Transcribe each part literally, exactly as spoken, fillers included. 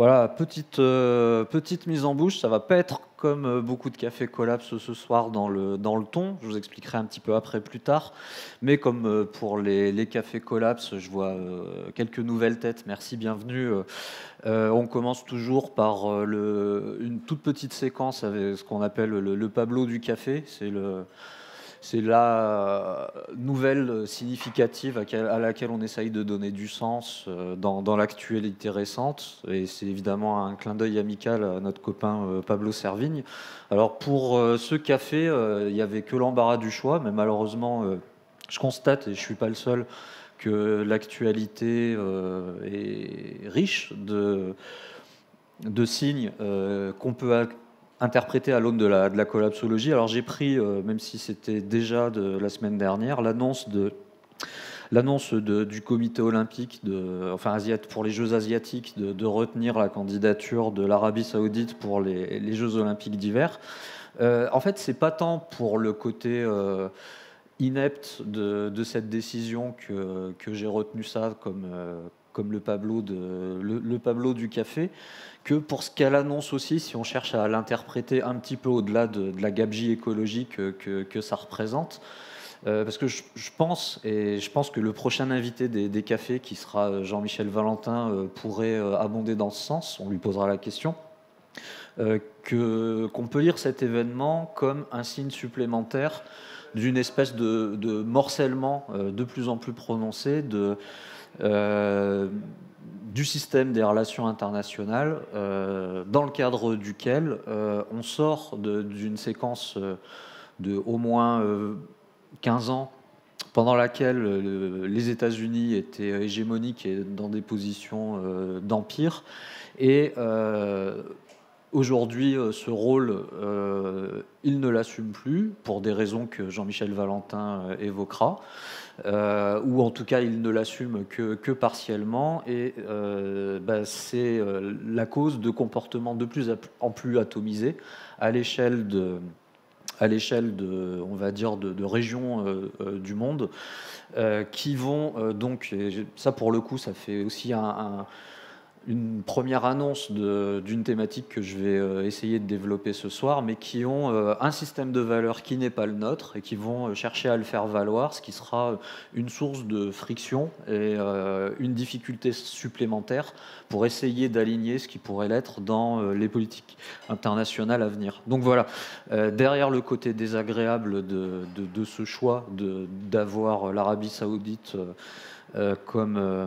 Voilà, petite, euh, petite mise en bouche, ça va pas être comme euh, beaucoup de cafés collapse ce soir dans le, dans le ton, je vous expliquerai un petit peu après plus tard, mais comme euh, pour les, les cafés collapse, je vois euh, quelques nouvelles têtes, merci, bienvenue. Euh, euh, on commence toujours par euh, le, une toute petite séquence avec ce qu'on appelle le, le Pablo du café, c'est le... C'est la nouvelle significative à laquelle on essaye de donner du sens euh, dans, dans l'actualité récente. Et c'est évidemment un clin d'œil amical à notre copain euh, Pablo Servigne. Alors pour euh, ce café, euh, il n'y avait que l'embarras du choix, mais malheureusement, euh, je constate, et je ne suis pas le seul, que l'actualité euh, est riche de, de signes euh, qu'on peut interprété à l'aune de la, de la collapsologie. Alors j'ai pris, euh, même si c'était déjà de la semaine dernière, l'annonce de l'annonce du comité olympique, de, enfin pour les Jeux asiatiques, de, de retenir la candidature de l'Arabie Saoudite pour les, les Jeux olympiques d'hiver. Euh, en fait, c'est pas tant pour le côté euh, inepte de, de, cette décision que, que j'ai retenu ça comme, euh, comme le Pablo, de, le, le Pablo du café, que pour ce qu'elle annonce aussi, si on cherche à l'interpréter un petit peu au-delà de, de la gabegie écologique que, que ça représente. Euh, parce que je, je pense, et je pense que le prochain invité des, des cafés, qui sera Jean-Michel Valentin, euh, pourrait euh, abonder dans ce sens, on lui posera la question, euh, que, qu'on peut lire cet événement comme un signe supplémentaire d'une espèce de, de morcellement euh, de plus en plus prononcé de... Euh, du système des relations internationales, euh, dans le cadre duquel euh, on sort d'une séquence euh, de au moins euh, quinze ans, pendant laquelle euh, les États-Unis étaient hégémoniques et dans des positions euh, d'empire. Et euh, aujourd'hui, euh, ce rôle, euh, il ne l'assume plus, pour des raisons que Jean-Michel Valentin euh, évoquera. Euh, ou en tout cas il ne l'assume que, que partiellement, et euh, bah, c'est euh, la cause de comportements de plus en plus atomisés à l'échelle de, à l'échelle de, on va dire, de, de régions euh, euh, du monde, euh, qui vont euh, donc, et ça pour le coup, ça fait aussi un, un une première annonce d'une thématique que je vais euh, essayer de développer ce soir, mais qui ont euh, un système de valeurs qui n'est pas le nôtre et qui vont euh, chercher à le faire valoir, ce qui sera une source de friction et euh, une difficulté supplémentaire pour essayer d'aligner ce qui pourrait l'être dans euh, les politiques internationales à venir. Donc voilà, euh, derrière le côté désagréable de, de, de ce choix d'avoir l'Arabie Saoudite euh, euh, comme... Euh,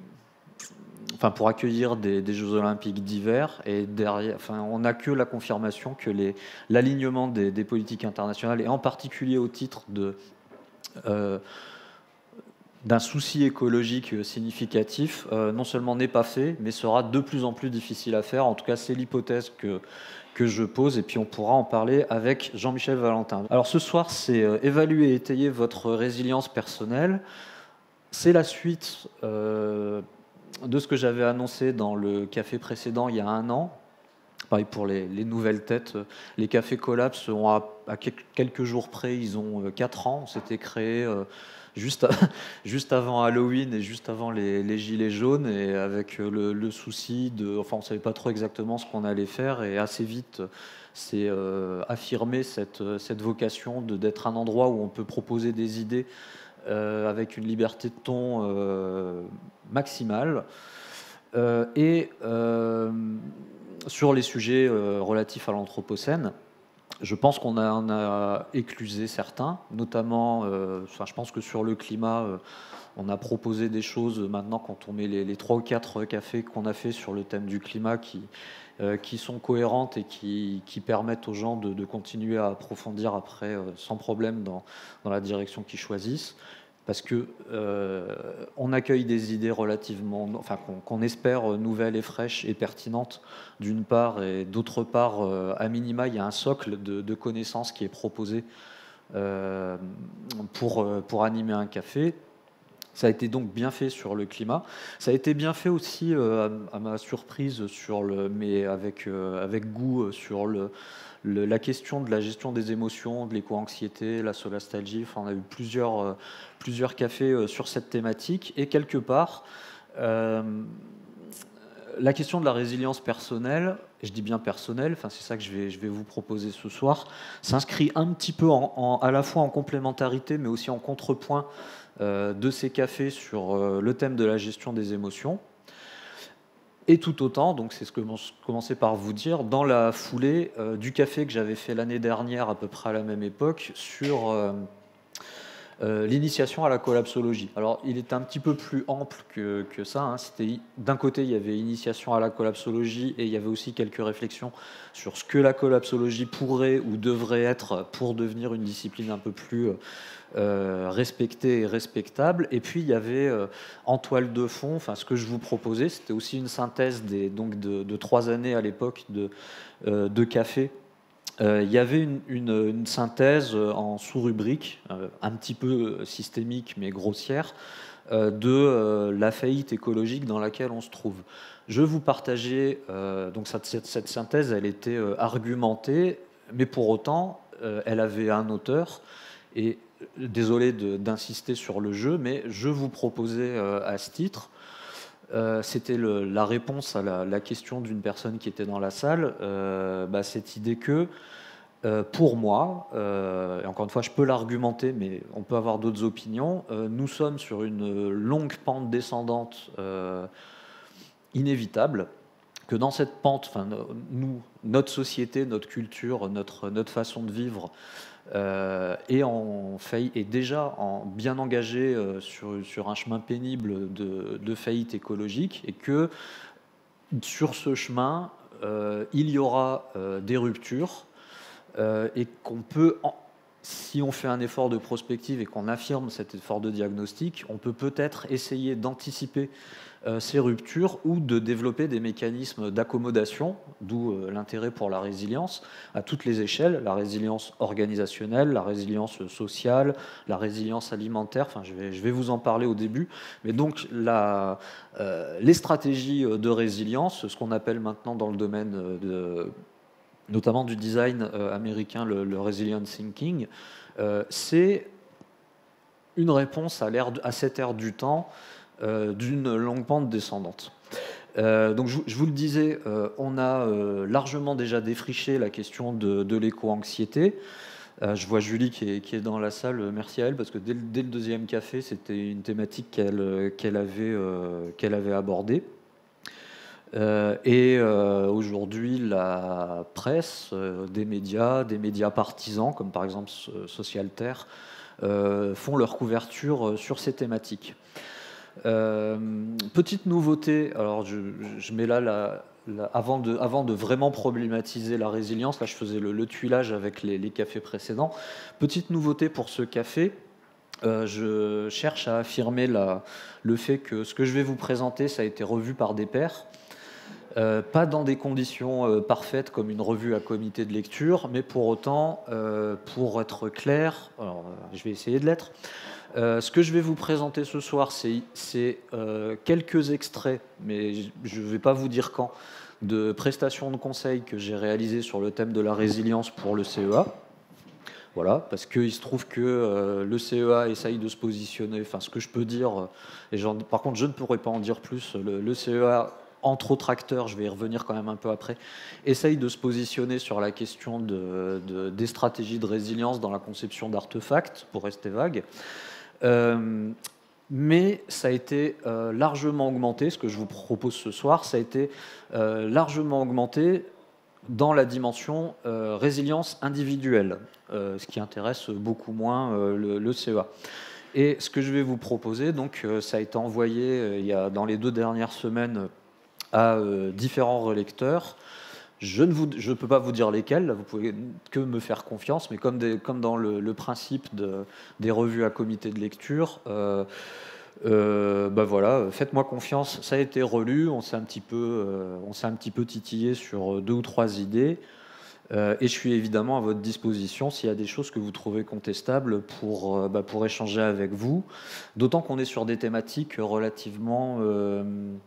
Enfin, pour accueillir des, des Jeux Olympiques d'hiver, et derrière, enfin, on n'a que la confirmation que l'alignement des, des politiques internationales, et en particulier au titre de, euh, d'un souci écologique significatif, euh, non seulement n'est pas fait, mais sera de plus en plus difficile à faire. En tout cas, c'est l'hypothèse que, que je pose, et puis on pourra en parler avec Jean-Michel Valentin. Alors ce soir, c'est euh, évaluer et étayer votre résilience personnelle. C'est la suite euh, de ce que j'avais annoncé dans le café précédent il y a un an. Pareil pour les, les nouvelles têtes. Les cafés collapse ont à, à quelques jours près, ils ont quatre ans. On s'était créé euh, juste, à, juste avant Halloween et juste avant les, les gilets jaunes, et avec le, le souci de... Enfin, on ne savait pas trop exactement ce qu'on allait faire, et assez vite, c'est euh, affirmer cette, cette vocation d'être un endroit où on peut proposer des idées Euh, avec une liberté de ton euh, maximale, euh, et euh, sur les sujets euh, relatifs à l'Anthropocène, je pense qu'on a, on a éclusé certains, notamment, euh, enfin, je pense que sur le climat, euh, on a proposé des choses maintenant, quand on met les, les trois ou quatre cafés qu'on a fait sur le thème du climat, qui, euh, qui sont cohérentes et qui, qui permettent aux gens de, de continuer à approfondir après euh, sans problème dans, dans la direction qu'ils choisissent. Parce que euh, on accueille des idées relativement, enfin qu'on qu'on espère nouvelles et fraîches et pertinentes d'une part, et d'autre part, euh, à minima, il y a un socle de, de connaissances qui est proposé euh, pour, pour animer un café. Ça a été donc bien fait sur le climat. Ça a été bien fait aussi, euh, à, à ma surprise, sur le, mais avec, euh, avec goût, sur le, le, la question de la gestion des émotions, de l'éco-anxiété, la solastalgie. Enfin, on a eu plusieurs, euh, plusieurs cafés euh, sur cette thématique. Et quelque part, euh, la question de la résilience personnelle, je dis bien personnelle, enfin, c'est ça que je vais, je vais vous proposer ce soir, s'inscrit un petit peu en, en, à la fois en complémentarité, mais aussi en contrepoint euh, de ces cafés sur euh, le thème de la gestion des émotions. Et tout autant, donc c'est ce que je commençais par vous dire, dans la foulée euh, du café que j'avais fait l'année dernière, à peu près à la même époque, sur euh, euh, l'initiation à la collapsologie. Alors, il est un petit peu plus ample que, que ça. Hein. C'était, d'un côté, il y avait initiation à la collapsologie et il y avait aussi quelques réflexions sur ce que la collapsologie pourrait ou devrait être pour devenir une discipline un peu plus euh, respectée et respectable. Et puis, il y avait euh, en toile de fond, enfin, ce que je vous proposais, c'était aussi une synthèse des, donc de, de trois années à l'époque de, euh, de café. Euh, il y avait une, une, une synthèse en sous-rubrique, euh, un petit peu systémique mais grossière, euh, de euh, la faillite écologique dans laquelle on se trouve. Je vous partageais, euh, donc cette, cette, cette synthèse, elle était euh, argumentée, mais pour autant, euh, elle avait un auteur, et désolé de, d'insister sur le jeu, mais je vous proposais euh, à ce titre, Euh, c'était le, la réponse à la, la question d'une personne qui était dans la salle, euh, bah, cette idée que, euh, pour moi, euh, et encore une fois, je peux l'argumenter, mais on peut avoir d'autres opinions, euh, nous sommes sur une longue pente descendante euh, inévitable, que dans cette pente, enfin, nous, notre société, notre culture, notre, notre façon de vivre, Euh, et en failli, est déjà en, bien engagé euh, sur, sur un chemin pénible de, de faillite écologique, et que sur ce chemin, euh, il y aura euh, des ruptures, euh, et qu'on peut, en, si on fait un effort de prospective et qu'on affirme cet effort de diagnostic, on peut peut-être essayer d'anticiper euh, ces ruptures ou de développer des mécanismes d'accommodation, d'où euh, l'intérêt pour la résilience à toutes les échelles, la résilience organisationnelle, la résilience sociale, la résilience alimentaire, enfin je vais, je vais vous en parler au début, mais donc la, euh, les stratégies de résilience, ce qu'on appelle maintenant dans le domaine de, notamment du design euh, américain, le, le resilient thinking, euh, c'est une réponse à, l'ère, à cette ère du temps euh, d'une longue pente descendante. Euh, donc je, je vous le disais, euh, on a euh, largement déjà défriché la question de, de l'éco-anxiété. Euh, je vois Julie qui est, qui est dans la salle, merci à elle, parce que dès, dès le deuxième café, c'était une thématique qu'elle, qu'elle avait, euh, qu'elle avait abordée. Euh, et euh, aujourd'hui, la presse, euh, des médias, des médias partisans, comme par exemple Socialterre, euh, font leur couverture sur ces thématiques. Euh, petite nouveauté, alors je, je mets là, la, la, avant, de, avant de vraiment problématiser la résilience, là je faisais le, le tuilage avec les, les cafés précédents. Petite nouveauté pour ce café, euh, je cherche à affirmer la, le fait que ce que je vais vous présenter, ça a été revu par des pairs. Euh, pas dans des conditions euh, parfaites comme une revue à comité de lecture, mais pour autant, euh, pour être clair, alors, euh, je vais essayer de l'être, euh, ce que je vais vous présenter ce soir, c'est, c'est euh, quelques extraits, mais je ne vais pas vous dire quand, de prestations de conseil que j'ai réalisées sur le thème de la résilience pour le C E A. Voilà, parce qu'il se trouve que euh, le C E A essaye de se positionner, enfin ce que je peux dire, et genre, par contre je ne pourrais pas en dire plus, le, le C E A, entre autres acteurs, je vais y revenir quand même un peu après, essaye de se positionner sur la question de, de, des stratégies de résilience dans la conception d'artefacts, pour rester vague. Euh, mais ça a été euh, largement augmenté, ce que je vous propose ce soir, ça a été euh, largement augmenté dans la dimension euh, résilience individuelle, euh, ce qui intéresse beaucoup moins euh, le, le C E A. Et ce que je vais vous proposer, donc, euh, ça a été envoyé euh, il y a, dans les deux dernières semaines à euh, différents relecteurs. Je ne vous, je peux pas vous dire lesquels, là, vous pouvez que me faire confiance, mais comme, des, comme dans le, le principe de, des revues à comité de lecture, euh, euh, bah voilà, faites-moi confiance, ça a été relu, on s'est un petit peu, euh, on s'est un petit peu titillé sur deux ou trois idées, euh, et je suis évidemment à votre disposition s'il y a des choses que vous trouvez contestables pour, euh, bah, pour échanger avec vous, d'autant qu'on est sur des thématiques relativement euh,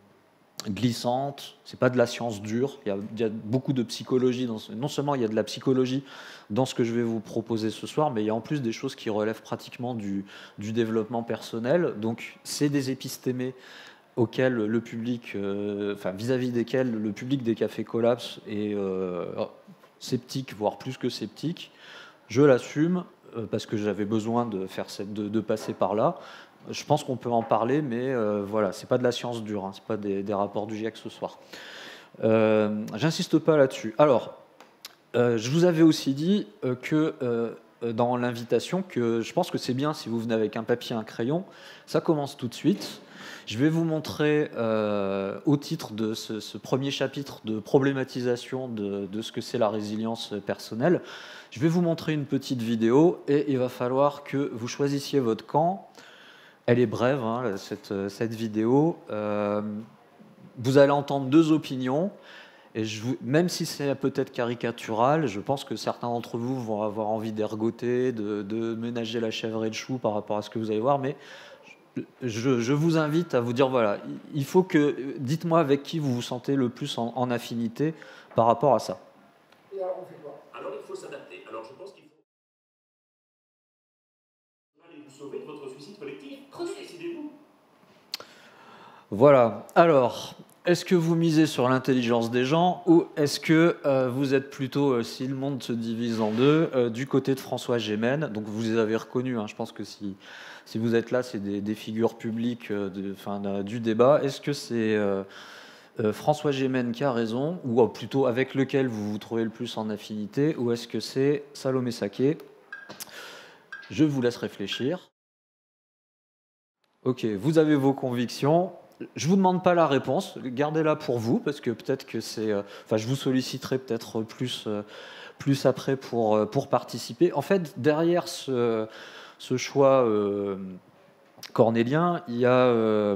glissante, c'est pas de la science dure, il y a, il y a beaucoup de psychologie, dans ce, non seulement il y a de la psychologie dans ce que je vais vous proposer ce soir, mais il y a en plus des choses qui relèvent pratiquement du, du développement personnel, donc c'est des épistémés auxquels le public, euh, enfin vis-à-vis desquels le public des cafés collapse est euh, sceptique, voire plus que sceptique. Je l'assume euh, parce que j'avais besoin de faire cette, de, de passer par là. Je pense qu'on peut en parler, mais euh, voilà, c'est pas de la science dure, hein, c'est pas des, des rapports du GIEC ce soir. Euh, J'insiste pas là-dessus. Alors, euh, je vous avais aussi dit euh, que euh, dans l'invitation que je pense que c'est bien si vous venez avec un papier et un crayon. Ça commence tout de suite. Je vais vous montrer euh, au titre de ce, ce premier chapitre de problématisation de, de ce que c'est la résilience personnelle. Je vais vous montrer une petite vidéo et il va falloir que vous choisissiez votre camp. Elle est brève, hein, cette, cette vidéo. Euh, vous allez entendre deux opinions. Et je vous, même si c'est peut-être caricatural, je pense que certains d'entre vous vont avoir envie d'ergoter, de, de ménager la chèvre et le chou par rapport à ce que vous allez voir. Mais je, je vous invite à vous dire, voilà, il faut que... Dites-moi avec qui vous vous sentez le plus en, en affinité par rapport à ça. Et alors, on fait quoi? Alors, il faut s'adapter. Alors, je pense qu'il faut... Allez vous sauver de votre suicide collectif. Décidez-vous. Voilà. Alors... Est-ce que vous misez sur l'intelligence des gens ou est-ce que euh, vous êtes plutôt, euh, si le monde se divise en deux, euh, du côté de François Gémen? Donc vous les avez reconnus, hein, je pense que si, si vous êtes là, c'est des, des figures publiques euh, de, fin, euh, du débat. Est-ce que c'est euh, euh, François Gémen qui a raison, ou euh, plutôt avec lequel vous vous trouvez le plus en affinité, ou est-ce que c'est Salomé Saké? Je vous laisse réfléchir. Ok, vous avez vos convictions. Je vous demande pas la réponse, gardez-la pour vous, parce que peut-être que c'est... Euh, enfin, je vous solliciterai peut-être plus, euh, plus après pour, euh, pour participer. En fait, derrière ce, ce choix euh, cornélien, il y a... Euh,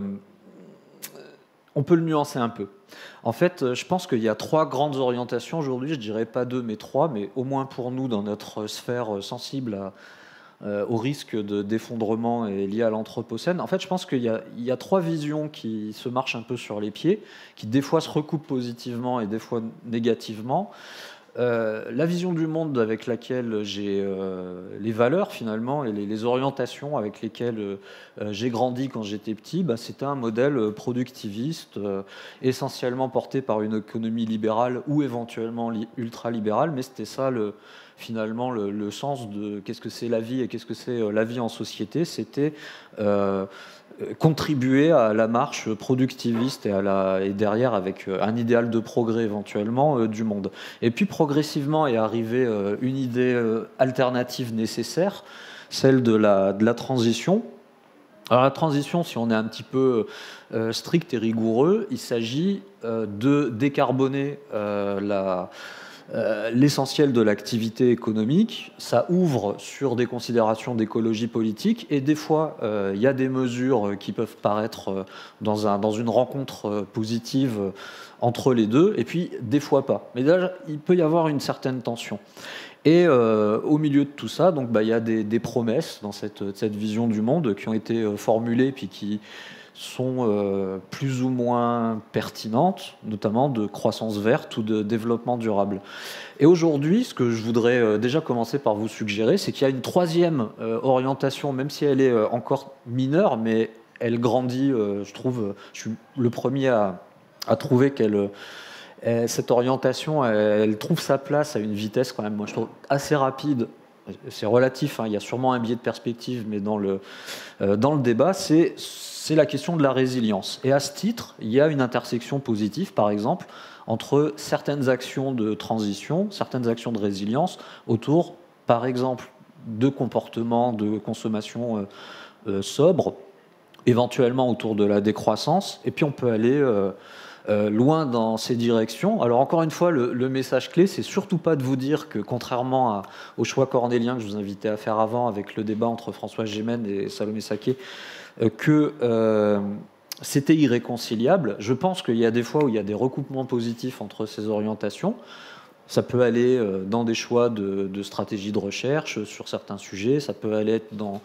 on peut le nuancer un peu. En fait, je pense qu'il y a trois grandes orientations aujourd'hui, je dirais pas deux, mais trois, mais au moins pour nous, dans notre sphère sensible à... Euh, au risque de, d'effondrement et lié à l'Anthropocène. En fait, je pense qu'il y a, il y a trois visions qui se marchent un peu sur les pieds, qui des fois se recoupent positivement et des fois négativement. Euh, la vision du monde avec laquelle j'ai euh, les valeurs finalement et les, les orientations avec lesquelles euh, j'ai grandi quand j'étais petit, bah, c'était un modèle productiviste, euh, essentiellement porté par une économie libérale ou éventuellement li- ultralibérale, mais c'était ça le finalement le, le sens de qu'est-ce que c'est la vie et qu'est-ce que c'est euh, la vie en société, c'était euh, contribuer à la marche productiviste et, à la, et derrière avec un idéal de progrès éventuellement euh, du monde. Et puis progressivement est arrivée euh, une idée euh, alternative nécessaire, celle de la, de la transition. Alors la transition, si on est un petit peu euh, strict et rigoureux, il s'agit euh, de décarboner euh, la... Euh, l'essentiel de l'activité économique. Ça ouvre sur des considérations d'écologie politique et des fois, il euh, y a des mesures qui peuvent paraître euh, dans, un, dans une rencontre euh, positive euh, entre les deux, et puis des fois pas. Mais là, il peut y avoir une certaine tension. Et euh, au milieu de tout ça, donc, bah, y a des, des promesses dans cette, cette vision du monde qui ont été euh, formulées puis qui sont euh, plus ou moins pertinentes, notamment de croissance verte ou de développement durable. Et aujourd'hui, ce que je voudrais euh, déjà commencer par vous suggérer, c'est qu'il y a une troisième euh, orientation, même si elle est euh, encore mineure, mais elle grandit, euh, je trouve, je suis le premier à, à trouver qu'elle... Euh, cette orientation, elle, elle trouve sa place à une vitesse quand même, moi je trouve, assez rapide. C'est relatif, hein, il y a sûrement un biais de perspective, mais dans le, euh, dans le débat, c'est, c'est la question de la résilience. Et à ce titre, il y a une intersection positive, par exemple, entre certaines actions de transition, certaines actions de résilience, autour, par exemple, de comportements de consommation euh, euh, sobre, éventuellement autour de la décroissance, et puis on peut aller... Euh, Euh, loin dans ces directions. Alors encore une fois, le, le message clé, c'est surtout pas de vous dire que, contrairement à, au choix cornélien que je vous invitais à faire avant avec le débat entre François Gémen et Salomé Saké, euh, que euh, c'était irréconciliable. Je pense qu'il y a des fois où il y a des recoupements positifs entre ces orientations. Ça peut aller euh, dans des choix de, de stratégie de recherche sur certains sujets, ça peut aller dans...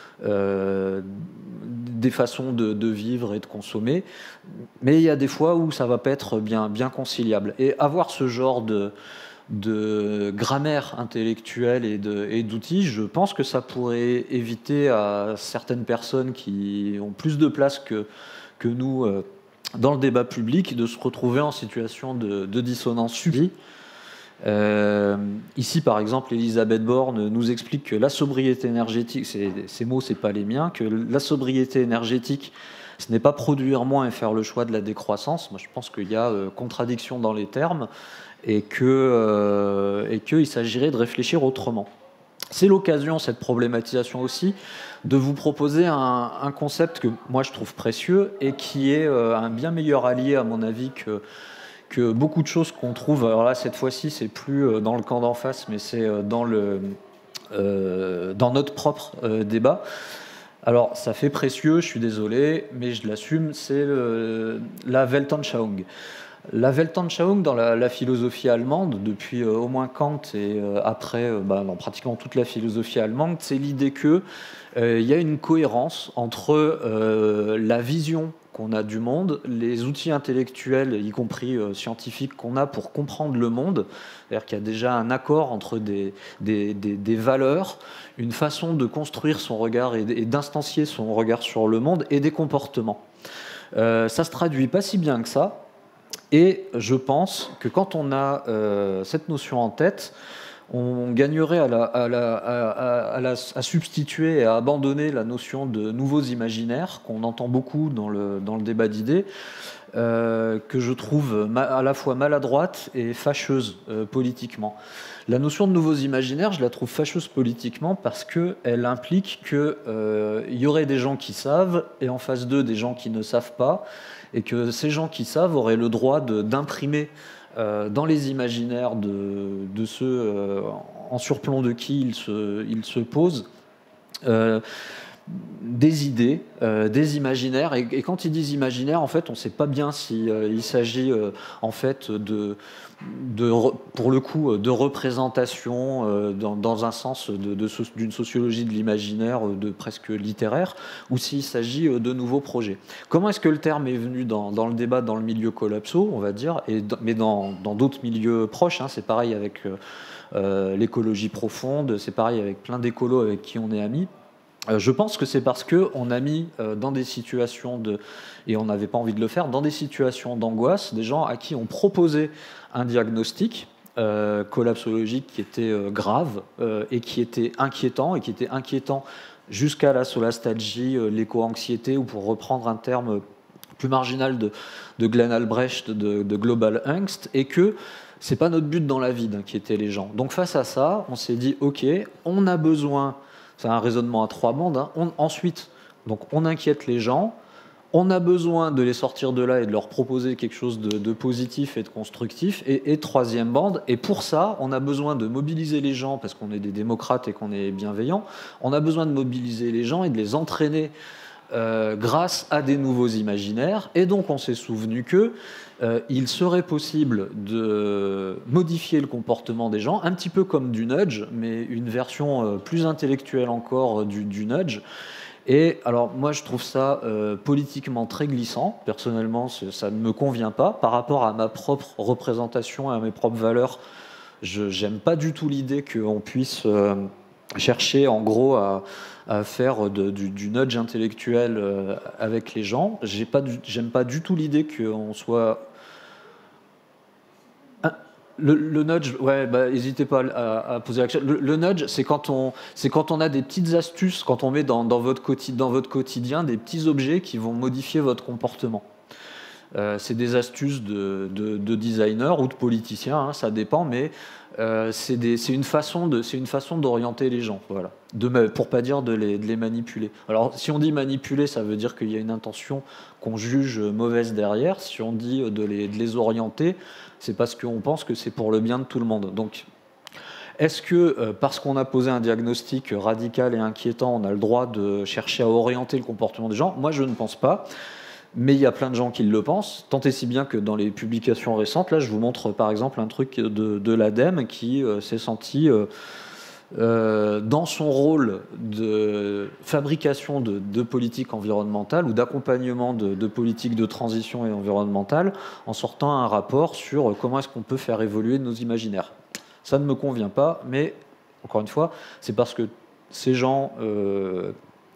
Euh, des façons de, de vivre et de consommer, mais il y a des fois où ça va pas être bien, bien conciliable. Et avoir ce genre de, de grammaire intellectuelle et, de, et d'outils, je pense que ça pourrait éviter à certaines personnes qui ont plus de place que, que nous, euh, dans le débat public, de se retrouver en situation de, de dissonance subie. Euh, ici, par exemple, Elisabeth Borne nous explique que la sobriété énergétique, ces mots, c'est pas les miens, que la sobriété énergétique, ce n'est pas produire moins et faire le choix de la décroissance. Moi, je pense qu'il y a euh, contradiction dans les termes et que, euh, et qu'il s'agirait de réfléchir autrement. C'est l'occasion, cette problématisation aussi, de vous proposer un, un concept que moi je trouve précieux et qui est euh, un bien meilleur allié, à mon avis, que, que beaucoup de choses qu'on trouve. Alors là, cette fois-ci, c'est plus dans le camp d'en face, mais c'est dans, le, euh, dans notre propre euh, débat. Alors, ça fait précieux, je suis désolé, mais je l'assume, c'est le, la Weltanschauung. La Weltanschauung, dans la, la philosophie allemande, depuis euh, au moins Kant et euh, après, euh, bah, dans pratiquement toute la philosophie allemande, c'est l'idée qu'il euh, y a une cohérence entre euh, la vision qu'on a du monde, les outils intellectuels, y compris euh, scientifiques, qu'on a pour comprendre le monde. C'est-à-dire qu'il y a déjà un accord entre des, des, des, des valeurs, une façon de construire son regard et, et d'instancier son regard sur le monde et des comportements. Euh, ça se traduit pas si bien que ça. Et je pense que quand on a euh, cette notion en tête, on gagnerait à, la, à, la, à, à, la, à substituer et à abandonner la notion de nouveaux imaginaires qu'on entend beaucoup dans le, dans le débat d'idées, euh, que je trouve à la fois maladroite et fâcheuse euh, politiquement. La notion de nouveaux imaginaires, je la trouve fâcheuse politiquement parce qu'elle implique qu'il euh, y aurait des gens qui savent et en face d'eux des gens qui ne savent pas, et que ces gens qui savent auraient le droit de, d'imprimer euh, dans les imaginaires de, de ceux euh, en surplomb de qui ils se, ils se posent euh, des idées, euh, des imaginaires. Et, et quand ils disent imaginaire, en fait, on ne sait pas bien s'il euh, s'agit euh, en fait de, de, pour le coup, de représentation euh, dans, dans un sens de, de, d'une sociologie de l'imaginaire de presque littéraire, ou s'il s'agit de nouveaux projets. Comment est-ce que le terme est venu dans, dans le débat, dans le milieu collapso, on va dire, et dans, mais dans, dans d'autres milieux proches, hein, c'est pareil avec euh, l'écologie profonde, c'est pareil avec plein d'écolos avec qui on est amis. Euh, je pense que c'est parce qu'on a mis euh, dans des situations de, et on n'avait pas envie de le faire, dans des situations d'angoisse, des gens à qui on proposait un diagnostic euh, collapsologique qui était euh, grave euh, et qui était inquiétant, et qui était inquiétant jusqu'à la solastalgie, euh, l'éco-anxiété, ou pour reprendre un terme plus marginal de, de Glenn Albrecht, de, de Global Angst, et que c'est pas notre but dans la vie d'inquiéter les gens. Donc face à ça, on s'est dit, ok, on a besoin... C'est un raisonnement à trois bandes. Hein. On, ensuite, donc on inquiète les gens. On a besoin de les sortir de là et de leur proposer quelque chose de, de positif et de constructif. Et, et troisième bande. Et pour ça, on a besoin de mobiliser les gens, parce qu'on est des démocrates et qu'on est bienveillants. On a besoin de mobiliser les gens et de les entraîner euh, grâce à des nouveaux imaginaires. Et donc, on s'est souvenu que Euh, il serait possible de modifier le comportement des gens, un petit peu comme du nudge, mais une version euh, plus intellectuelle encore euh, du, du nudge. Et alors moi je trouve ça euh, politiquement très glissant. Personnellement, ça ne me convient pas. Par rapport à ma propre représentation et à mes propres valeurs, je n'aime pas du tout l'idée qu'on puisse euh, chercher en gros à, à faire de, du, du nudge intellectuel euh, avec les gens. J'ai pas du, j'aime pas du tout l'idée qu'on soit... Le, le nudge, ouais, bah, n'hésitez pas à, à poser la question. Le, le nudge, c'est quand, on, c'est quand on a des petites astuces, quand on met dans, dans, votre quotidien, dans votre quotidien des petits objets qui vont modifier votre comportement. Euh, c'est des astuces de, de, de designers ou de politiciens, hein, ça dépend, mais euh, c'est, des, c'est, une façon de, c'est une façon d'orienter les gens, voilà, de, pour pas dire de les, de les manipuler. Alors, si on dit manipuler, ça veut dire qu'il y a une intention qu'on juge mauvaise derrière. Si on dit de les, de les orienter, c'est parce qu'on pense que c'est pour le bien de tout le monde. Donc, est-ce que, euh, parce qu'on a posé un diagnostic radical et inquiétant, on a le droit de chercher à orienter le comportement des gens ? Moi, je ne pense pas. Mais il y a plein de gens qui le pensent, tant et si bien que dans les publications récentes, là je vous montre par exemple un truc de, de l'ADEME qui euh, s'est senti euh, euh, dans son rôle de fabrication de, de politique environnementale ou d'accompagnement de, de politique de transition et environnementale en sortant un rapport sur comment est-ce qu'on peut faire évoluer nos imaginaires. Ça ne me convient pas, mais encore une fois, c'est parce que ces gens... Euh,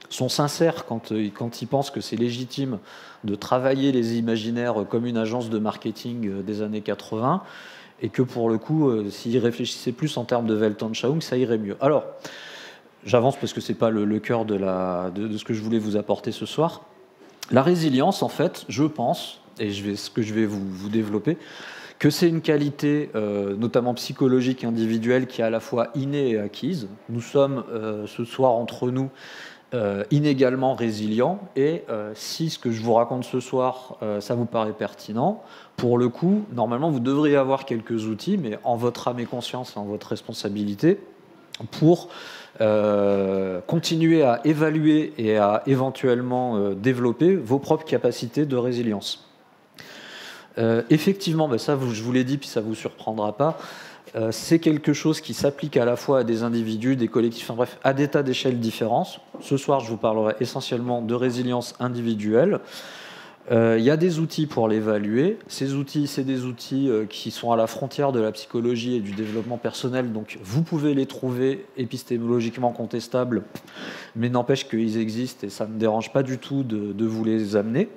sont sincères quand, quand ils pensent que c'est légitime de travailler les imaginaires comme une agence de marketing des années quatre-vingts, et que pour le coup, s'ils réfléchissaient plus en termes de Weltanschauung, ça irait mieux. Alors, j'avance parce que ce n'est pas le, le cœur de, la, de, de ce que je voulais vous apporter ce soir. La résilience, en fait, je pense, et je vais, ce que je vais vous, vous développer, que c'est une qualité, euh, notamment psychologique, individuelle, qui est à la fois innée et acquise. Nous sommes euh, ce soir entre nous euh, inégalement résilients, et euh, si ce que je vous raconte ce soir, euh, ça vous paraît pertinent, pour le coup, normalement, vous devriez avoir quelques outils, mais en votre âme et conscience, en votre responsabilité, pour euh, continuer à évaluer et à éventuellement euh, développer vos propres capacités de résilience. Euh, effectivement, ben ça je vous l'ai dit, puis ça ne vous surprendra pas, euh, c'est quelque chose qui s'applique à la fois à des individus, des collectifs, enfin bref, à des tas d'échelles différentes. Ce soir, je vous parlerai essentiellement de résilience individuelle. Euh, il y a des outils pour l'évaluer. Ces outils, c'est des outils euh, qui sont à la frontière de la psychologie et du développement personnel, donc vous pouvez les trouver épistémologiquement contestables, mais n'empêche qu'ils existent et ça ne me dérange pas du tout de, de vous les amener.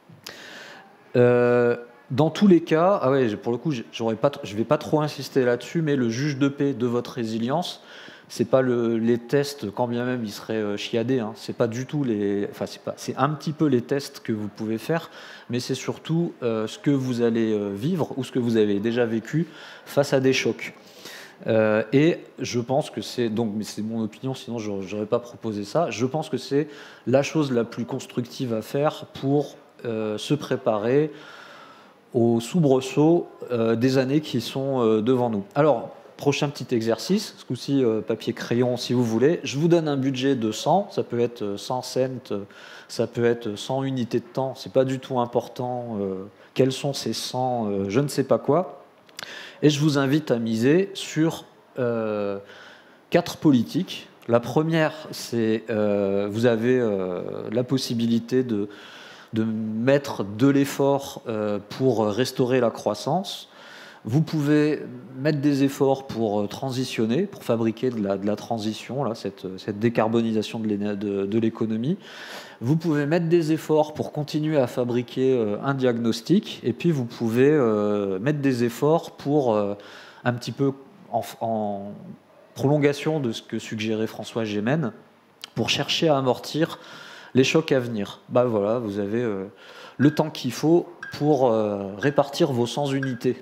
Euh, Dans tous les cas, ah ouais, pour le coup, j'aurais pas, je ne vais pas trop insister là-dessus, mais le juge de paix de votre résilience, c'est pas le, les tests, quand bien même ils seraient chiadés, hein, c'est pas du tout les, enfin c'est pas, c'est un petit peu les tests que vous pouvez faire, mais c'est surtout euh, ce que vous allez euh, vivre ou ce que vous avez déjà vécu face à des chocs. Euh, et je pense que c'est, donc, mais c'est mon opinion, sinon je n'aurais pas proposé ça. Je pense que c'est la chose la plus constructive à faire pour euh, se préparer aux soubresauts euh, des années qui sont euh, devant nous. Alors, prochain petit exercice, ce coup-ci euh, papier-crayon si vous voulez. Je vous donne un budget de cent, ça peut être cent cents, ça peut être cent unités de temps, c'est pas du tout important. Euh, quels sont ces cent, euh, je ne sais pas quoi. Et je vous invite à miser sur euh, quatre politiques. La première, c'est euh, vous avez euh, la possibilité de de mettre de l'effort euh, pour restaurer la croissance. Vous pouvez mettre des efforts pour transitionner, pour fabriquer de la, de la transition, là, cette, cette décarbonisation de l'économie. Vous pouvez mettre des efforts pour continuer à fabriquer euh, un diagnostic, et puis vous pouvez euh, mettre des efforts pour euh, un petit peu en, en prolongation de ce que suggérait François Gémen, pour chercher à amortir les chocs à venir. Bah voilà, vous avez euh, le temps qu'il faut pour euh, répartir vos cent unités.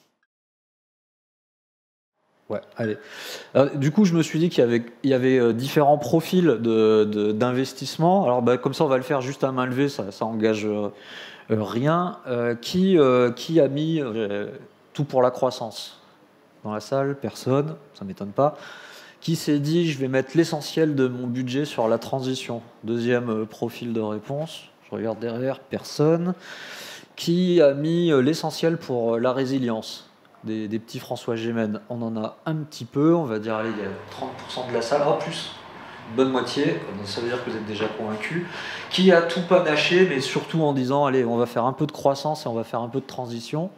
Ouais, allez. Alors, du coup, je me suis dit qu'il y avait, il y avait euh, différents profils de, de, d'investissement. Alors, bah, comme ça, on va le faire juste à main levée, ça, ça engage euh, rien. Euh, qui, euh, qui a mis euh, tout pour la croissance dans la salle? Personne, ça ne m'étonne pas. Qui s'est dit, je vais mettre l'essentiel de mon budget sur la transition? Deuxième euh, profil de réponse. Je regarde derrière, personne. Qui a mis euh, l'essentiel pour euh, la résilience? Des, des petits François Gémen. On en a un petit peu, on va dire, allez, il y a trente pour cent de la salle, en plus, une bonne moitié, ça veut dire que vous êtes déjà convaincus. Qui a tout panaché, mais surtout en disant, allez, on va faire un peu de croissance et on va faire un peu de transition.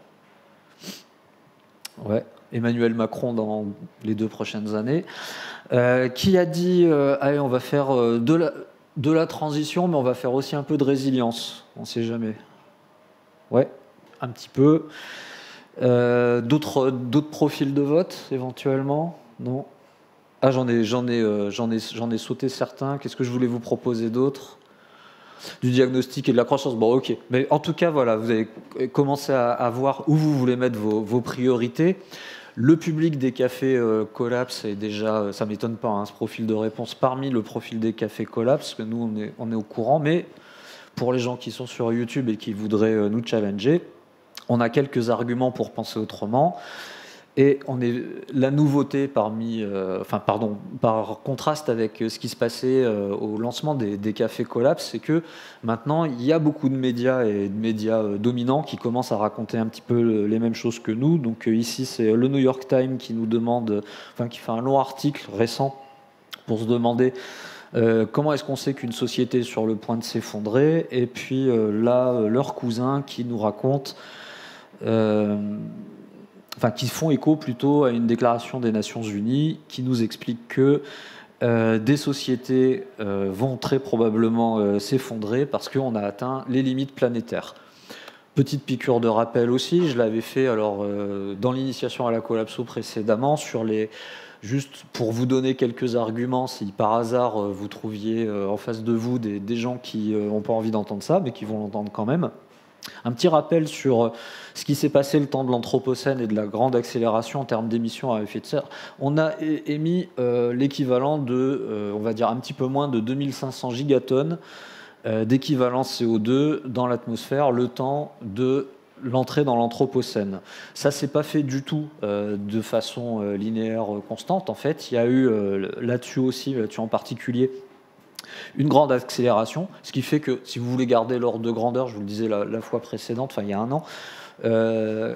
Ouais. Emmanuel Macron dans les deux prochaines années, euh, qui a dit euh, allez, on va faire euh, de, la, de la transition, mais on va faire aussi un peu de résilience. On ne sait jamais. Ouais, un petit peu. Euh, d'autres, d'autres profils de vote, éventuellement? Non. Ah, j'en ai, j'en ai, euh, j'en ai, j'en ai sauté certains. Qu'est-ce que je voulais vous proposer d'autre? Du diagnostic et de la croissance. Bon, ok. Mais en tout cas, voilà, vous avez commencé à, à voir où vous voulez mettre vos, vos priorités. Le public des cafés euh, Collapse est déjà, ça ne m'étonne pas, hein, ce profil de réponse parmi le profil des cafés Collapse, que nous, on est, on est au courant. Mais pour les gens qui sont sur YouTube et qui voudraient euh, nous challenger, on a quelques arguments pour penser autrement. Et on est la nouveauté parmi, euh, enfin pardon, par contraste avec ce qui se passait euh, au lancement des, des cafés Collapse, c'est que maintenant il y a beaucoup de médias et de médias euh, dominants qui commencent à raconter un petit peu les mêmes choses que nous. Donc euh, ici c'est le New York Times qui nous demande, enfin qui fait un long article récent pour se demander euh, comment est-ce qu'on sait qu'une société est sur le point de s'effondrer. Et puis euh, là euh, leur cousin qui nous raconte. Euh, Enfin, qui font écho plutôt à une déclaration des Nations Unies qui nous explique que euh, des sociétés euh, vont très probablement euh, s'effondrer parce qu'on a atteint les limites planétaires. Petite piqûre de rappel aussi, je l'avais fait alors, euh, dans l'initiation à la collapso précédemment, sur les, juste pour vous donner quelques arguments, si par hasard euh, vous trouviez euh, en face de vous des, des gens qui n'ont euh, pas envie d'entendre ça, mais qui vont l'entendre quand même. Un petit rappel sur euh, ce qui s'est passé le temps de l'Anthropocène et de la grande accélération en termes d'émissions à effet de serre. On a émis euh, l'équivalent de, euh, on va dire, un petit peu moins de deux mille cinq cents gigatonnes d'équivalent C O deux dans l'atmosphère le temps de l'entrée dans l'Anthropocène. Ça ne s'est pas fait du tout euh, de façon euh, linéaire euh, constante. En fait, il y a eu euh, là-dessus aussi, là-dessus en particulier, une grande accélération, ce qui fait que si vous voulez garder l'ordre de grandeur, je vous le disais la, la fois précédente, enfin il y a un an, euh,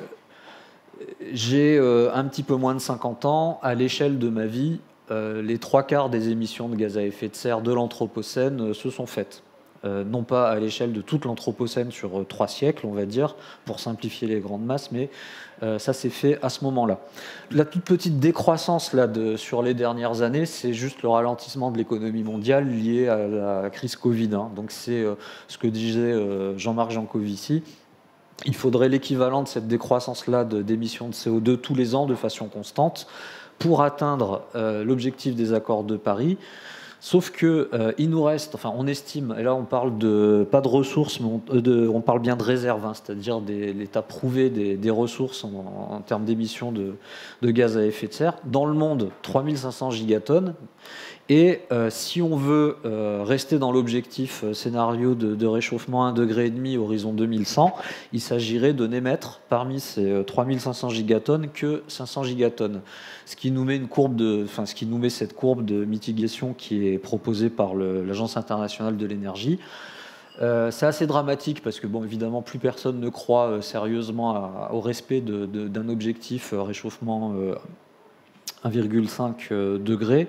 j'ai euh, un petit peu moins de cinquante ans, à l'échelle de ma vie, euh, les trois quarts des émissions de gaz à effet de serre de l'Anthropocène euh, se sont faites. Euh, non pas à l'échelle de toute l'Anthropocène sur euh, trois siècles, on va dire, pour simplifier les grandes masses, mais euh, ça s'est fait à ce moment-là. La toute petite décroissance là, de, sur les dernières années, c'est juste le ralentissement de l'économie mondiale lié à la crise Covid. Hein. Donc c'est euh, ce que disait euh, Jean-Marc Jancovici. Il faudrait l'équivalent de cette décroissance-là d'émissions de C O deux tous les ans de façon constante pour atteindre euh, l'objectif des accords de Paris. Sauf que euh, il nous reste, enfin on estime, et là on parle de pas de ressources, mais on, de, on parle bien de réserves, hein, c'est-à-dire l'état prouvé des, des ressources en, en termes d'émissions de, de gaz à effet de serre. Dans le monde, trois mille cinq cents gigatonnes. Et euh, si on veut euh, rester dans l'objectif euh, scénario de, de réchauffement un degré et demi horizon deux mille cent, il s'agirait de n'émettre parmi ces euh, trois mille cinq cents gigatonnes que cinq cents gigatonnes, ce qui nous met une courbe de, enfin ce qui nous met cette courbe de mitigation qui est proposée par l'Agence internationale de l'énergie. Euh, c'est assez dramatique parce que, bon, évidemment, plus personne ne croit euh, sérieusement à, au respect de, de, d'un objectif euh, réchauffement euh, un virgule cinq euh, degrés.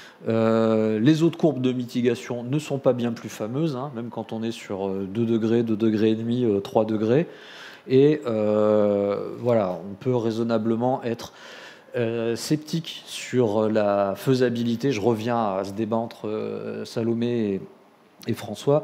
Euh, les autres courbes de mitigation ne sont pas bien plus fameuses, hein, même quand on est sur deux degrés, deux degrés et demi, trois degrés. Et euh, voilà, on peut raisonnablement être euh, sceptique sur la faisabilité. Je reviens à ce débat entre euh, Salomé et, et François.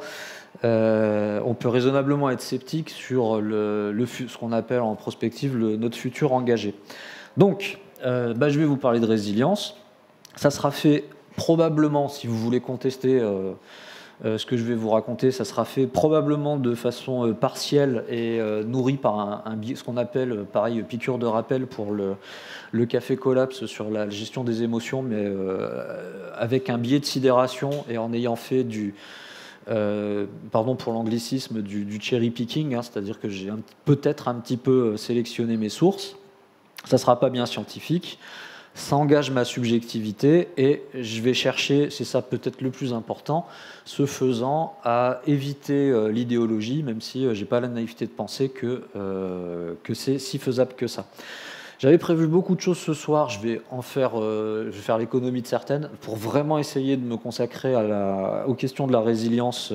Euh, on peut raisonnablement être sceptique sur le, le, ce qu'on appelle en prospective le, notre futur engagé. Donc, euh, bah, je vais vous parler de résilience. Ça sera fait probablement, si vous voulez contester euh, euh, ce que je vais vous raconter, ça sera fait probablement de façon euh, partielle et euh, nourrie par un, un, ce qu'on appelle, euh, pareil, piqûre de rappel pour le, le café collapse sur la gestion des émotions, mais euh, avec un biais de sidération et en ayant fait du, euh, pardon pour l'anglicisme, du, du cherry picking, hein, c'est-à-dire que j'ai peut-être un petit peu sélectionné mes sources. Ça ne sera pas bien scientifique. Ça engage ma subjectivité et je vais chercher, c'est ça peut-être le plus important, ce faisant, à éviter euh, l'idéologie, même si euh, je n'ai pas la naïveté de penser que, euh, que c'est si faisable que ça. J'avais prévu beaucoup de choses ce soir, je vais en faire, euh, je vais faire l'économie de certaines, pour vraiment essayer de me consacrer à la, aux questions de la résilience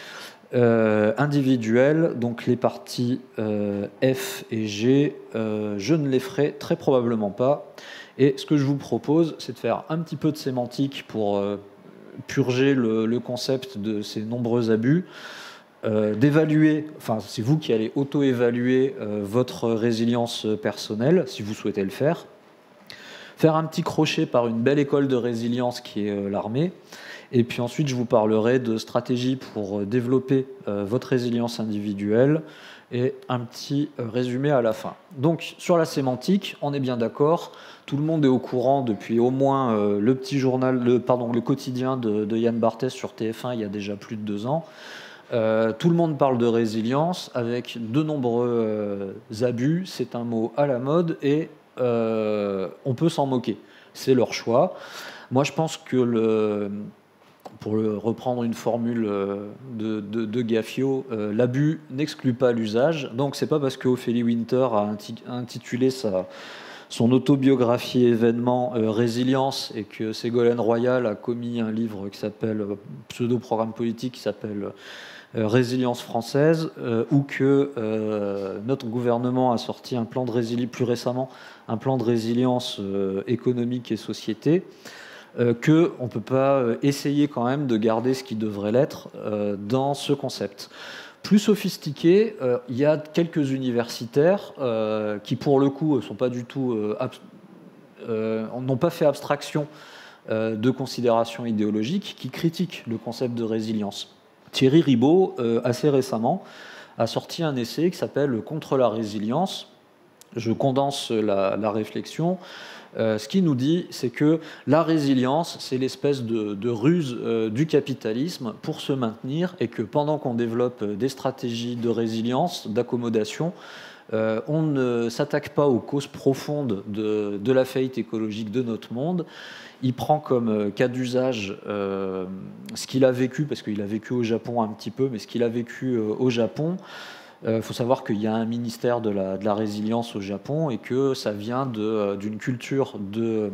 euh, individuelle. Donc les parties euh, F et G, euh, je ne les ferai très probablement pas. Et ce que je vous propose, c'est de faire un petit peu de sémantique pour euh, purger le, le concept de ces nombreux abus, euh, d'évaluer, enfin c'est vous qui allez auto-évaluer euh, votre résilience personnelle, si vous souhaitez le faire, faire un petit crochet par une belle école de résilience qui est euh, l'armée, et puis ensuite je vous parlerai de stratégies pour développer euh, votre résilience individuelle, et un petit résumé à la fin. Donc sur la sémantique, on est bien d'accord, tout le monde est au courant depuis au moins euh, le petit journal, le, pardon, le quotidien de, de Yann Barthès sur T F un il y a déjà plus de deux ans. Euh, tout le monde parle de résilience avec de nombreux euh, abus, c'est un mot à la mode et euh, on peut s'en moquer, c'est leur choix. Moi je pense que le... Pour reprendre une formule de, de, de Gaffio, euh, l'abus n'exclut pas l'usage. Donc c'est pas parce que Ophélie Winter a intitulé sa, son autobiographie événement euh, Résilience et que Ségolène Royal a commis un livre qui s'appelle euh, pseudo-programme politique qui s'appelle euh, Résilience française, euh, ou que euh, notre gouvernement a sorti un plan de résilience plus récemment, un plan de résilience euh, économique et société. euh, qu'on ne peut pas essayer quand même de garder ce qui devrait l'être euh, dans ce concept. Plus sophistiqué, euh, il y a quelques universitaires euh, qui, pour le coup, sont pas du tout, euh, euh, n'ont pas fait abstraction euh, de considérations idéologiques, qui critiquent le concept de résilience. Thierry Ribaud, euh, assez récemment, a sorti un essai qui s'appelle « Contre la résilience ». Je condense la, la réflexion. Euh, ce qu'il nous dit, c'est que la résilience, c'est l'espèce de, de ruse euh, du capitalisme pour se maintenir, et que pendant qu'on développe des stratégies de résilience, d'accommodation, euh, on ne s'attaque pas aux causes profondes de, de la faillite écologique de notre monde. Il prend comme cas d'usage euh, ce qu'il a vécu, parce qu'il a vécu au Japon un petit peu, mais ce qu'il a vécu euh, au Japon. Il euh, faut savoir qu'il y a un ministère de la, de la résilience au Japon, et que ça vient de, d'une culture de,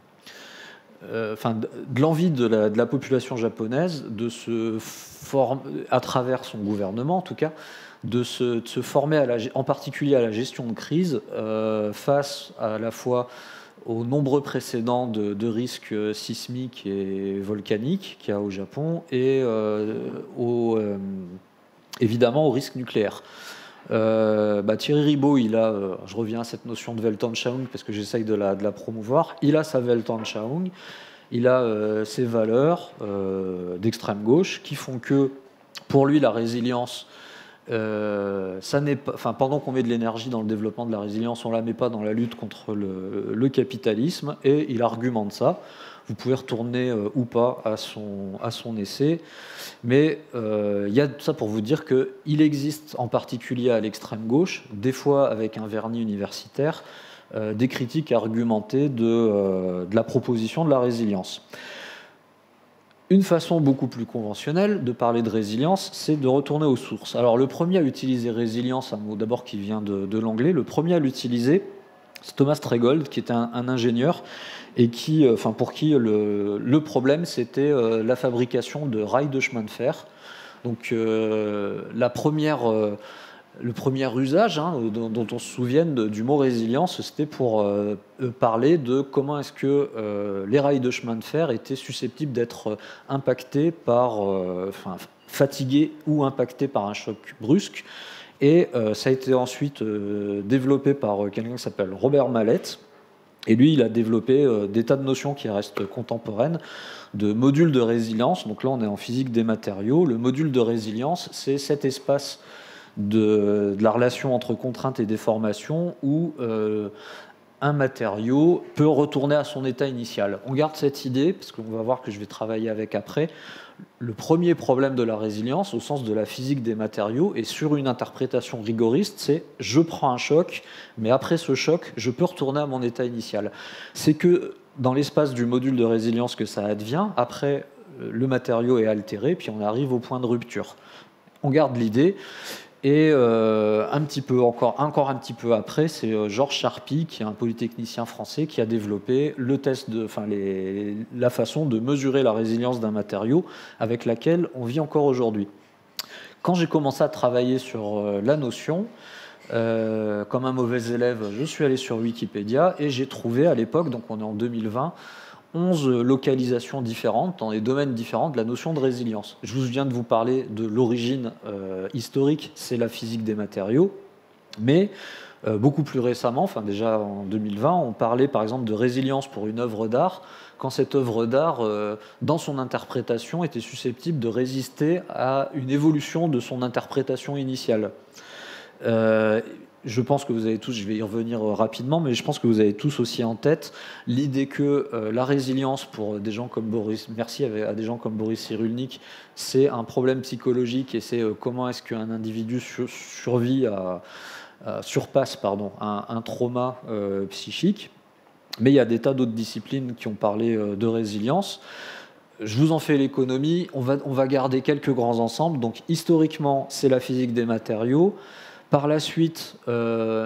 euh, enfin, de, de l'envie de la, de la population japonaise de se former, à travers son gouvernement en tout cas, de se, de se former à la, en particulier à la gestion de crise euh, face à la fois aux nombreux précédents de, de risques sismiques et volcaniques qu'il y a au Japon, et euh, au... Euh, évidemment au risque nucléaire. Euh, bah, Thierry Ribaud, il a, euh, je reviens à cette notion de Weltanschauung parce que j'essaye de la, de la promouvoir, il a sa Weltanschauung, il a euh, ses valeurs euh, d'extrême gauche qui font que, pour lui, la résilience, euh, ça n'est pas, enfin, pendant qu'on met de l'énergie dans le développement de la résilience, on ne la met pas dans la lutte contre le, le capitalisme, et il argumente ça. Vous pouvez retourner euh, ou pas à son, à son essai. Mais euh, il y a ça pour vous dire qu'il existe, en particulier à l'extrême gauche, des fois avec un vernis universitaire, euh, des critiques argumentées de, euh, de la proposition de la résilience. Une façon beaucoup plus conventionnelle de parler de résilience, c'est de retourner aux sources. Alors le premier à utiliser résilience, un mot d'abord qui vient de, de l'anglais, le premier à l'utiliser, c'est Thomas Tregold, qui était un, un ingénieur, et qui, enfin, pour qui le, le problème, c'était euh, la fabrication de rails de chemin de fer. Donc, euh, la première, euh, le premier usage hein, dont, dont on se souvienne de, du mot résilience, c'était pour euh, parler de comment est-ce que euh, les rails de chemin de fer étaient susceptibles d'être impactés par, euh, enfin, fatigués ou impactés par un choc brusque. Et euh, ça a été ensuite euh, développé par quelqu'un qui s'appelle Robert Mallet. Et lui, il a développé euh, des tas de notions qui restent contemporaines, de modules de résilience. Donc là, on est en physique des matériaux. Le module de résilience, c'est cet espace de, de la relation entre contrainte et déformation où euh, un matériau peut retourner à son état initial. On garde cette idée, parce qu'on va voir que je vais travailler avec après. Le premier problème de la résilience, au sens de la physique des matériaux, et sur une interprétation rigoriste, c'est je prends un choc, mais après ce choc, je peux retourner à mon état initial. C'est que dans l'espace du module de résilience que ça advient, après, le matériau est altéré, puis on arrive au point de rupture. On garde l'idée. Et euh, un petit peu encore, encore un petit peu après, c'est euh, Georges Charpy, qui est un polytechnicien français, qui a développé le test de, enfin, les, la façon de mesurer la résilience d'un matériau avec laquelle on vit encore aujourd'hui. Quand j'ai commencé à travailler sur euh, la notion, euh, comme un mauvais élève, je suis allé sur Wikipédia et j'ai trouvé à l'époque, donc on est en deux mille vingt, onze localisations différentes, dans des domaines différents de la notion de résilience. Je vous viens de vous parler de l'origine euh, historique, c'est la physique des matériaux, mais euh, beaucoup plus récemment, enfin déjà en deux mille vingt, on parlait par exemple de résilience pour une œuvre d'art, quand cette œuvre d'art, euh, dans son interprétation, était susceptible de résister à une évolution de son interprétation initiale. Euh, Je pense que vous avez tous, je vais y revenir rapidement, mais je pense que vous avez tous aussi en tête l'idée que euh, la résilience pour des gens comme Boris, merci à des gens comme Boris Cyrulnik, c'est un problème psychologique et c'est euh, comment est-ce qu'un individu sur, survit à, à surpasse pardon, un, un trauma euh, psychique. Mais il y a des tas d'autres disciplines qui ont parlé euh, de résilience. Je vous en fais l'économie, on va, on va garder quelques grands ensembles. Donc historiquement, c'est la physique des matériaux. Par la suite, euh,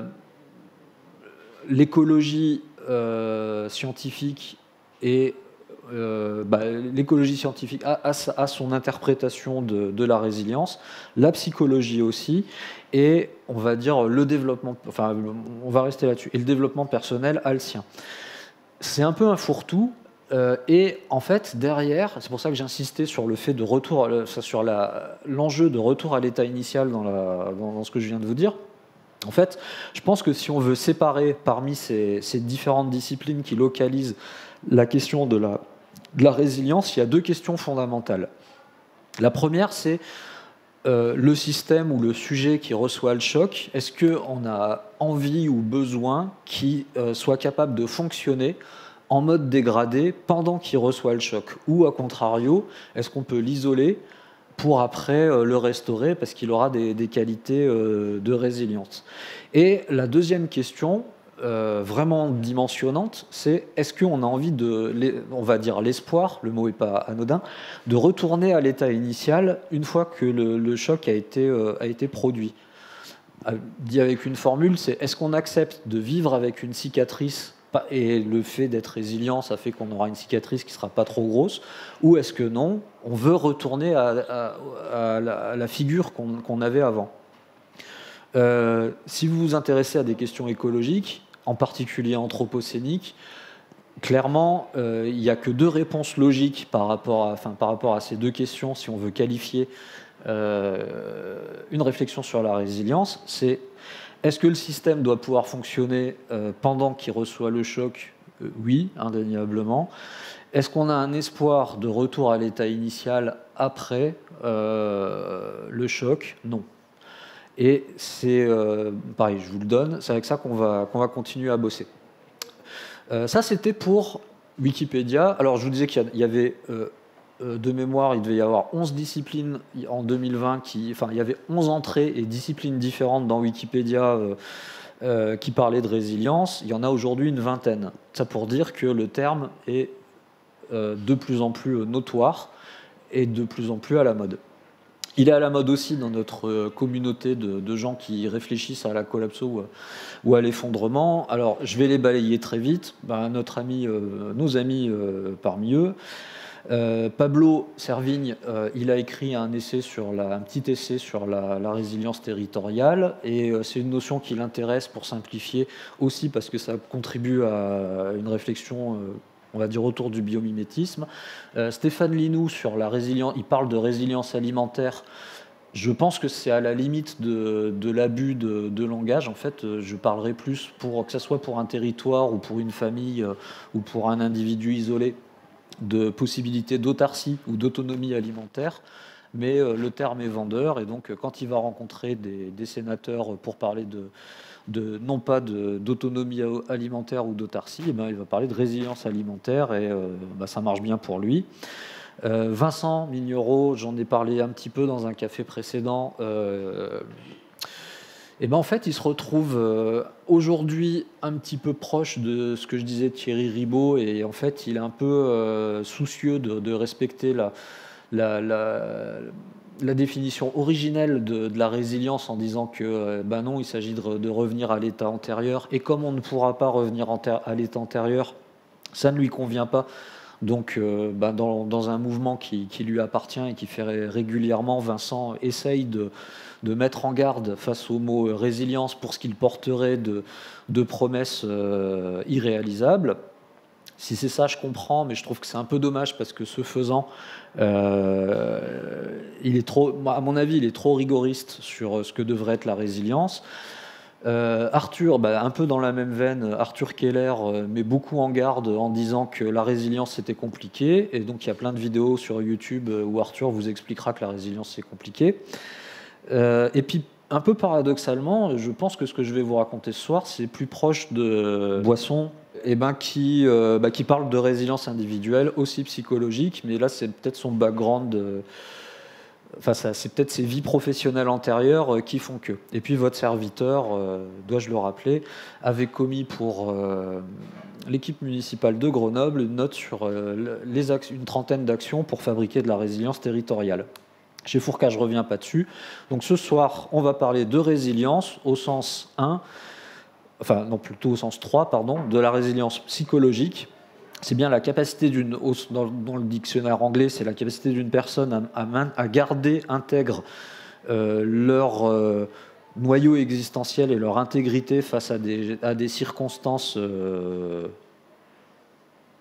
l'écologie euh, scientifique et euh, bah, l'écologie scientifique a, a, a son interprétation de, de la résilience, la psychologie aussi, et on va dire le développement, enfin on va rester là-dessus, et le développement personnel a le sien. C'est un peu un fourre-tout. Euh, et en fait, derrière, c'est pour ça que j'insistais sur le fait de retour, sur la, l'enjeu de retour à l'état initial dans, la, dans, dans ce que je viens de vous dire. En fait, je pense que si on veut séparer parmi ces, ces différentes disciplines qui localisent la question de la, de la résilience, il y a deux questions fondamentales. La première, c'est euh, le système ou le sujet qui reçoit le choc. Est-ce qu'on a envie ou besoin qu'il euh, soit capable de fonctionner en mode dégradé pendant qu'il reçoit le choc? Ou, à contrario, est-ce qu'on peut l'isoler pour après euh, le restaurer parce qu'il aura des, des qualités euh, de résilience? Et la deuxième question, euh, vraiment dimensionnante, c'est est-ce qu'on a envie de, on va dire l'espoir, le mot n'est pas anodin, de retourner à l'état initial une fois que le, le choc a été, euh, a été produit? Euh, dit avec une formule, c'est est-ce qu'on accepte de vivre avec une cicatrice et le fait d'être résilient, ça fait qu'on aura une cicatrice qui ne sera pas trop grosse, ou est-ce que non, on veut retourner à, à, à, la, à la figure qu'on qu'on avait avant? euh, Si vous vous intéressez à des questions écologiques, en particulier anthropocéniques, clairement, euh, il n'y a que deux réponses logiques par rapport à, enfin, par rapport à ces deux questions, si on veut qualifier euh, une réflexion sur la résilience. C'est est-ce que le système doit pouvoir fonctionner euh, pendant qu'il reçoit le choc? euh, Oui, indéniablement. Est-ce qu'on a un espoir de retour à l'état initial après euh, le choc? Non. Et c'est, euh, pareil, je vous le donne, c'est avec ça qu'on va, qu'on va continuer à bosser. Euh, ça, c'était pour Wikipédia. Alors, je vous disais qu'il y avait... Euh, de mémoire, il devait y avoir onze disciplines en deux mille vingt, qui, enfin, il y avait onze entrées et disciplines différentes dans Wikipédia euh, euh, qui parlaient de résilience. Il y en a aujourd'hui une vingtaine. Ça pour dire que le terme est euh, de plus en plus notoire et de plus en plus à la mode. Il est à la mode aussi dans notre communauté de, de gens qui réfléchissent à la collapso ou à, ou à l'effondrement. Alors, je vais les balayer très vite. Ben, notre ami, euh, nos amis euh, parmi eux, Euh, Pablo Servigne, euh, il a écrit un, essai sur la, un petit essai sur la, la résilience territoriale, et euh, c'est une notion qui l'intéresse pour simplifier, aussi parce que ça contribue à une réflexion, euh, on va dire, autour du biomimétisme. Euh, Stéphane Linou, sur la résilience, il parle de résilience alimentaire. Je pense que c'est à la limite de, de l'abus de, de langage. En fait, je parlerai plus, pour que ce soit pour un territoire ou pour une famille euh, ou pour un individu isolé, de possibilités d'autarcie ou d'autonomie alimentaire, mais euh, le terme est vendeur, et donc euh, quand il va rencontrer des, des sénateurs pour parler de, de non pas d'autonomie alimentaire ou d'autarcie, eh ben, il va parler de résilience alimentaire, et euh, bah, ça marche bien pour lui. Euh, Vincent Mignereau, j'en ai parlé un petit peu dans un café précédent, euh, et ben en fait, il se retrouve euh, aujourd'hui un petit peu proche de ce que je disais de Thierry Ribaud, et en fait, il est un peu euh, soucieux de, de respecter la, la, la, la définition originelle de, de la résilience, en disant que euh, ben non, il s'agit de, de revenir à l'état antérieur, et comme on ne pourra pas revenir à l'état antérieur, ça ne lui convient pas. Donc, euh, ben dans, dans un mouvement qui, qui lui appartient et qui fait régulièrement, Vincent essaye de de mettre en garde face au mot résilience pour ce qu'il porterait de, de promesses euh, irréalisables. Si c'est ça, je comprends, mais je trouve que c'est un peu dommage, parce que ce faisant, euh, il est trop, à mon avis, il est trop rigoriste sur ce que devrait être la résilience. Euh, Arthur, bah, un peu dans la même veine, Arthur Keller euh, met beaucoup en garde en disant que la résilience c'était compliqué, et donc il y a plein de vidéos sur YouTube où Arthur vous expliquera que la résilience c'est compliqué. Euh, et puis, un peu paradoxalement, je pense que ce que je vais vous raconter ce soir, c'est plus proche de Boisson, eh ben, qui, euh, bah, qui parle de résilience individuelle, aussi psychologique, mais là, c'est peut-être son background, euh, enfin, ça, c'est peut-être ses vies professionnelles antérieures euh, qui font que. Et puis, votre serviteur, euh, dois-je le rappeler, avait commis pour euh, l'équipe municipale de Grenoble une note sur euh, les une trentaine d'actions pour fabriquer de la résilience territoriale. Chez Fourcade, je ne reviens pas dessus. Donc ce soir, on va parler de résilience au sens un, enfin non, plutôt au sens trois, pardon, de la résilience psychologique. C'est bien la capacité d'une, dans, dans le dictionnaire anglais, c'est la capacité d'une personne à, à, à garder intègre euh, leur euh, noyau existentiel et leur intégrité face à des, à des circonstances... Euh,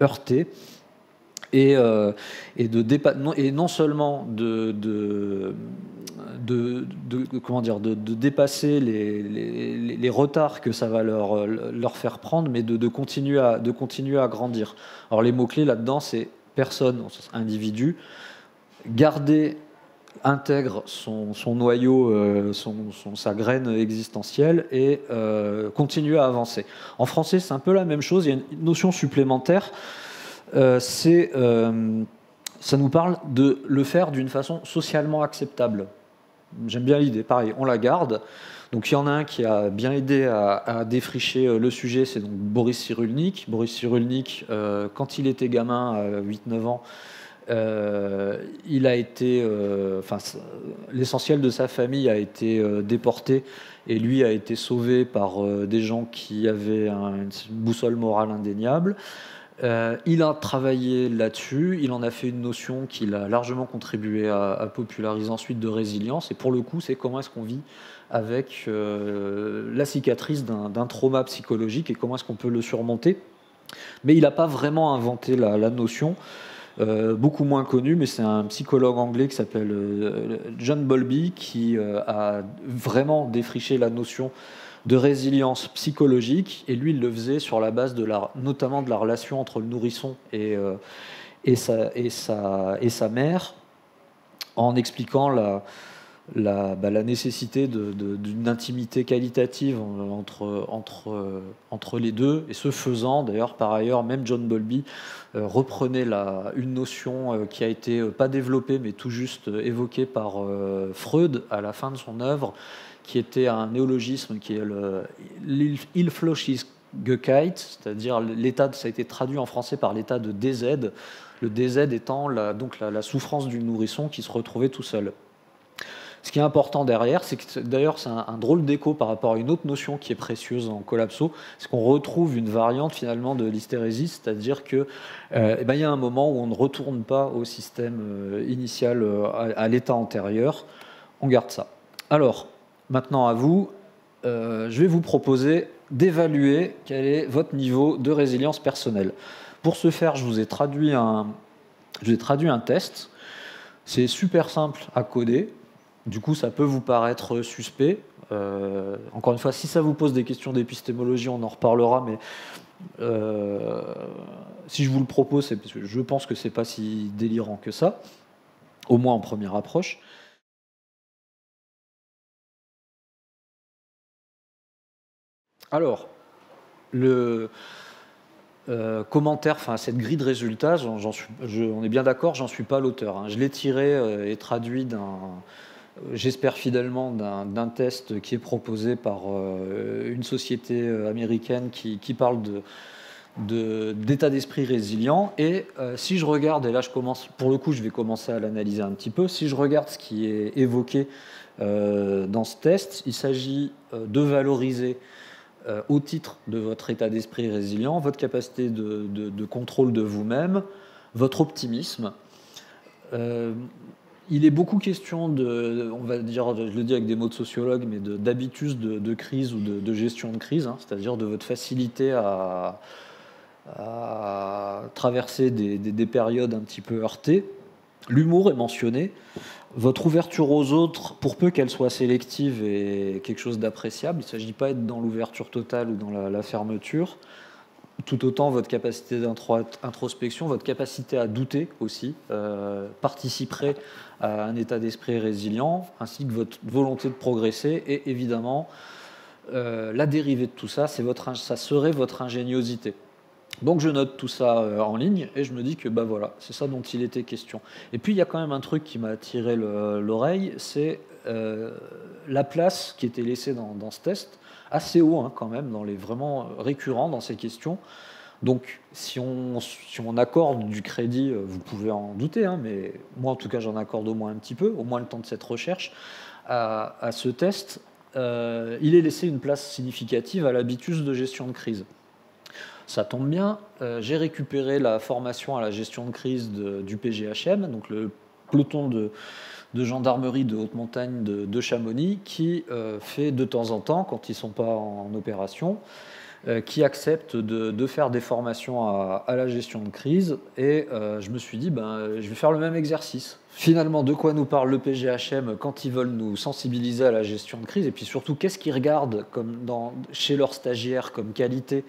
heurter. Et, euh, et, de dépa- non, et non seulement de, de, de, de, comment dire, de, de dépasser les, les, les retards que ça va leur, leur faire prendre, mais de, de, continuer à, de continuer à grandir. Alors les mots-clés là-dedans, c'est personne, individu, garder intègre son, son noyau, euh, son, son, sa graine existentielle et euh, continuer à avancer. En français, c'est un peu la même chose, il y a une notion supplémentaire. Euh, c'est, euh, ça nous parle de le faire d'une façon socialement acceptable. J'aime bien l'idée, pareil, on la garde. Donc il y en a un qui a bien aidé à, à défricher le sujet, c'est donc Boris Cyrulnik. Boris Cyrulnik, euh, quand il était gamin, à huit neuf ans, euh, il a été, euh, enfin, l'essentiel de sa famille a été euh, déporté et lui a été sauvé par euh, des gens qui avaient un, une boussole morale indéniable. Euh, il a travaillé là-dessus, il en a fait une notion qu'il a largement contribué à, à populariser ensuite de résilience. Et pour le coup, c'est comment est-ce qu'on vit avec euh, la cicatrice d'un, d'un trauma psychologique et comment est-ce qu'on peut le surmonter. Mais il n'a pas vraiment inventé la, la notion, euh, beaucoup moins connu, mais c'est un psychologue anglais qui s'appelle euh, John Bowlby qui euh, a vraiment défriché la notion de résilience psychologique, et lui il le faisait sur la base de la, notamment de la relation entre le nourrisson et, euh, et, sa, et, sa, et sa mère, en expliquant la, la, bah, la nécessité de, de, d'une intimité qualitative entre, entre, entre les deux, et ce faisant, d'ailleurs par ailleurs, même John Bowlby euh, reprenait la, une notion euh, qui a été euh, pas développée mais tout juste euh, évoquée par euh, Freud à la fin de son œuvre, qui était un néologisme qui est le Hilflosigkeit, c'est-à-dire l'état, ça a été traduit en français par l'état de D Z, le D Z étant la, donc la, la souffrance du nourrisson qui se retrouvait tout seul. Ce qui est important derrière, c'est que d'ailleurs c'est un, un drôle d'écho par rapport à une autre notion qui est précieuse en collapso, c'est qu'on retrouve une variante finalement de l'hystérésie, c'est-à-dire que euh, eh ben, il y a un moment où on ne retourne pas au système euh, initial, euh, à, à l'état antérieur, on garde ça. Alors, maintenant à vous, euh, je vais vous proposer d'évaluer quel est votre niveau de résilience personnelle. Pour ce faire, je vous ai traduit un, je vous ai traduit un test. C'est super simple à coder. Du coup, ça peut vous paraître suspect. Euh, encore une fois, si ça vous pose des questions d'épistémologie, on en reparlera, mais euh, si je vous le propose, c'est parce que je pense que c'est pas si délirant que ça, au moins en première approche. Alors, le euh, commentaire, enfin cette grille de résultats, j'en, j'en suis, je, on est bien d'accord, j'en suis pas l'auteur. Hein. Je l'ai tiré euh, et traduit d'un, j'espère fidèlement, d'un, d'un test qui est proposé par euh, une société américaine qui, qui parle de, de, d'état d'esprit résilient. Et euh, si je regarde, et là je commence, pour le coup je vais commencer à l'analyser un petit peu, si je regarde ce qui est évoqué euh, dans ce test, il s'agit euh, de valoriser Euh, au titre de votre état d'esprit résilient, votre capacité de, de, de contrôle de vous-même, votre optimisme. Euh, il est beaucoup question de, on va dire, je le dis avec des mots de sociologue, mais de, d'habitus de, de crise ou de, de gestion de crise, hein, c'est-à-dire de votre facilité à, à traverser des, des, des périodes un petit peu heurtées. L'humour est mentionné. Votre ouverture aux autres, pour peu qu'elle soit sélective, est quelque chose d'appréciable. Il ne s'agit pas d'être dans l'ouverture totale ou dans la, la fermeture. Tout autant votre capacité d'introspection, votre capacité à douter aussi, euh, participerait à un état d'esprit résilient, ainsi que votre volonté de progresser. Et évidemment, euh, la dérivée de tout ça, c'est votre, ça serait votre ingéniosité. Donc je note tout ça en ligne et je me dis que bah voilà, c'est ça dont il était question. Et puis il y a quand même un truc qui m'a tiré le, l'oreille, c'est euh, la place qui était laissée dans, dans ce test, assez haut hein, quand même, dans les vraiment récurrents dans ces questions. Donc si on, si on accorde du crédit, vous pouvez en douter, hein, mais moi en tout cas j'en accorde au moins un petit peu, au moins le temps de cette recherche, à, à ce test, euh, il est laissé une place significative à l'habitus de gestion de crise. Ça tombe bien, euh, j'ai récupéré la formation à la gestion de crise de, du P G H M, donc le peloton de, de gendarmerie de haute montagne de, de Chamonix, qui euh, fait de temps en temps, quand ils ne sont pas en opération, euh, qui acceptent de, de faire des formations à, à la gestion de crise. Et euh, je me suis dit, ben, je vais faire le même exercice. Finalement, de quoi nous parle le P G H M quand ils veulent nous sensibiliser à la gestion de crise? Et puis surtout, qu'est-ce qu'ils regardent comme dans, chez leurs stagiaires comme qualité?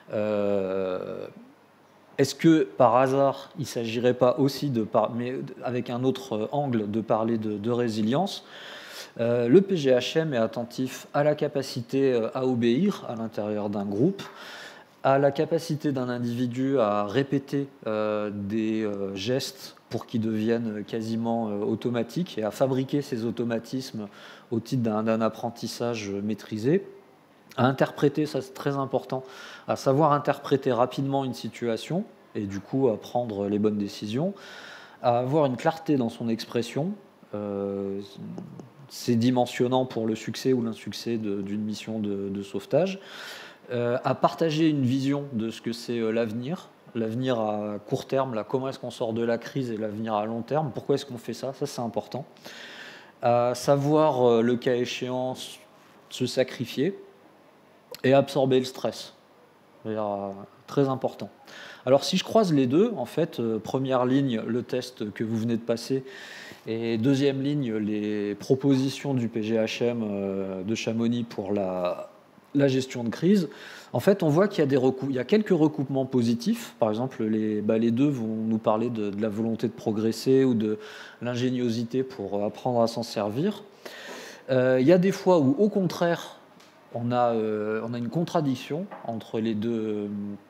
euh, Est-ce que, par hasard, il ne s'agirait pas aussi, de par... mais avec un autre angle, de parler de, de résilience? euh, Le P G H M est attentif à la capacité à obéir à l'intérieur d'un groupe, à la capacité d'un individu à répéter euh, des euh, gestes pour qu'ils deviennent quasiment euh, automatiques et à fabriquer ces automatismes au titre d'un, d'un apprentissage maîtrisé, à interpréter, ça c'est très important, à savoir interpréter rapidement une situation et du coup à prendre les bonnes décisions, à avoir une clarté dans son expression. Euh, c'est dimensionnant pour le succès ou l'insuccès de, d'une mission de, de sauvetage. Euh, à partager une vision de ce que c'est euh, l'avenir, l'avenir à court terme, là, comment est-ce qu'on sort de la crise, et l'avenir à long terme, pourquoi est-ce qu'on fait ça, ça c'est important. À savoir, euh, le cas échéant, se sacrifier et absorber le stress, c'est-à-dire, euh, très important. Alors si je croise les deux, en fait, euh, première ligne, le test que vous venez de passer, et deuxième ligne, les propositions du P G H M euh, de Chamonix pour la la gestion de crise, en fait, on voit qu'il y a, des recou- il y a quelques recoupements positifs. Par exemple, les, bah, les deux vont nous parler de, de la volonté de progresser ou de l'ingéniosité pour apprendre à s'en servir. Euh, il y a des fois où, au contraire, on a, euh, on a une contradiction entre les deux euh,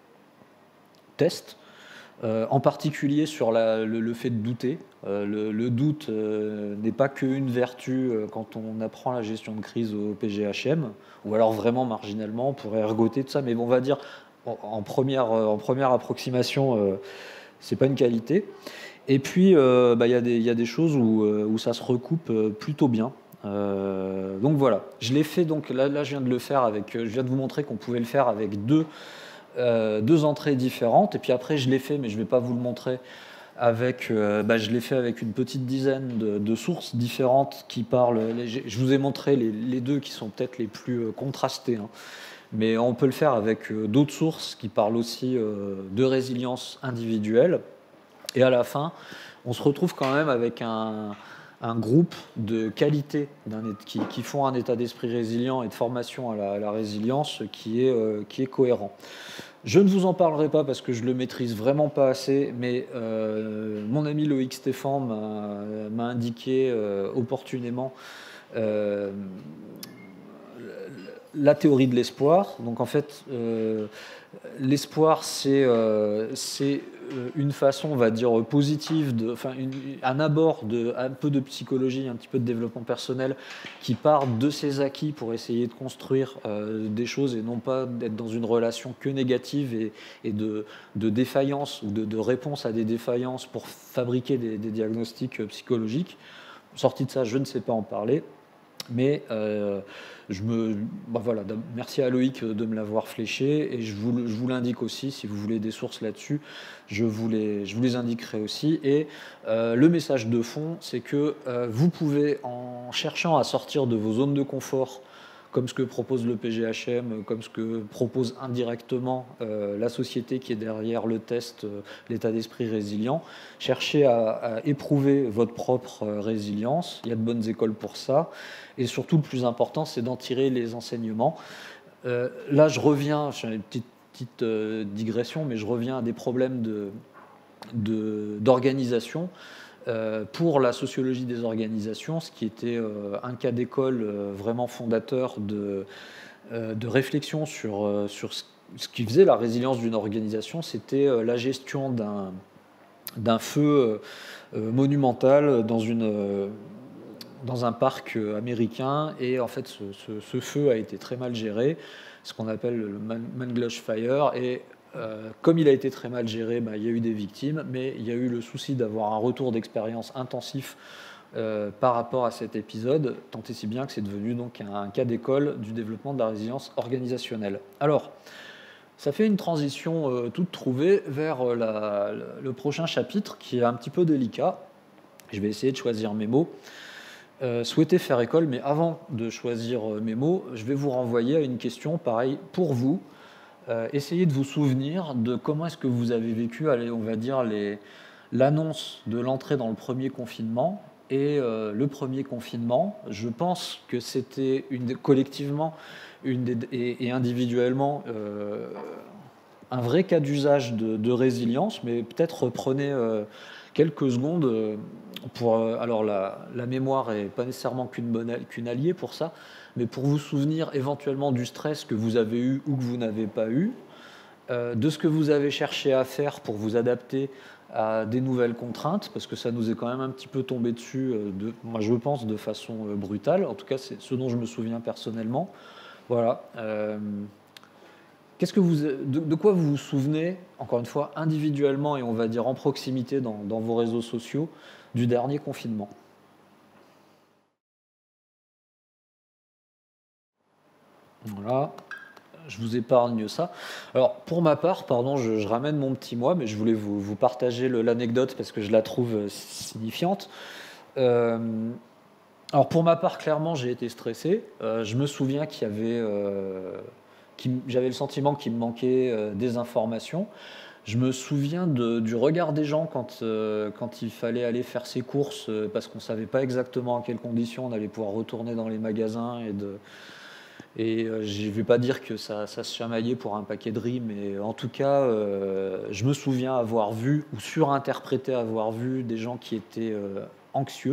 tests. Euh, en particulier sur la, le, le fait de douter. Euh, le, le doute euh, n'est pas qu'une vertu euh, quand on apprend la gestion de crise au P G H M, ou alors vraiment marginalement, on pourrait ergoter tout ça, mais on va dire en, en, première, en première approximation, euh, c'est pas une qualité. Et puis, euh, bah, y a des, y a des choses où, où ça se recoupe plutôt bien. Euh, donc voilà, je l'ai fait, donc là, là je viens de le faire avec, je viens de vous montrer qu'on pouvait le faire avec deux Euh, deux entrées différentes, et puis après je l'ai fait, mais je ne vais pas vous le montrer, avec, euh, bah, je l'ai fait avec une petite dizaine de, de sources différentes qui parlent, les, je vous ai montré les, les deux qui sont peut-être les plus euh, contrastées, hein, mais on peut le faire avec euh, d'autres sources qui parlent aussi euh, de résilience individuelle, et à la fin on se retrouve quand même avec un, un groupe de qualité d'un, qui, qui font un état d'esprit résilient et de formation à la, à la résilience qui est, euh, qui est cohérent. Je ne vous en parlerai pas parce que je le maîtrise vraiment pas assez, mais euh, mon ami Loïc Stéphan m'a, m'a indiqué euh, opportunément euh, la théorie de l'espoir. Donc en fait, euh, l'espoir, c'est, euh, c'est une façon, on va dire, positive, de, enfin, une, un abord de un peu de psychologie, un petit peu de développement personnel, qui part de ses acquis pour essayer de construire euh, des choses et non pas d'être dans une relation que négative et, et de, de défaillance ou de, de réponse à des défaillances pour fabriquer des, des diagnostics psychologiques. Sorti de ça, je ne sais pas en parler. Mais euh, je me, bah voilà, merci à Loïc de me l'avoir fléché, et je vous, je vous l'indique aussi, si vous voulez des sources là-dessus, je vous les, je vous les indiquerai aussi. Et euh, le message de fond, c'est que euh, vous pouvez, en cherchant à sortir de vos zones de confort, comme ce que propose le P G H M, comme ce que propose indirectement euh, la société qui est derrière le test, euh, l'état d'esprit résilient, cherchez à, à éprouver votre propre euh, résilience. Il y a de bonnes écoles pour ça. Et surtout, le plus important, c'est d'en tirer les enseignements. Euh, là, je reviens, j'ai une petite, petite euh, digression, mais je reviens à des problèmes de, de, d'organisation. Euh, pour la sociologie des organisations, ce qui était euh, un cas d'école euh, vraiment fondateur de, euh, de réflexion sur, euh, sur ce, ce qui faisait la résilience d'une organisation, c'était euh, la gestion d'un, d'un feu euh, monumental dans, une, euh, dans un parc américain. Et en fait, ce, ce, ce feu a été très mal géré, ce qu'on appelle le Manglash Fire. Et Euh, comme il a été très mal géré, bah, il y a eu des victimes, mais il y a eu le souci d'avoir un retour d'expérience intensif euh, par rapport à cet épisode, tant et si bien que c'est devenu donc un, un cas d'école du développement de la résilience organisationnelle. Alors, ça fait une transition euh, toute trouvée vers euh, la, le prochain chapitre qui est un petit peu délicat. Je vais essayer de choisir mes mots. Euh, souhaiter faire école, mais avant de choisir mes mots, je vais vous renvoyer à une question pareille pour vous. euh, essayez de vous souvenir de comment est-ce que vous avez vécu, allez, on va dire, les, l'annonce de l'entrée dans le premier confinement. Et euh, le premier confinement, je pense que c'était une, collectivement une des, et, et individuellement euh, un vrai cas d'usage de, de résilience, mais peut-être prenez euh, quelques secondes euh, pour... Euh, alors la, la mémoire n'est pas nécessairement qu'une bonne, qu'une alliée pour ça, mais pour vous souvenir éventuellement du stress que vous avez eu ou que vous n'avez pas eu, euh, de ce que vous avez cherché à faire pour vous adapter à des nouvelles contraintes, parce que ça nous est quand même un petit peu tombé dessus, euh, de, moi je pense, de façon euh, brutale. En tout cas, c'est ce dont je me souviens personnellement. Voilà. Euh, Qu'est-ce que vous, de, de quoi vous vous souvenez, encore une fois, individuellement et on va dire en proximité dans, dans vos réseaux sociaux, du dernier confinement? Voilà, je vous épargne ça. Alors, pour ma part, pardon, je, je ramène mon petit moi, mais je voulais vous, vous partager le- l'anecdote parce que je la trouve euh, signifiante. Euh, alors, pour ma part, clairement, j'ai été stressé. Euh, je me souviens qu'il y avait... euh, qu'il- j'avais le sentiment qu'il me manquait euh, des informations. Je me souviens de- du regard des gens quand, euh, quand il fallait aller faire ses courses euh, parce qu'on ne savait pas exactement à quelles conditions on allait pouvoir retourner dans les magasins. Et, de, et euh, je ne vais pas dire que ça, ça se chamaillait pour un paquet de riz, mais en tout cas, euh, je me souviens avoir vu ou surinterprété avoir vu des gens qui étaient euh, anxieux.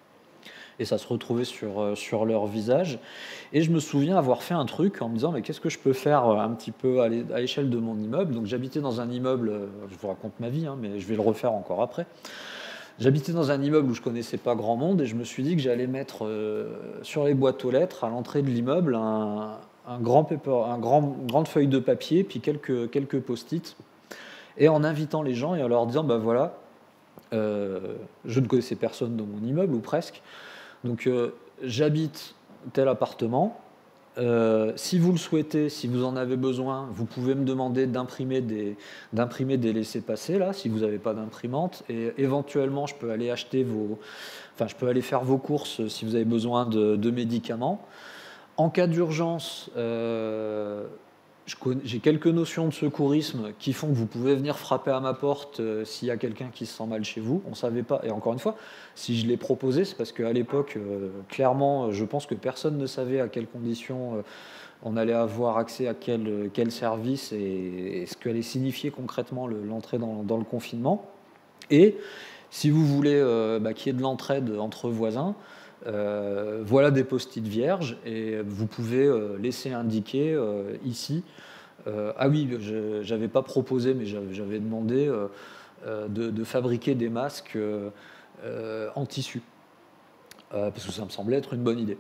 Et ça se retrouvait sur, euh, sur leur visage. Et je me souviens avoir fait un truc en me disant, mais qu'est-ce que je peux faire euh, un petit peu à l'é- à l'échelle de mon immeuble? Donc j'habitais dans un immeuble, euh, je vous raconte ma vie, hein, mais je vais le refaire encore après. J'habitais dans un immeuble où je connaissais pas grand monde et je me suis dit que j'allais mettre euh, sur les boîtes aux lettres, à l'entrée de l'immeuble, un, un grand paper, un grand, une grande feuille de papier, puis quelques, quelques post-it. Et en invitant les gens et en leur disant, bah voilà, euh, je ne connaissais personne dans mon immeuble, ou presque. Donc euh, j'habite tel appartement. Euh, si vous le souhaitez, si vous en avez besoin, vous pouvez me demander d'imprimer des, d'imprimer des laissez-passer là, si vous n'avez pas d'imprimante. Et éventuellement, je peux aller acheter vos, enfin, je peux aller faire vos courses si vous avez besoin de, de médicaments. En cas d'urgence, euh, je connais- j'ai quelques notions de secourisme qui font que vous pouvez venir frapper à ma porte euh, s'il y a quelqu'un qui se sent mal chez vous. On ne savait pas. Et encore une fois, si je l'ai proposé, c'est parce qu'à l'époque, euh, clairement, je pense que personne ne savait à quelles conditions euh, on allait avoir accès à quel, quel service et, et ce qu'allait signifier concrètement le- l'entrée dans, dans le confinement. Et si vous voulez euh, bah, qu'il y ait de l'entraide entre voisins, euh, voilà des post-it vierges et vous pouvez euh, laisser indiquer euh, ici. Euh, ah oui, je n'avais pas proposé, mais j'avais j'avais demandé euh, euh, de, de fabriquer des masques euh, euh, en tissu, euh, parce que ça me semblait être une bonne idée.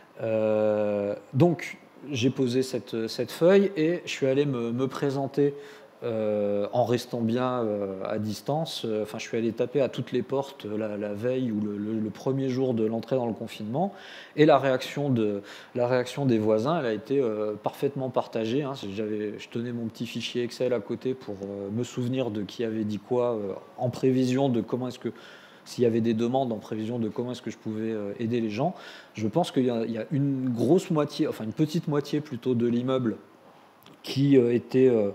Euh, donc, j'ai posé cette, cette feuille et je suis allé me, me présenter euh, en restant bien euh, à distance. Enfin, je suis allé taper à toutes les portes la, la veille ou le, le- le premier jour de l'entrée dans le confinement. Et la réaction, de, la réaction des voisins, elle a été euh, parfaitement partagée, hein. J'avais, je tenais mon petit fichier Excel à côté pour euh, me souvenir de qui avait dit quoi euh, en prévision de comment est-ce que s'il y avait des demandes en prévision de comment est-ce que je pouvais euh, aider les gens. Je pense qu'il y a, il y a une grosse moitié, enfin une petite moitié plutôt de l'immeuble qui euh, était euh,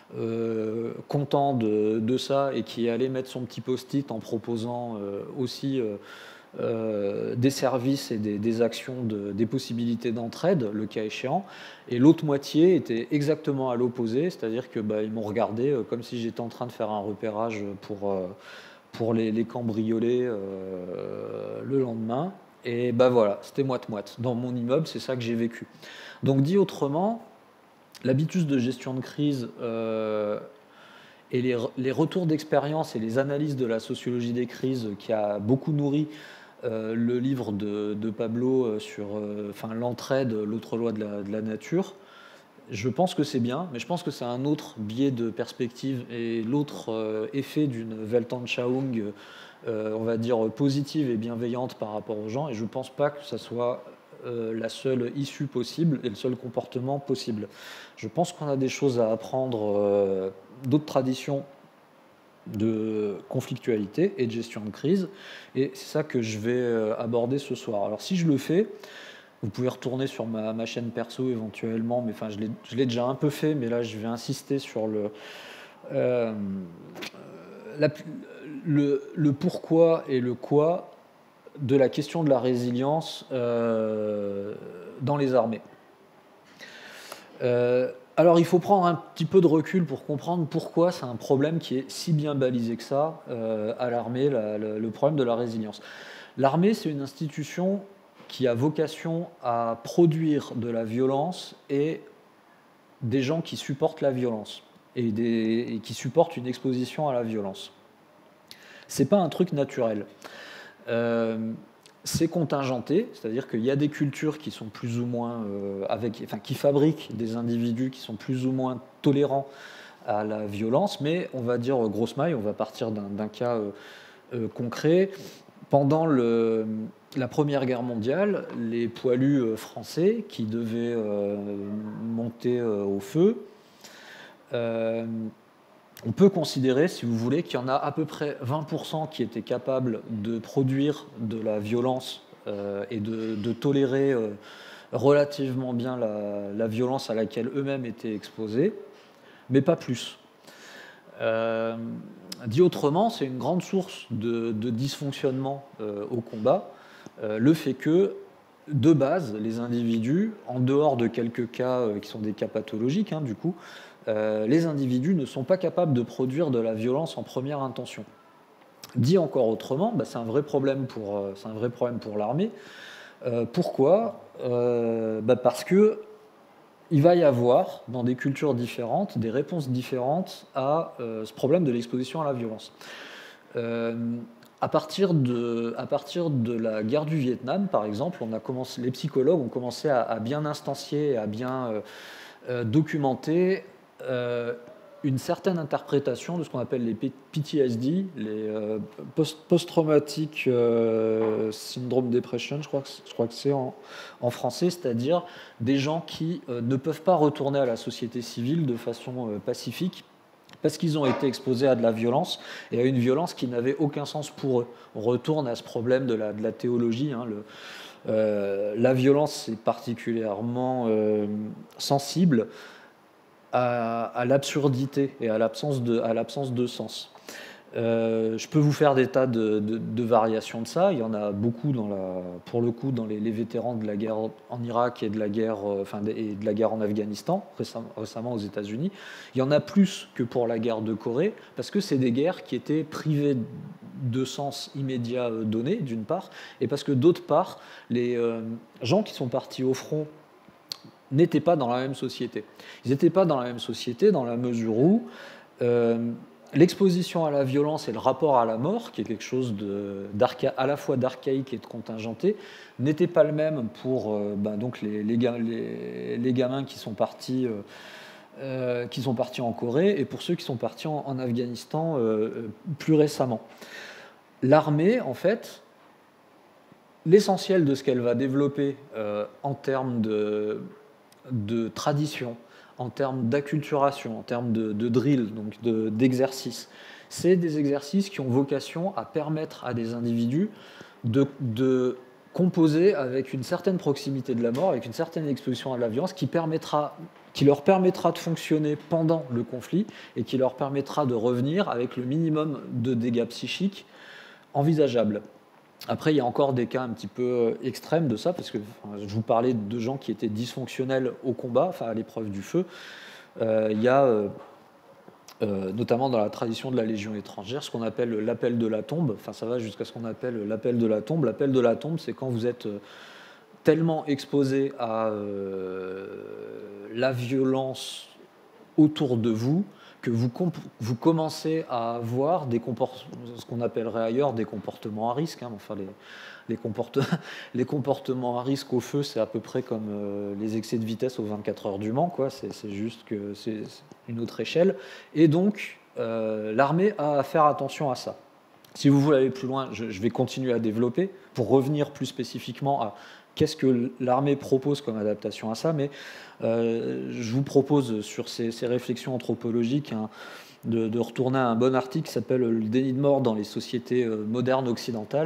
euh, content de, de ça et qui allait mettre son petit post-it en proposant euh, aussi euh, euh, des services et des, des actions, de, des possibilités d'entraide, le cas échéant. Et l'autre moitié était exactement à l'opposé, c'est-à-dire que bah, ils m'ont regardé euh, comme si j'étais en train de faire un repérage pour, euh, pour les, les cambrioler euh, le lendemain. Et ben voilà, c'était moite-moite. Dans mon immeuble, c'est ça que j'ai vécu. Donc dit autrement, l'habitus de gestion de crise euh, et les, les retours d'expérience et les analyses de la sociologie des crises qui a beaucoup nourri euh, le livre de, de Pablo sur euh, enfin, l'entraide, l'autre loi de la, de la nature, je pense que c'est bien, mais je pense que c'est un autre biais de perspective et l'autre euh, effet d'une Weltanschauung, euh, on va dire, positive et bienveillante par rapport aux gens. Et je ne pense pas que ça soit euh, la seule issue possible et le seul comportement possible. Je pense qu'on a des choses à apprendre euh, d'autres traditions de conflictualité et de gestion de crise. Et c'est ça que je vais euh, aborder ce soir. Alors si je le fais, Vous pouvez retourner sur ma, ma chaîne perso éventuellement, mais enfin, je l'ai, je l'ai déjà un peu fait, mais là, je vais insister sur le, euh, la- le, le pourquoi et le quoi de la question de la résilience euh, dans les armées. Euh, alors, il faut prendre un petit peu de recul pour comprendre pourquoi c'est un problème qui est si bien balisé que ça euh, à l'armée, la- la- le problème de la résilience. L'armée, c'est une institution qui a vocation à produire de la violence et des gens qui supportent la violence et, des, et qui supportent une exposition à la violence. C'est pas un truc naturel. Euh, c'est contingenté, c'est-à-dire qu'il y a des cultures qui sont plus ou moins euh, avec, enfin, qui fabriquent des individus qui sont plus ou moins tolérants à la violence, mais on va dire grosse maille, on va partir d'un, d'un cas euh, euh, concret. Pendant le, la Première Guerre mondiale, les poilus euh, français qui devaient euh, monter euh, au feu, euh, on peut considérer, si vous voulez, qu'il y en a à peu près vingt pour cent qui étaient capables de produire de la violence euh, et de, de tolérer euh, relativement bien la, la violence à laquelle eux-mêmes étaient exposés, mais pas plus. Euh, dit autrement, c'est une grande source de, de dysfonctionnement euh, au combat, euh, le fait que, de base, les individus, en dehors de quelques cas euh, qui sont des cas pathologiques, hein, du coup, euh, les individus ne sont pas capables de produire de la violence en première intention. Dit encore autrement, bah, c'est un vrai problème pour, euh, c'est un vrai problème pour l'armée. Euh, pourquoi euh, bah, Parce que il va y avoir, dans des cultures différentes, des réponses différentes à euh, ce problème de l'exposition à la violence. Euh, à, partir de, à partir de la guerre du Vietnam, par exemple, on a commencé, les psychologues ont commencé à, à bien instancier, à bien euh, euh, documenter euh, une certaine interprétation de ce qu'on appelle les P T S D, les euh, post-traumatic euh, syndrome depression, je crois que, je crois que c'est en, en français, c'est-à-dire des gens qui euh, ne peuvent pas retourner à la société civile de façon euh, pacifique parce qu'ils ont été exposés à de la violence et à une violence qui n'avait aucun sens pour eux. On retourne à ce problème de la, de la théologie. Hein, le, euh, la violence est particulièrement euh, sensible à, à l'absurdité et à l'absence de, à l'absence de sens. Euh, je peux vous faire des tas de, de, de variations de ça. Il y en a beaucoup, dans la, pour le coup, dans les, les vétérans de la guerre en Irak et de la guerre, euh, enfin, et de la guerre en Afghanistan, récemment, récemment aux États-Unis. Il y en a plus que pour la guerre de Corée, parce que c'est des guerres qui étaient privées de sens immédiat euh, donné, d'une part, et parce que d'autre part, les euh, gens qui sont partis au front n'étaient pas dans la même société. Ils n'étaient pas dans la même société dans la mesure où euh, l'exposition à la violence et le rapport à la mort, qui est quelque chose de, à la fois d'archaïque et de contingenté, n'était pas le même pour euh, ben donc les, les, les, les gamins qui sont partis euh, euh, qui sont partis en Corée et pour ceux qui sont partis en, en Afghanistan euh, plus récemment. L'armée, en fait, l'essentiel de ce qu'elle va développer euh, en termes de de tradition, en termes d'acculturation, en termes de, de drill, donc de, d'exercices. C'est des exercices qui ont vocation à permettre à des individus de, de composer avec une certaine proximité de la mort, avec une certaine exposition à la violence, qui, permettra, qui leur permettra de fonctionner pendant le conflit et qui leur permettra de revenir avec le minimum de dégâts psychiques envisageables. Après, il y a encore des cas un petit peu extrêmes de ça, parce que enfin, je vous parlais de gens qui étaient dysfonctionnels au combat, enfin à l'épreuve du feu. Euh, il y a, euh, euh, notamment dans la tradition de la Légion étrangère, ce qu'on appelle l'appel de la tombe. Enfin, ça va jusqu'à ce qu'on appelle l'appel de la tombe. L'appel de la tombe, c'est quand vous êtes tellement exposé à euh, la violence autour de vous que vous, vous commencez à avoir des ce qu'on appellerait ailleurs des comportements à risque. Hein. Enfin, les, les, comport les comportements à risque au feu, c'est à peu près comme euh, les excès de vitesse aux vingt-quatre heures du Mans. C'est juste que c'est une autre échelle. Et donc, euh, l'armée a à faire attention à ça. Si vous voulez aller plus loin, je, je vais continuer à développer pour revenir plus spécifiquement à qu'est-ce que l'armée propose comme adaptation à ça, mais euh, je vous propose sur ces, ces réflexions anthropologiques hein, de, de retourner à un bon article qui s'appelle « Le déni de mort dans les sociétés modernes occidentales »,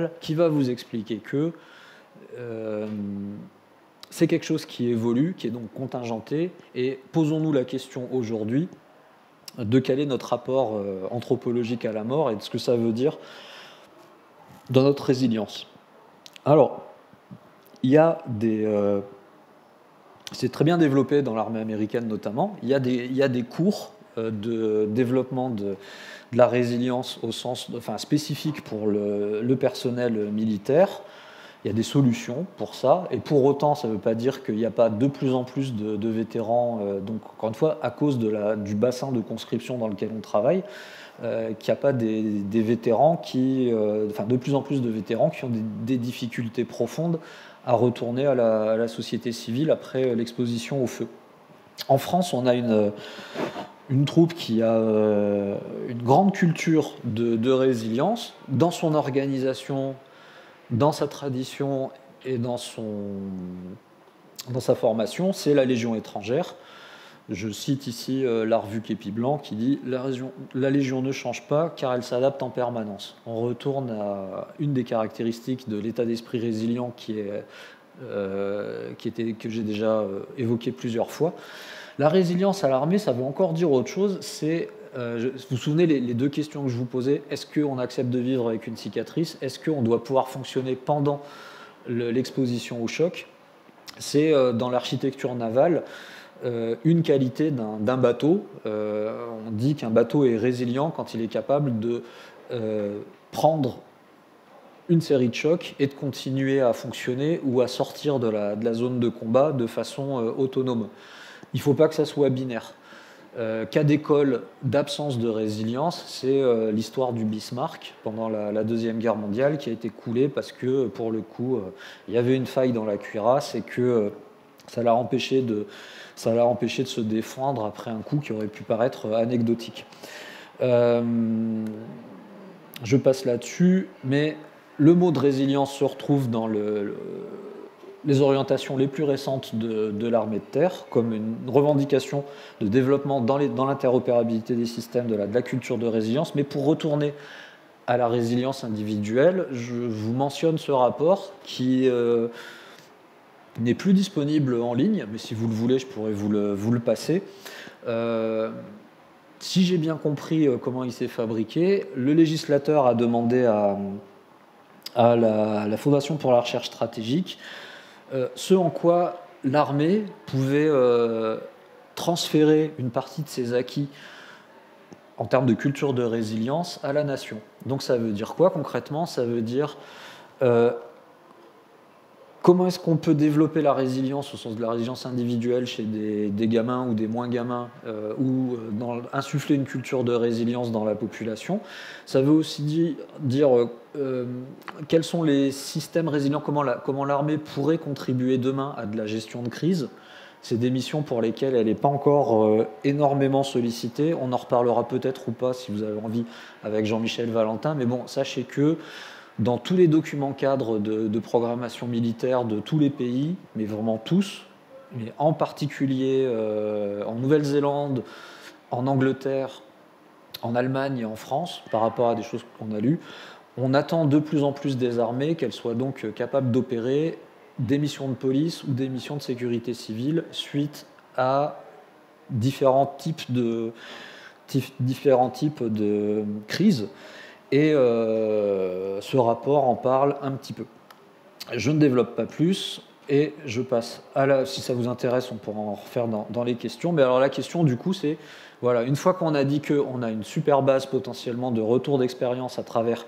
qui va vous expliquer que euh, c'est quelque chose qui évolue, qui est donc contingenté, et posons-nous la question aujourd'hui de quel est notre rapport euh, anthropologique à la mort et de ce que ça veut dire dans notre résilience. Alors, il y a des... Euh, c'est très bien développé dans l'armée américaine notamment, il y a des, il y a des cours euh, de développement de, de la résilience au sens enfin, spécifique pour le, le personnel militaire. Il y a des solutions pour ça, et pour autant, ça ne veut pas dire qu'il n'y a pas de plus en plus de, de vétérans, euh, donc encore une fois, à cause de la, du bassin de conscription dans lequel on travaille, euh, qu'il n'y a pas des, des vétérans qui, euh, enfin de plus en plus de vétérans qui ont des, des difficultés profondes à retourner à la, à la société civile après l'exposition au feu. En France, on a une, une troupe qui a euh, une grande culture de, de résilience dans son organisation, dans sa tradition et dans, son, dans sa formation, c'est la Légion étrangère. Je cite ici euh, l'Arvu Képi Blanc qui dit la, « La Légion ne change pas car elle s'adapte en permanence ». On retourne à une des caractéristiques de l'état d'esprit résilient qui est, euh, qui était, que j'ai déjà euh, évoqué plusieurs fois. La résilience à l'armée, ça veut encore dire autre chose, c'est... Euh, je, vous vous souvenez les, les deux questions que je vous posais, est-ce qu'on accepte de vivre avec une cicatrice? Est-ce qu'on doit pouvoir fonctionner pendant le, l'exposition au choc? C'est euh, dans l'architecture navale euh, une qualité d'un, d'un bateau. Euh, on dit qu'un bateau est résilient quand il est capable de euh, prendre une série de chocs et de continuer à fonctionner ou à sortir de la, de la zone de combat de façon euh, autonome. Il ne faut pas que ça soit binaire. Euh, cas d'école d'absence de résilience, c'est euh, l'histoire du Bismarck pendant la, la Deuxième Guerre mondiale qui a été coulée parce que, pour le coup, euh, il y avait une faille dans la cuirasse et que euh, ça l'a empêché de, ça l'a empêché de se défendre après un coup qui aurait pu paraître anecdotique. Euh, je passe là-dessus, mais le mot de résilience se retrouve dans le, le les orientations les plus récentes de, de l'armée de terre, comme une revendication de développement dans, les, dans l'interopérabilité des systèmes, de la, de la culture de résilience. Mais pour retourner à la résilience individuelle, je vous mentionne ce rapport qui euh, n'est plus disponible en ligne, mais si vous le voulez, je pourrais vous le, vous le passer. Euh, si j'ai bien compris comment il s'est fabriqué, le législateur a demandé à, à, la, à la Fondation pour la recherche stratégique Euh, ce en quoi l'armée pouvait euh, transférer une partie de ses acquis en termes de culture de résilience à la nation. Donc ça veut dire quoi concrètement? Ça veut dire euh, comment est-ce qu'on peut développer la résilience au sens de la résilience individuelle chez des, des gamins ou des moins gamins euh, ou dans, insuffler une culture de résilience dans la population. Ça veut aussi dire, dire euh, quels sont les systèmes résilients, comment, la, comment l'armée pourrait contribuer demain à de la gestion de crise. C'est des missions pour lesquelles elle n'est pas encore euh, énormément sollicitée. On en reparlera peut-être ou pas si vous avez envie avec Jean-Michel Valentin, mais bon, sachez que dans tous les documents cadres de, de programmation militaire de tous les pays, mais vraiment tous, mais en particulier euh, en Nouvelle-Zélande, en Angleterre, en Allemagne et en France, par rapport à des choses qu'on a lues, on attend de plus en plus des armées qu'elles soient donc capables d'opérer des missions de police ou des missions de sécurité civile suite à différents types de, différents types de crises. Et euh, ce rapport en parle un petit peu. Je ne développe pas plus et je passe à la... Si ça vous intéresse, on pourra en refaire dans, dans les questions. Mais alors la question, du coup, c'est, voilà, une fois qu'on a dit qu'on a une super base potentiellement de retour d'expérience à travers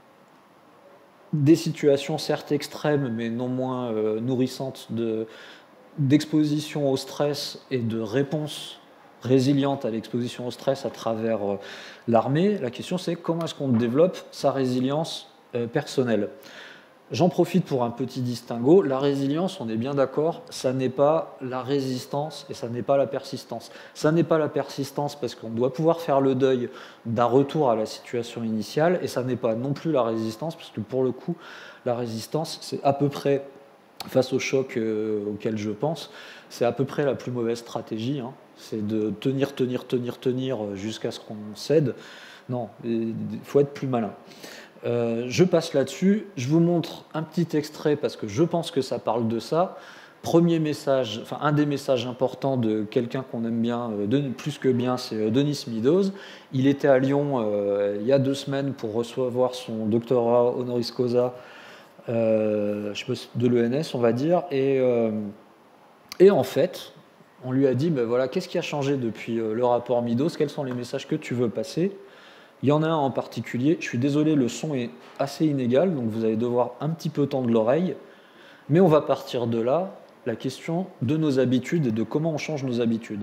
des situations certes extrêmes, mais non moins euh, nourrissantes de, d'exposition au stress et de réponse résiliente à l'exposition au stress à travers euh, l'armée, la question c'est comment est-ce qu'on développe sa résilience euh, personnelle. J'en profite pour un petit distinguo. La résilience, on est bien d'accord, ça n'est pas la résistance et ça n'est pas la persistance. Ça n'est pas la persistance parce qu'on doit pouvoir faire le deuil d'un retour à la situation initiale et ça n'est pas non plus la résistance parce que pour le coup, la résistance, c'est à peu près, face au choc euh, auquel je pense, c'est à peu près la plus mauvaise stratégie. Hein. C'est de tenir, tenir, tenir, tenir jusqu'à ce qu'on cède. Non, il faut être plus malin. Euh, je passe là-dessus. Je vous montre un petit extrait parce que je pense que ça parle de ça. Premier message, enfin un des messages importants de quelqu'un qu'on aime bien, euh, de, plus que bien, c'est euh, Denis Meadows. Il était à Lyon euh, il y a deux semaines pour recevoir son doctorat honoris causa euh, je sais pas, de l'E N S, on va dire. Et, euh, et en fait, on lui a dit, ben voilà, qu'est-ce qui a changé depuis euh, le rapport Meadows? Quels sont les messages que tu veux passer? Il y en a un en particulier. Je suis désolé, le son est assez inégal, donc vous allez devoir un petit peu tendre l'oreille. Mais on va partir de là. La question de nos habitudes et de comment on change nos habitudes.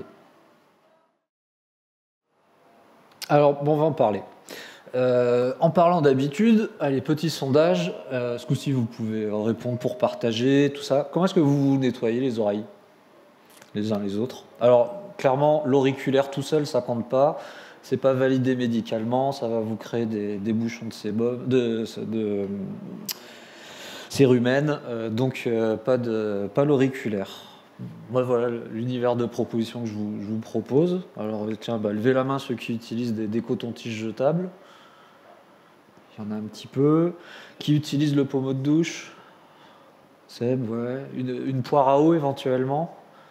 Alors, bon, on va en parler. Euh, en parlant d'habitudes, allez, petit sondage. Euh, ce coup-ci, vous pouvez répondre pour partager, tout ça. Comment est-ce que vous vous nettoyez les oreilles, les uns les autres? Alors, clairement, l'auriculaire tout seul, ça compte pas. C'est pas validé médicalement. Ça va vous créer des, des bouchons de sébum, de, de cérumen, euh, donc euh, pas, de, pas l'auriculaire. Moi, voilà l'univers de propositions que je vous, je vous propose. Alors, tiens, bah, levez la main ceux qui utilisent des, des cotons-tiges jetables. Il y en a un petit peu. Qui utilisent le pommeau de douche? Seb, ouais. Une, une poire à eau éventuellement?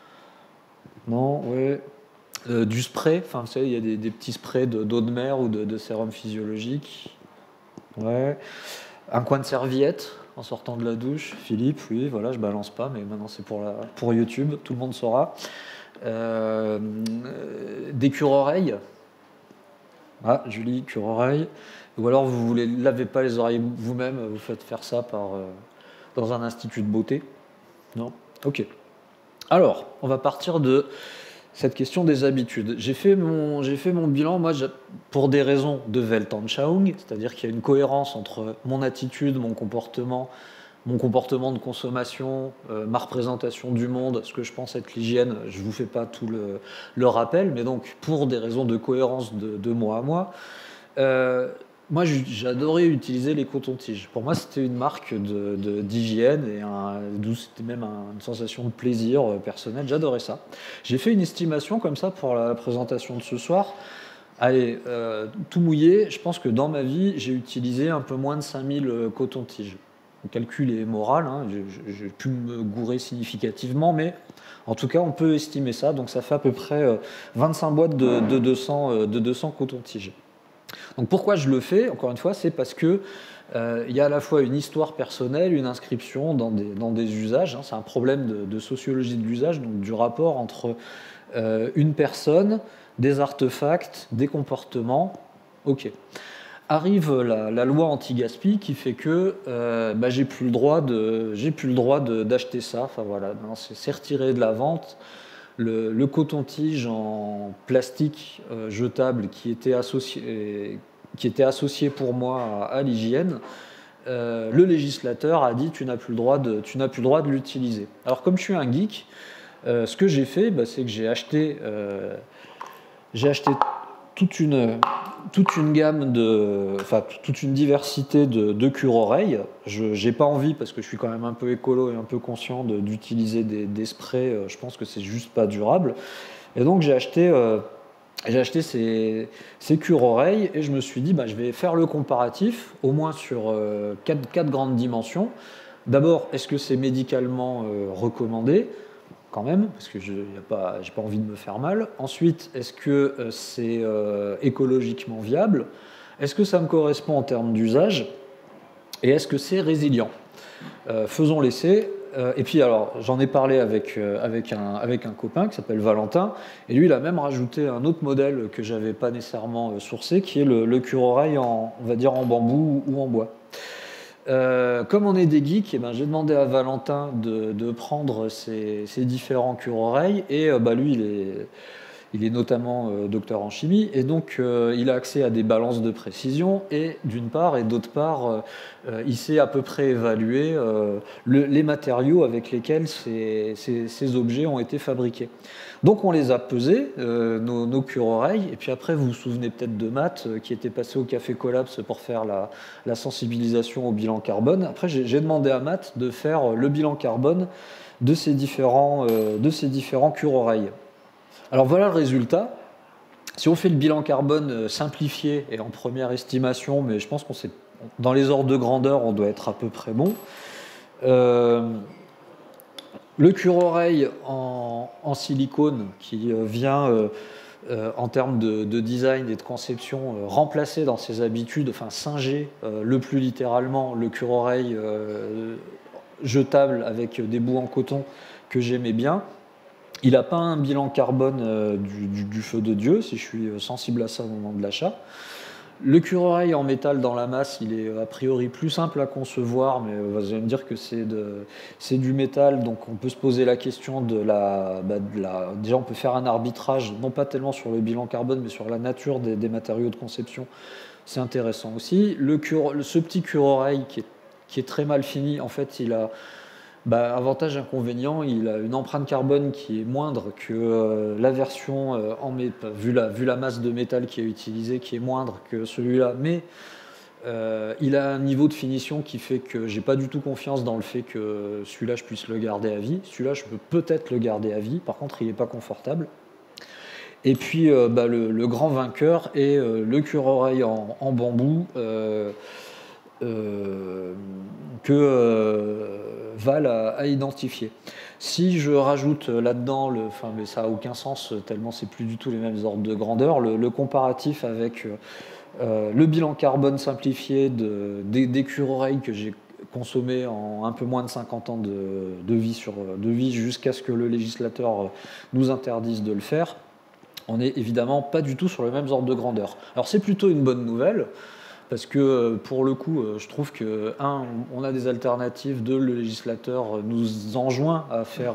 Non, ouais. Euh, du spray, enfin, vous savez, il y a des, des petits sprays de, d'eau de mer ou de, de sérum physiologique. Ouais. Un coin de serviette en sortant de la douche. Philippe, oui, voilà, je balance pas, mais maintenant c'est pour, la, pour YouTube, tout le monde saura. Euh, des cure-oreilles. Ah, Julie, cure-oreille. Ou alors vous ne lavez pas les oreilles vous-même, vous faites faire ça par, euh, dans un institut de beauté. Non? Ok. Alors, on va partir de cette question des habitudes. J'ai fait mon, j'ai fait mon bilan, moi, pour des raisons de Weltanschauung, c'est-à-dire qu'il y a une cohérence entre mon attitude, mon comportement, mon comportement de consommation, euh, ma représentation du monde, ce que je pense être l'hygiène. Je ne vous fais pas tout le, le rappel, mais donc pour des raisons de cohérence de, de moi à moi, euh, moi j'adorais utiliser les cotons-tiges. Pour moi, c'était une marque de, de, d'hygiène et un, c'était même un, une sensation de plaisir personnel. J'adorais ça. J'ai fait une estimation comme ça pour la présentation de ce soir. Allez, euh, tout mouillé, je pense que dans ma vie, j'ai utilisé un peu moins de cinq mille cotons-tiges. Le calcul est moral, hein, j'ai pu me gourer significativement, mais en tout cas, on peut estimer ça. Donc ça fait à peu près vingt-cinq boîtes de, de, deux cents, de deux cents cotons-tiges. Donc pourquoi je le fais? Encore une fois, c'est parce que euh, il y a à la fois une histoire personnelle, une inscription dans des, dans des usages. Hein, c'est un problème de, de sociologie de l'usage, donc du rapport entre euh, une personne, des artefacts, des comportements. Ok. Arrive la, la loi anti-gaspi qui fait que euh, bah, j'ai plus le droit de, j'ai plus le droit de, d'acheter ça. Enfin voilà, non, c'est, c'est retiré de la vente. Le, le coton-tige en plastique euh, jetable qui était associé, qui était associé pour moi à, à l'hygiène, euh, le législateur a dit tu n'as plus le droit de, tu n'as plus le droit de l'utiliser. Alors comme je suis un geek, euh, ce que j'ai fait, bah, c'est que j'ai acheté, euh, j'ai acheté toute une, toute une gamme de, enfin toute une diversité de, de cure-oreilles. Je j'ai pas envie parce que je suis quand même un peu écolo et un peu conscient de, d'utiliser des, des sprays. Je pense que c'est juste pas durable. Et donc j'ai acheté, euh, j'ai acheté ces, ces cure-oreilles et je me suis dit bah je vais faire le comparatif au moins sur euh, quatre, quatre grandes dimensions. D'abord, est-ce que c'est médicalement euh, recommandé? Quand même, parce que je n'ai pas, j'ai pas envie de me faire mal. Ensuite, est-ce que euh, c'est euh, écologiquement viable? Est-ce que ça me correspond en termes d'usage? Et est-ce que c'est résilient? euh, Faisons l'essai. Euh, et puis, alors, j'en ai parlé avec, euh, avec, un, avec un copain qui s'appelle Valentin, et lui, il a même rajouté un autre modèle que je n'avais pas nécessairement euh, sourcé, qui est le, le cure-oreille en, on va dire, en bambou ou en bois. Euh, comme on est des geeks, eh ben, j'ai demandé à Valentin de, de prendre ces, ces différents cure-oreilles et euh, bah, lui il est, il est notamment euh, docteur en chimie et donc euh, il a accès à des balances de précision et d'une part et d'autre part euh, euh, il sait à peu près évaluer euh, le, les matériaux avec lesquels ces, ces, ces objets ont été fabriqués. Donc on les a pesés, euh, nos, nos cure-oreilles, et puis après vous vous souvenez peut-être de Matt euh, qui était passé au Café Collapse pour faire la, la sensibilisation au bilan carbone. Après j'ai, j'ai demandé à Matt de faire le bilan carbone de ces différents, euh, de ces différents cure-oreilles. Alors voilà le résultat. Si on fait le bilan carbone simplifié et en première estimation, mais je pense qu'on sait, dans les ordres de grandeur, on doit être à peu près bon. Euh, Le cure-oreille en, en silicone qui euh, vient, euh, euh, en termes de, de design et de conception, euh, remplacer dans ses habitudes, enfin singer euh, le plus littéralement le cure-oreille euh, jetable avec des bouts en coton que j'aimais bien. Il n'a pas un bilan carbone euh, du, du, du feu de Dieu, si je suis sensible à ça au moment de l'achat. Le cure-oreille en métal dans la masse, il est a priori plus simple à concevoir, mais vous allez me dire que c'est, de, c'est du métal, donc on peut se poser la question de la, bah de la... Déjà, on peut faire un arbitrage, non pas tellement sur le bilan carbone, mais sur la nature des, des matériaux de conception. C'est intéressant aussi. Le cure, ce petit cure-oreille qui est, qui est très mal fini, en fait, il a... Bah, avantage, inconvénient, il a une empreinte carbone qui est moindre que euh, la version euh, en métal, vu la, vu la masse de métal qui est utilisée, qui est moindre que celui-là, mais euh, il a un niveau de finition qui fait que j'ai pas du tout confiance dans le fait que celui-là je puisse le garder à vie. Celui-là je peux peut-être le garder à vie, par contre il n'est pas confortable. Et puis euh, bah, le, le grand vainqueur est euh, le cure-oreille en, en bambou. Euh, Euh, que euh, Val a, a identifié. Si je rajoute là-dedans, le, enfin, mais ça n'a aucun sens tellement c'est plus du tout les mêmes ordres de grandeur, le, le comparatif avec euh, le bilan carbone simplifié de, des, des cure-oreilles que j'ai consommé en un peu moins de cinquante ans de, de vie, sur, de vie jusqu'à ce que le législateur nous interdise de le faire, on n'est évidemment pas du tout sur les mêmes ordres de grandeur. Alors c'est plutôt une bonne nouvelle, parce que pour le coup, je trouve que, un, on a des alternatives, deux, le législateur nous enjoint à faire,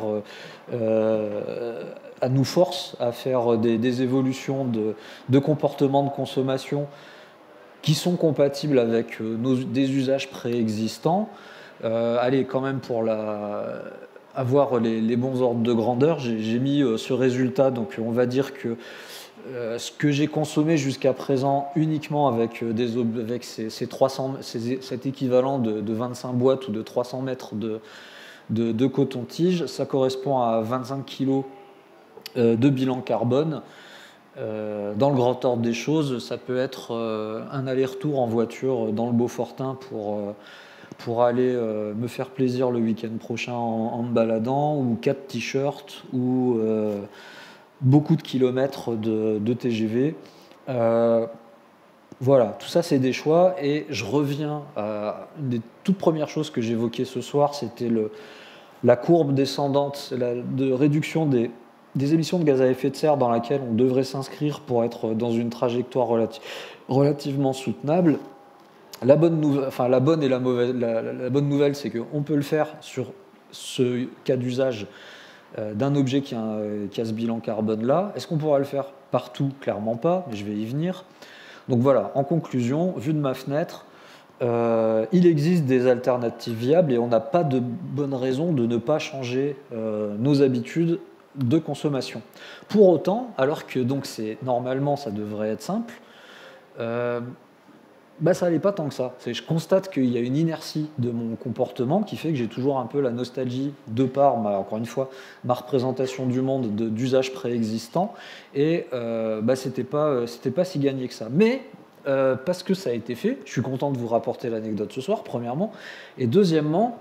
euh, à nous force à faire des, des évolutions de, de comportement de consommation qui sont compatibles avec nos, des usages préexistants. Euh, allez, quand même, pour la, avoir les, les bons ordres de grandeur, j'ai, j'ai mis ce résultat, donc on va dire que Euh, ce que j'ai consommé jusqu'à présent uniquement avec, des, avec ces, ces trois cents, ces, cet équivalent de, de vingt-cinq boîtes ou de trois cents mètres de, de, de coton-tige, ça correspond à vingt-cinq kilos euh, de bilan carbone. Euh, dans le grand ordre des choses, ça peut être euh, un aller-retour en voiture dans le Beaufortin pour, euh, pour aller euh, me faire plaisir le week-end prochain en, en me baladant, ou quatre t-shirts, ou... Euh, beaucoup de kilomètres de, de T G V. Euh, voilà, tout ça c'est des choix, et je reviens à une des toutes premières choses que j'évoquais ce soir, c'était le, la courbe descendante la, de réduction des, des émissions de gaz à effet de serre dans laquelle on devrait s'inscrire pour être dans une trajectoire relati- relativement soutenable. La bonne, nouvelle, enfin, la bonne et la mauvaise, la, la, la bonne nouvelle, c'est qu'on peut le faire sur ce cas d'usage d'un objet qui a, qui a ce bilan carbone-là. Est-ce qu'on pourra le faire partout? Clairement pas, mais je vais y venir. Donc voilà, en conclusion, vu de ma fenêtre, euh, il existe des alternatives viables et on n'a pas de bonne raison de ne pas changer euh, nos habitudes de consommation. Pour autant, alors que donc c'est, normalement ça devrait être simple, euh, bah, ça n'allait pas tant que ça. C'est, je constate qu'il y a une inertie de mon comportement qui fait que j'ai toujours un peu la nostalgie de par, ma, encore une fois, ma représentation du monde de, d'usage préexistant. Et euh, bah, c'était pas, c'était pas si gagné que ça. Mais euh, parce que ça a été fait, je suis content de vous rapporter l'anecdote ce soir, premièrement. Et deuxièmement,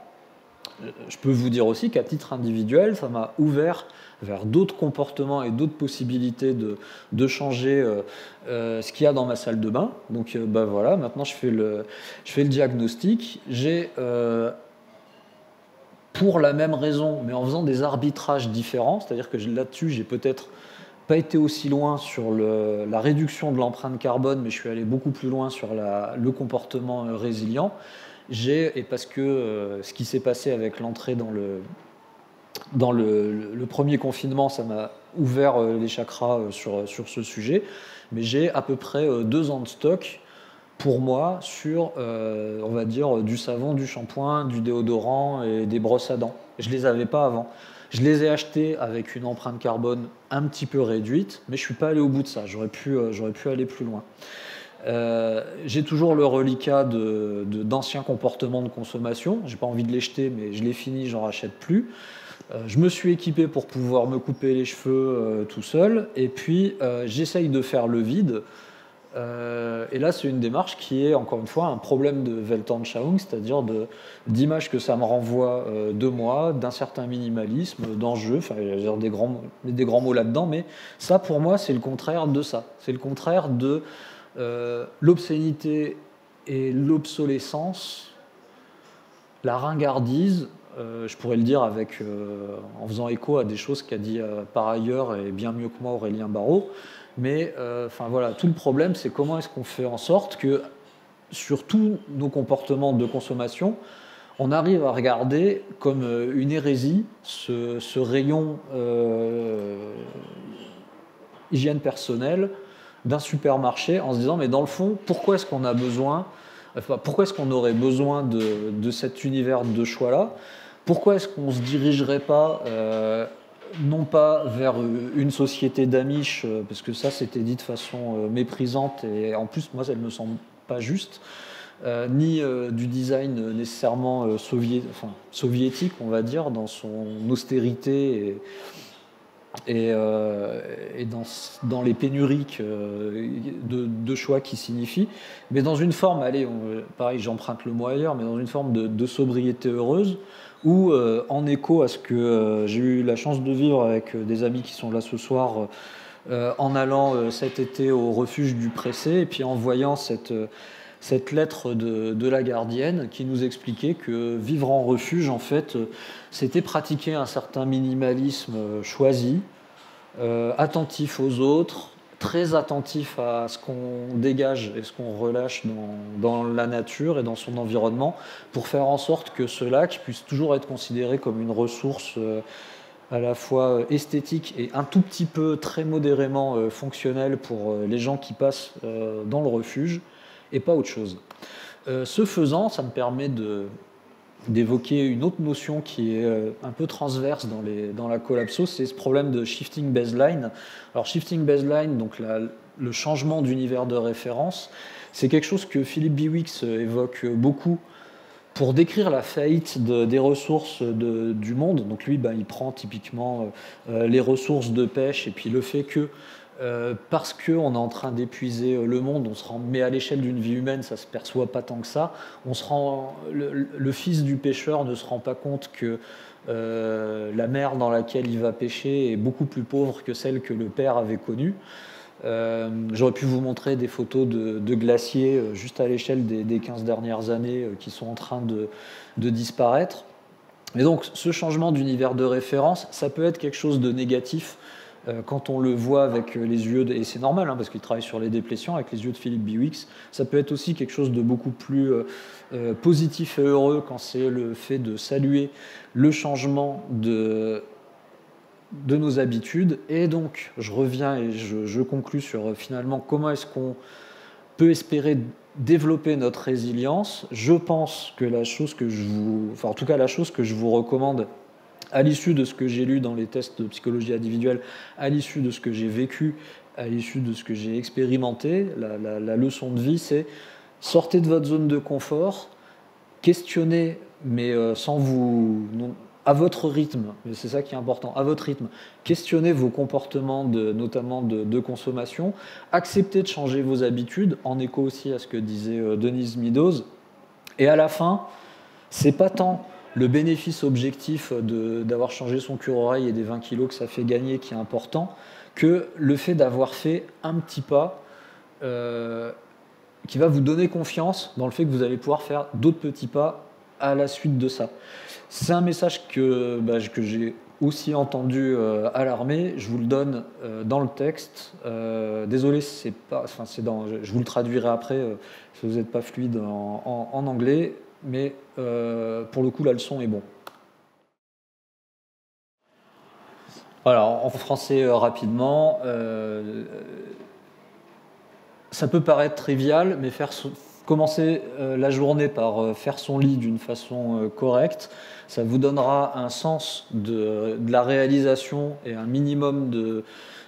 je peux vous dire aussi qu'à titre individuel, ça m'a ouvert vers d'autres comportements et d'autres possibilités de, de changer euh, euh, ce qu'il y a dans ma salle de bain. Donc euh, bah voilà, maintenant je fais le, je fais le diagnostic. J'ai, euh, pour la même raison, mais en faisant des arbitrages différents, c'est-à-dire que là-dessus, j'ai peut-être pas été aussi loin sur le, la réduction de l'empreinte carbone, mais je suis allé beaucoup plus loin sur la, le comportement euh, résilient. J'ai, et parce que euh, ce qui s'est passé avec l'entrée dans le Dans le, le, le premier confinement, ça m'a ouvert euh, les chakras euh, sur, sur ce sujet, mais j'ai à peu près euh, deux ans de stock pour moi sur, euh, on va dire, du savon, du shampoing, du déodorant et des brosses à dents. Je ne les avais pas avant. Je les ai achetés avec une empreinte carbone un petit peu réduite, mais je ne suis pas allé au bout de ça. J'aurais pu, euh, j'aurais pu aller plus loin. Euh, j'ai toujours le reliquat de, de, d'anciens comportements de consommation. Je n'ai pas envie de les jeter, mais je les finis, j'en rachète plus. Euh, je me suis équipé pour pouvoir me couper les cheveux euh, tout seul, et puis euh, j'essaye de faire le vide Euh, et là, c'est une démarche qui est, encore une fois, un problème de Weltanschauung, c'est-à-dire d'image que ça me renvoie euh, de moi, d'un certain minimalisme, d'enjeu, enfin, il y a des grands, des grands mots là-dedans, mais ça, pour moi, c'est le contraire de ça. C'est le contraire de euh, l'obscénité et l'obsolescence, la ringardise. Euh, je pourrais le dire avec, euh, en faisant écho à des choses qu'a dit euh, par ailleurs et bien mieux que moi Aurélien Barraud. Mais euh, enfin, voilà, tout le problème, c'est comment est-ce qu'on fait en sorte que sur tous nos comportements de consommation, on arrive à regarder comme une hérésie ce, ce rayon euh, hygiène personnelle d'un supermarché en se disant mais dans le fond, pourquoi est-ce qu'on a besoin, enfin, pourquoi est-ce qu'on aurait besoin de, de cet univers de choix-là? Pourquoi est-ce qu'on ne se dirigerait pas euh, non pas vers une société d'Amish, parce que ça c'était dit de façon méprisante et en plus moi ça ne me semble pas juste, euh, ni euh, du design nécessairement euh, sovié, enfin, soviétique on va dire dans son austérité et, et, euh, et dans, dans les pénuries euh, de, de choix qui signifient, mais dans une forme, allez, on, pareil j'emprunte le mot ailleurs, mais dans une forme de, de sobriété heureuse, ou euh, en écho à ce que euh, j'ai eu la chance de vivre avec euh, des amis qui sont là ce soir, euh, en allant euh, cet été au refuge du Pressé, et puis en voyant cette, euh, cette lettre de, de la gardienne qui nous expliquait que vivre en refuge, en fait, euh, c'était pratiquer un certain minimalisme euh, choisi, euh, attentif aux autres, très attentif à ce qu'on dégage et ce qu'on relâche dans, dans la nature et dans son environnement pour faire en sorte que ce lac puisse toujours être considéré comme une ressource euh, à la fois esthétique et un tout petit peu très modérément euh, fonctionnelle pour euh, les gens qui passent euh, dans le refuge et pas autre chose. Euh, ce faisant, ça me permet de d'évoquer une autre notion qui est un peu transverse dans, les, dans la collapso, c'est ce problème de shifting baseline. Alors shifting baseline, donc la, le changement d'univers de référence, c'est quelque chose que Philippe Biwix évoque beaucoup pour décrire la faillite de, des ressources de, du monde. Donc lui, ben, il prend typiquement euh, les ressources de pêche et puis le fait que Euh, parce qu'on est en train d'épuiser le monde, on se rend, mais à l'échelle d'une vie humaine, ça ne se perçoit pas tant que ça. On se rend, le, le fils du pêcheur ne se rend pas compte que euh, la mer dans laquelle il va pêcher est beaucoup plus pauvre que celle que le père avait connue. Euh, J'aurais pu vous montrer des photos de, de glaciers euh, juste à l'échelle des, des quinze dernières années euh, qui sont en train de, de disparaître. Et donc ce changement d'univers de référence, ça peut être quelque chose de négatif quand on le voit avec les yeux, de, et c'est normal hein, parce qu'il travaille sur les déplétions avec les yeux de Philippe Biwix, ça peut être aussi quelque chose de beaucoup plus euh, positif et heureux quand c'est le fait de saluer le changement de, de nos habitudes. Et donc, je reviens et je, je conclus sur finalement comment est-ce qu'on peut espérer développer notre résilience. Je pense que la chose que je vous, enfin en tout cas la chose que je vous recommande à l'issue de ce que j'ai lu dans les tests de psychologie individuelle, à l'issue de ce que j'ai vécu, à l'issue de ce que j'ai expérimenté, la, la, la leçon de vie, c'est sortez de votre zone de confort, questionnez, mais euh, sans vous... Non, à votre rythme, c'est ça qui est important, à votre rythme, questionnez vos comportements, de, notamment de, de consommation, acceptez de changer vos habitudes, en écho aussi à ce que disait euh, Denise Meadows, et à la fin, c'est pas tant le bénéfice objectif de, d'avoir changé son cure-oreille et des vingt kilos que ça fait gagner qui est important, que le fait d'avoir fait un petit pas euh, qui va vous donner confiance dans le fait que vous allez pouvoir faire d'autres petits pas à la suite de ça. C'est un message que, bah, que j'ai aussi entendu euh, à l'armée, je vous le donne euh, dans le texte. Euh, désolé, c'est pas, enfin, c'est dans, je vous le traduirai après euh, si vous n'êtes pas fluide en, en, en anglais. Mais euh, pour le coup, la leçon est bon. Alors, en français, euh, rapidement, euh, ça peut paraître trivial, mais faire so- commencer euh, la journée par euh, faire son lit d'une façon euh, correcte, ça vous donnera un sens de, de la réalisation et un minimum de,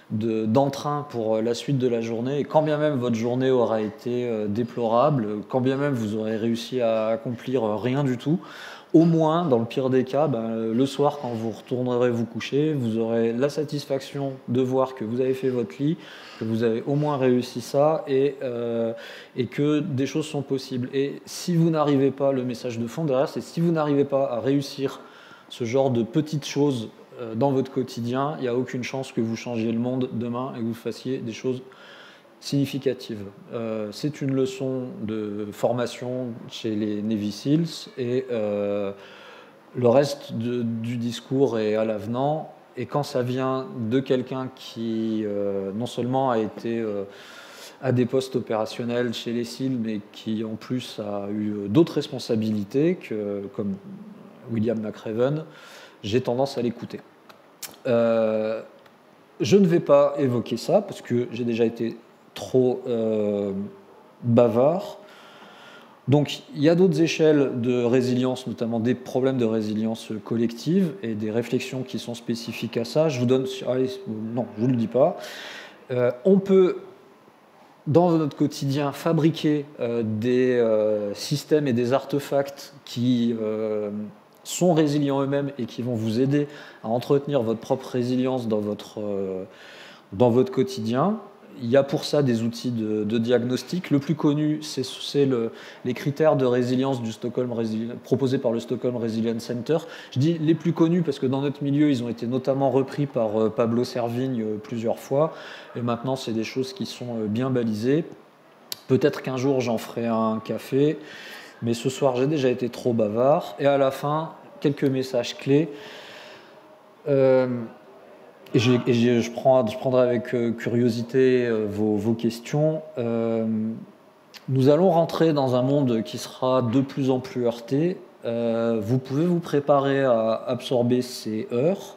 de, d'entrain pour la suite de la journée. Et quand bien même votre journée aura été euh, déplorable, quand bien même vous aurez réussi à accomplir rien du tout, au moins, dans le pire des cas, ben, le soir, quand vous retournerez vous coucher, vous aurez la satisfaction de voir que vous avez fait votre lit, que vous avez au moins réussi ça et, euh, et que des choses sont possibles. Et si vous n'arrivez pas, le message de fond derrière, c'est si vous n'arrivez pas à réussir ce genre de petites choses euh, dans votre quotidien, il n'y a aucune chance que vous changiez le monde demain et que vous fassiez des choses significative. Euh, c'est une leçon de formation chez les Navy Seals et euh, le reste de, du discours est à l'avenant. Et quand ça vient de quelqu'un qui euh, non seulement a été euh, à des postes opérationnels chez les Seals, mais qui en plus a eu d'autres responsabilités, que, comme William McRaven, j'ai tendance à l'écouter. Euh, je ne vais pas évoquer ça parce que j'ai déjà été trop euh, bavard. Donc il y a d'autres échelles de résilience, notamment des problèmes de résilience collective et des réflexions qui sont spécifiques à ça. Je vous donne... Allez, non, je ne vous le dis pas. Euh, on peut, dans notre quotidien, fabriquer euh, des euh, systèmes et des artefacts qui euh, sont résilients eux-mêmes et qui vont vous aider à entretenir votre propre résilience dans votre, euh, dans votre quotidien. Il y a pour ça des outils de, de diagnostic. Le plus connu, c'est, c'est le, les critères de résilience du Stockholm Resili- proposés par le Stockholm Resilience Center. Je dis les plus connus parce que dans notre milieu, ils ont été notamment repris par euh, Pablo Servigne euh, plusieurs fois. Et maintenant, c'est des choses qui sont euh, bien balisées. Peut-être qu'un jour, j'en ferai un café. Mais ce soir, j'ai déjà été trop bavard. Et à la fin, quelques messages clés. Euh, Et, je, et je, je, prends, je prendrai avec curiosité vos, vos questions. Euh, nous allons rentrer dans un monde qui sera de plus en plus heurté. Euh, vous pouvez vous préparer à absorber ces heurts.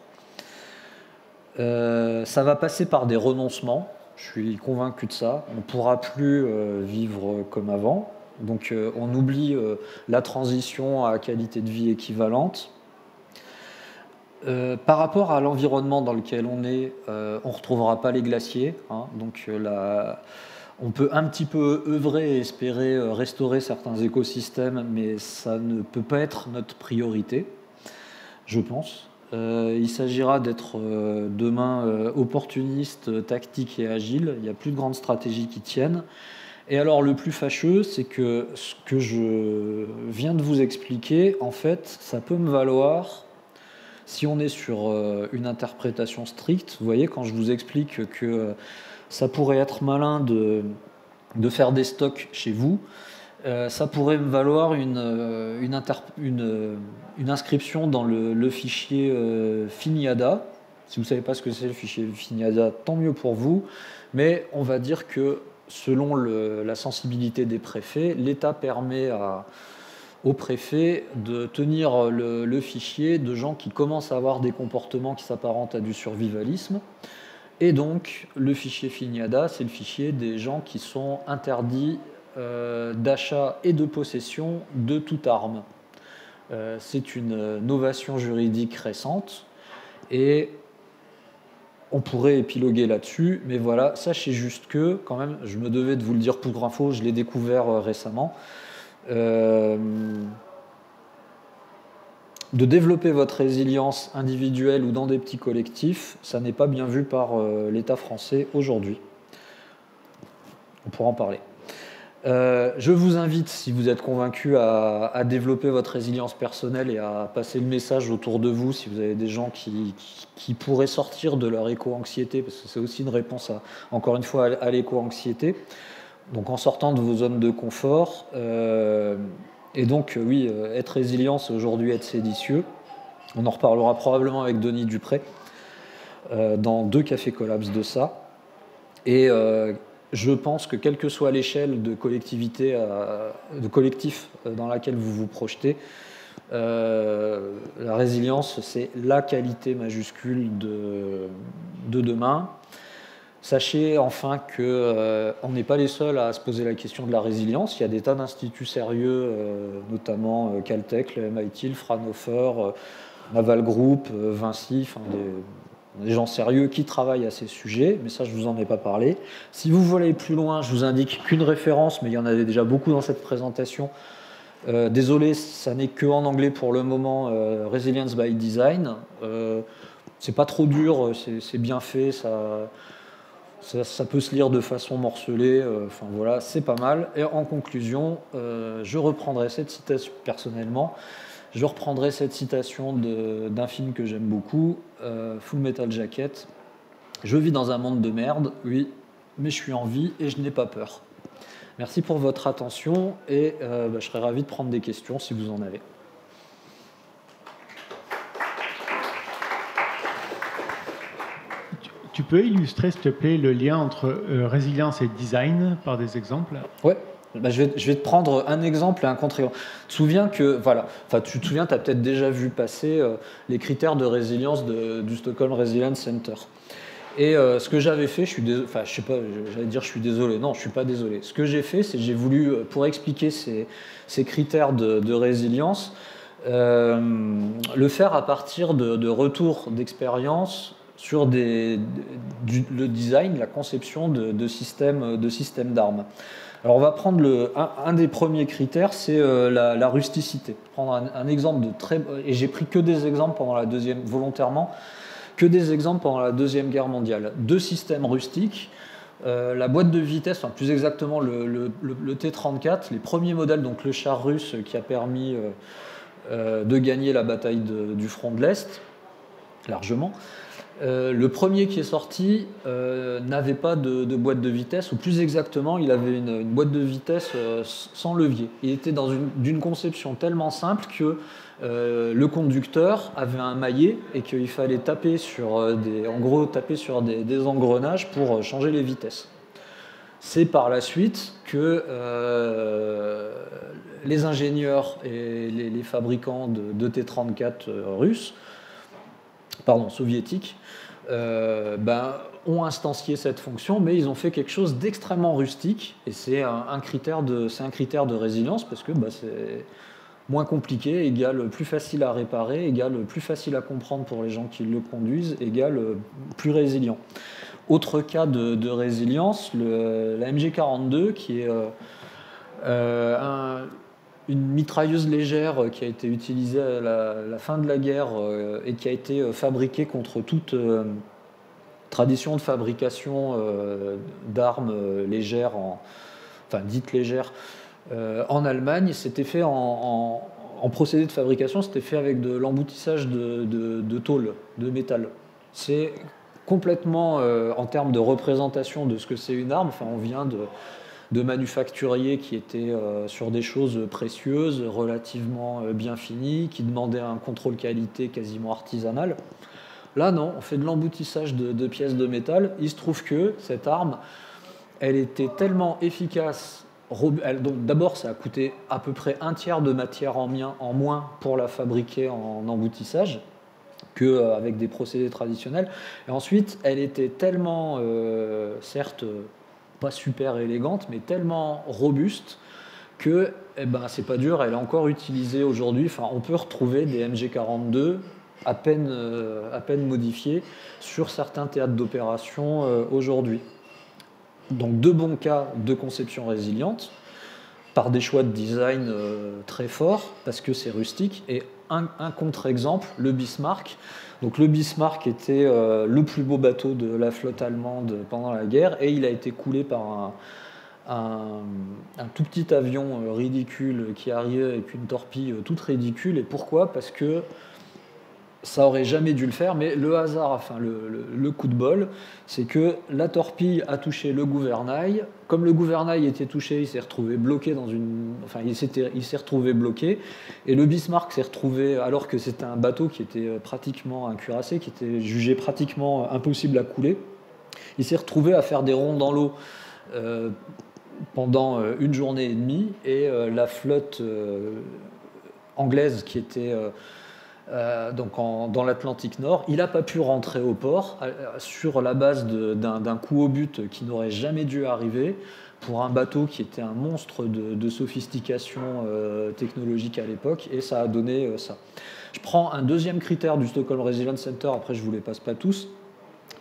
Euh, ça va passer par des renoncements. Je suis convaincu de ça. On ne pourra plus euh, vivre comme avant. Donc euh, on oublie euh, la transition à qualité de vie équivalente. Euh, par rapport à l'environnement dans lequel on est, euh, on ne retrouvera pas les glaciers. Hein, donc euh, la, on peut un petit peu œuvrer et espérer euh, restaurer certains écosystèmes, mais ça ne peut pas être notre priorité, je pense. Euh, il s'agira d'être euh, demain euh, opportuniste, tactique et agile. Il n'y a plus de grandes stratégies qui tiennent. Et alors le plus fâcheux, c'est que ce que je viens de vous expliquer, en fait, ça peut me valoir... Si on est sur une interprétation stricte, vous voyez, quand je vous explique que ça pourrait être malin de, de faire des stocks chez vous, euh, ça pourrait me valoir une, une, inter, une, une inscription dans le, le fichier euh, Finiada. Si vous ne savez pas ce que c'est le fichier Finiada, tant mieux pour vous. Mais on va dire que selon le, la sensibilité des préfets, l'État permet à... au préfet de tenir le, le fichier de gens qui commencent à avoir des comportements qui s'apparentent à du survivalisme. Et donc, le fichier Finiada, c'est le fichier des gens qui sont interdits euh, d'achat et de possession de toute arme. Euh, c'est une novation juridique récente et on pourrait épiloguer là-dessus, mais voilà, sachez juste que, quand même, je me devais de vous le dire pour info, je l'ai découvert euh, récemment, Euh, de développer votre résilience individuelle ou dans des petits collectifs, ça n'est pas bien vu par euh, l'État français aujourd'hui. On pourra en parler. Euh, je vous invite, si vous êtes convaincu, à, à développer votre résilience personnelle et à passer le message autour de vous si vous avez des gens qui, qui, qui pourraient sortir de leur éco-anxiété, parce que c'est aussi une réponse, à, encore une fois, à, à l'éco-anxiété. Donc en sortant de vos zones de confort, euh, et donc oui, euh, être résilient, c'est aujourd'hui être séditieux. On en reparlera probablement avec Denis Dupré euh, dans deux cafés collapse de ça. Et euh, je pense que quelle que soit l'échelle de collectivité, euh, de collectif dans laquelle vous vous projetez, euh, la résilience, c'est la qualité majuscule de, de demain. Sachez enfin qu'on euh, n'est pas les seuls à se poser la question de la résilience. Il y a des tas d'instituts sérieux, euh, notamment euh, Caltech, le M I T, le Fraunhofer, euh, Naval Group, euh, Vinci, enfin des, des gens sérieux qui travaillent à ces sujets, mais ça, je ne vous en ai pas parlé. Si vous voulez aller plus loin, je vous indique qu'une référence, mais il y en avait déjà beaucoup dans cette présentation. Euh, désolé, ça n'est qu'en anglais pour le moment, euh, Resilience by Design. Euh, c'est pas trop dur, c'est bien fait, ça, ça, ça peut se lire de façon morcelée, euh, enfin voilà, c'est pas mal. Et en conclusion, euh, je reprendrai cette citation personnellement. Je reprendrai cette citation d'un film que j'aime beaucoup, euh, Full Metal Jacket. Je vis dans un monde de merde, oui, mais je suis en vie et je n'ai pas peur. Merci pour votre attention et euh, bah, je serais ravi de prendre des questions si vous en avez. Tu peux illustrer, s'il te plaît, le lien entre euh, résilience et design par des exemples? Ouais. Bah, je, vais, je vais te prendre un exemple et un contre-exemple. Tu te souviens que, voilà, enfin, tu te souviens, tu as peut-être déjà vu passer euh, les critères de résilience de, du Stockholm Resilience Center. Et euh, ce que j'avais fait, je suis désolé, enfin, je sais pas, j'allais dire je suis désolé, non, je suis pas désolé. Ce que j'ai fait, c'est que j'ai voulu, pour expliquer ces, ces critères de, de résilience, euh, le faire à partir de, de retours d'expérience sur des, du, le design, la conception de, de systèmes de système d'armes. Alors on va prendre le, un, un des premiers critères, c'est euh, la, la rusticité. Prendre un, un exemple de très, et j'ai pris que des exemples pendant la deuxième, volontairement, que des exemples pendant la Deuxième Guerre mondiale. Deux systèmes rustiques, euh, la boîte de vitesse, enfin plus exactement le, le, le T trente-quatre, les premiers modèles, donc le char russe qui a permis euh, euh, de gagner la bataille de, du front de l'Est, largement. Euh, le premier qui est sorti euh, n'avait pas de, de boîte de vitesse, ou plus exactement, il avait une, une boîte de vitesse euh, sans levier. Il était dans une, d'une conception tellement simple que euh, le conducteur avait un maillet et qu'il fallait taper sur euh, des, en gros, taper sur des, des engrenages pour changer les vitesses. C'est par la suite que euh, les ingénieurs et les, les fabricants de, de T trente-quatre russes, pardon, soviétiques, euh, ben, ont instancié cette fonction, mais ils ont fait quelque chose d'extrêmement rustique, et c'est un, un, critère de, c'est un critère de résilience, parce que ben, c'est moins compliqué, égale plus facile à réparer, égale plus facile à comprendre pour les gens qui le conduisent, égale plus résilient. Autre cas de, de résilience, le, la M G quarante-deux, qui est euh, euh, un, une mitrailleuse légère qui a été utilisée à la, à la fin de la guerre euh, et qui a été fabriquée contre toute euh, tradition de fabrication euh, d'armes légères, en, enfin dites légères, euh, en Allemagne. C'était fait en, en, en procédé de fabrication, c'était fait avec de l'emboutissage de, de, de tôle, de métal. C'est complètement, euh, en termes de représentation de ce que c'est une arme, enfin on vient de... de manufacturiers qui étaient euh, sur des choses précieuses, relativement euh, bien finies, qui demandaient un contrôle qualité quasiment artisanal. Là, non, on fait de l'emboutissage de, de pièces de métal. Il se trouve que cette arme, elle était tellement efficace. D'abord, ça a coûté à peu près un tiers de matière en, mien, en moins pour la fabriquer en emboutissage qu'avec euh, des procédés traditionnels. Et ensuite, elle était tellement, euh, certes, pas super élégante, mais tellement robuste que eh ben, c'est pas dur, elle est encore utilisée aujourd'hui. Enfin, on peut retrouver des M G quarante-deux à peine, euh, à peine modifiés sur certains théâtres d'opération euh, aujourd'hui. Donc deux bons cas de conception résiliente, par des choix de design euh, très forts, parce que c'est rustique, et un, un contre-exemple, le Bismarck. Donc le Bismarck était euh, le plus beau bateau de la flotte allemande pendant la guerre, et il a été coulé par un, un, un tout petit avion euh, ridicule qui arrivait avec une torpille euh, toute ridicule. Et pourquoi? Parce que ça aurait jamais dû le faire, mais le hasard, enfin le, le, le coup de bol, c'est que la torpille a touché le gouvernail. Comme le gouvernail était touché, il s'est retrouvé bloqué dans une, enfin il s'était, il s'est retrouvé bloqué, et le Bismarck s'est retrouvé, alors que c'était un bateau qui était pratiquement un cuirassé, qui était jugé pratiquement impossible à couler, il s'est retrouvé à faire des ronds dans l'eau euh, pendant une journée et demie, et euh, la flotte euh, anglaise qui était euh, Euh, donc en, dans l'Atlantique Nord, il n'a pas pu rentrer au port euh, sur la base de, d'un, d'un coup au but qui n'aurait jamais dû arriver pour un bateau qui était un monstre de, de sophistication euh, technologique à l'époque, et ça a donné euh, ça. Je prends un deuxième critère du Stockholm Resilience Center, après je ne vous les passe pas tous,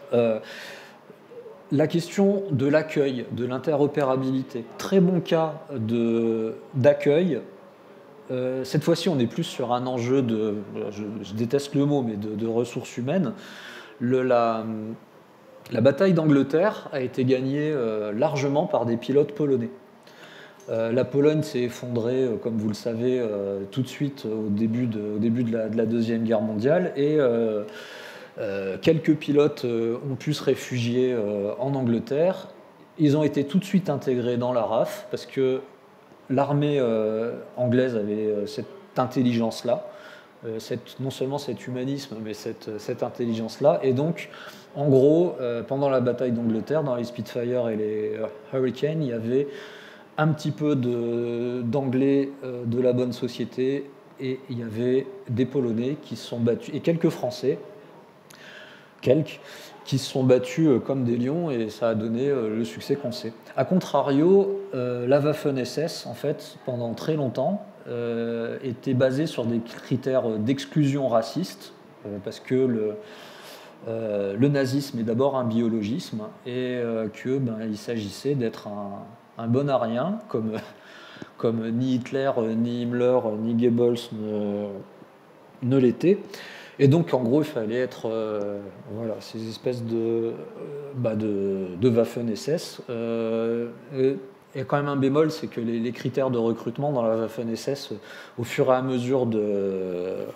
Euh, la question de l'accueil, de l'interopérabilité, très bon cas de, d'accueil. Euh, cette fois-ci, on est plus sur un enjeu de, je, je déteste le mot, mais de, de ressources humaines. Le, la, la bataille d'Angleterre a été gagnée euh, largement par des pilotes polonais. Euh, la Pologne s'est effondrée, euh, comme vous le savez, euh, tout de suite au début de, au début de, la, de la Deuxième Guerre mondiale, et euh, euh, quelques pilotes euh, ont pu se réfugier euh, en Angleterre. Ils ont été tout de suite intégrés dans la R A F, parce que l'armée euh, anglaise avait euh, cette intelligence-là, euh, cette, non seulement cet humanisme, mais cette, cette intelligence-là, et donc, en gros, euh, pendant la bataille d'Angleterre, dans les Spitfire et les euh, Hurricane, il y avait un petit peu de, d'anglais euh, de la bonne société, et il y avait des Polonais qui se sont battus, et quelques Français, quelques, qui se sont battus euh, comme des lions, et ça a donné euh, le succès qu'on sait. A contrario, euh, la Waffen-S S, en fait, pendant très longtemps, euh, était basée sur des critères d'exclusion raciste, euh, parce que le, euh, le nazisme est d'abord un biologisme, et euh, que ben, il s'agissait d'être un un bon arien, comme, comme ni Hitler, ni Himmler, ni Goebbels ne, ne l'étaient. Et donc, en gros, il fallait être euh, voilà, ces espèces de, euh, bah de, de Waffen-S S. Euh, il y a quand même un bémol, c'est que les, les critères de recrutement dans la Waffen-S S, au fur et à mesure de, euh,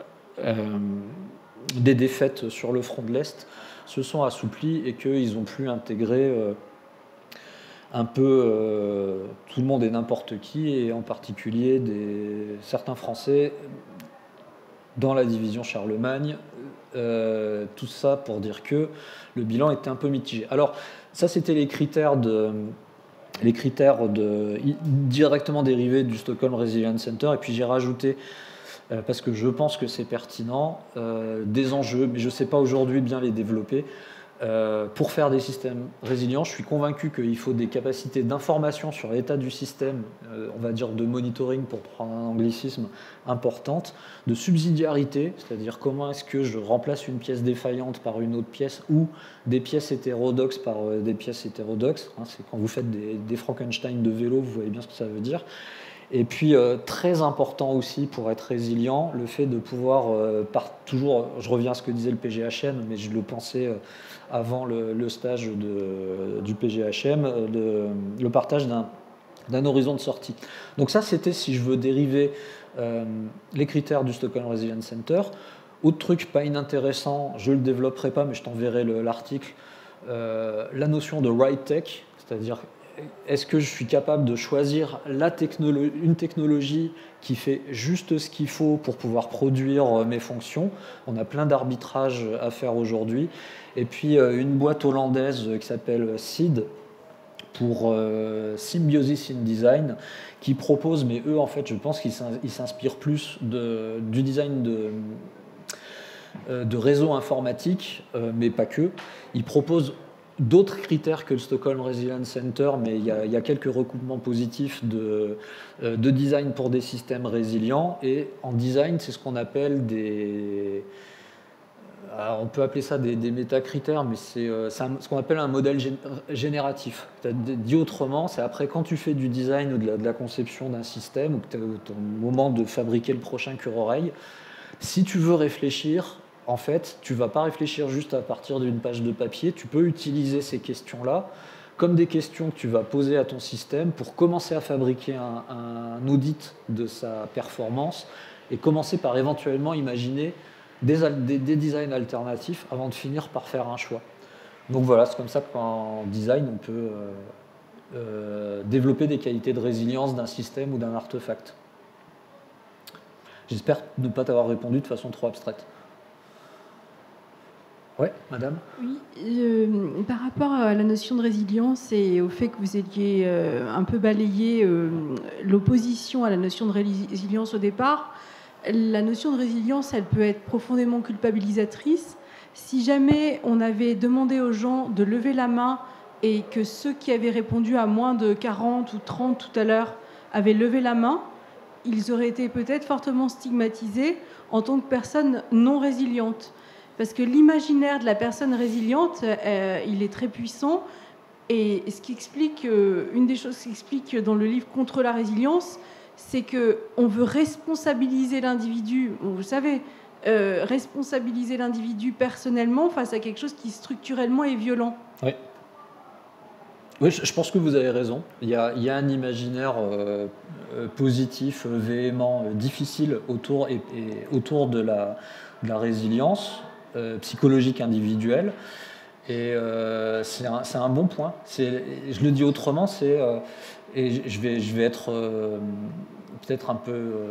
des défaites sur le front de l'Est, se sont assouplis et qu'ils ont pu intégrer euh, un peu euh, tout le monde et n'importe qui, et en particulier des, certains Français dans la division Charlemagne. Euh, tout ça pour dire que le bilan était un peu mitigé. Alors, ça, c'était les critères, de, les critères de, directement dérivés du Stockholm Resilience Center, et puis j'ai rajouté, euh, parce que je pense que c'est pertinent, euh, des enjeux, mais je ne sais pas aujourd'hui bien les développer. Euh, pour faire des systèmes résilients, je suis convaincu qu'il faut des capacités d'information sur l'état du système, euh, on va dire de monitoring pour prendre un anglicisme, importante, de subsidiarité, c'est-à-dire comment est-ce que je remplace une pièce défaillante par une autre pièce, ou des pièces hétérodoxes par euh, des pièces hétérodoxes, hein, c'est quand vous faites des, des Frankenstein de vélo, vous voyez bien ce que ça veut dire. Et puis, euh, très important aussi pour être résilient, le fait de pouvoir, euh, par, toujours, je reviens à ce que disait le P G H M, mais je le pensais euh, avant le, le stage de, du P G H M, de, le partage d'un, d'un horizon de sortie. Donc ça, c'était si je veux dériver euh, les critères du Stockholm Resilience Center. Autre truc pas inintéressant, je ne le développerai pas, mais je t'enverrai le, l'article, euh, la notion de right tech, c'est-à-dire est-ce que je suis capable de choisir la technolo- une technologie qui fait juste ce qu'il faut pour pouvoir produire mes fonctions. On a plein d'arbitrages à faire aujourd'hui. Et puis une boîte hollandaise qui s'appelle S I D, pour euh, Symbiosis in Design, qui propose, mais eux en fait je pense qu'ils s'inspirent plus de, du design de, euh, de réseaux informatiques, euh, mais pas que. Ils proposent d'autres critères que le Stockholm Resilience Center, mais il y a, il y a quelques recoupements positifs de, de design pour des systèmes résilients. Et en design, c'est ce qu'on appelle des... Alors on peut appeler ça des, des métacritères, mais c'est, c'est un, ce qu'on appelle un modèle génératif. Dit autrement, c'est après quand tu fais du design ou de la, de la conception d'un système, ou que tu es au moment de fabriquer le prochain cure-oreille, si tu veux réfléchir, en fait, tu ne vas pas réfléchir juste à partir d'une page de papier, tu peux utiliser ces questions-là comme des questions que tu vas poser à ton système pour commencer à fabriquer un, un audit de sa performance et commencer par éventuellement imaginer des, des, des designs alternatifs avant de finir par faire un choix. Donc voilà, c'est comme ça qu'en design, on peut euh, euh, développer des qualités de résilience d'un système ou d'un artefact. J'espère ne pas t'avoir répondu de façon trop abstraite. Oui, madame. Oui, euh, par rapport à la notion de résilience et au fait que vous ayez euh, un peu balayé euh, l'opposition à la notion de résilience au départ, la notion de résilience, elle peut être profondément culpabilisatrice. Si jamais on avait demandé aux gens de lever la main et que ceux qui avaient répondu à moins de quarante ou trente tout à l'heure avaient levé la main, ils auraient été peut-être fortement stigmatisés en tant que personnes non résilientes. Parce que l'imaginaire de la personne résiliente, euh, il est très puissant. Et ce qui explique, euh, une des choses qui explique dans le livre Contre la résilience, c'est qu'on veut responsabiliser l'individu, vous savez, euh, responsabiliser l'individu personnellement face à quelque chose qui structurellement est violent. Oui. Oui, je pense que vous avez raison. Il y a, il y a un imaginaire euh, positif, véhément, euh, difficile autour, et, et autour de, la, de la résilience euh, psychologique individuelle. Et euh, c'est un, c'est un bon point. C'est, je le dis autrement, c'est, euh, et je vais, je vais être euh, peut-être un peu euh,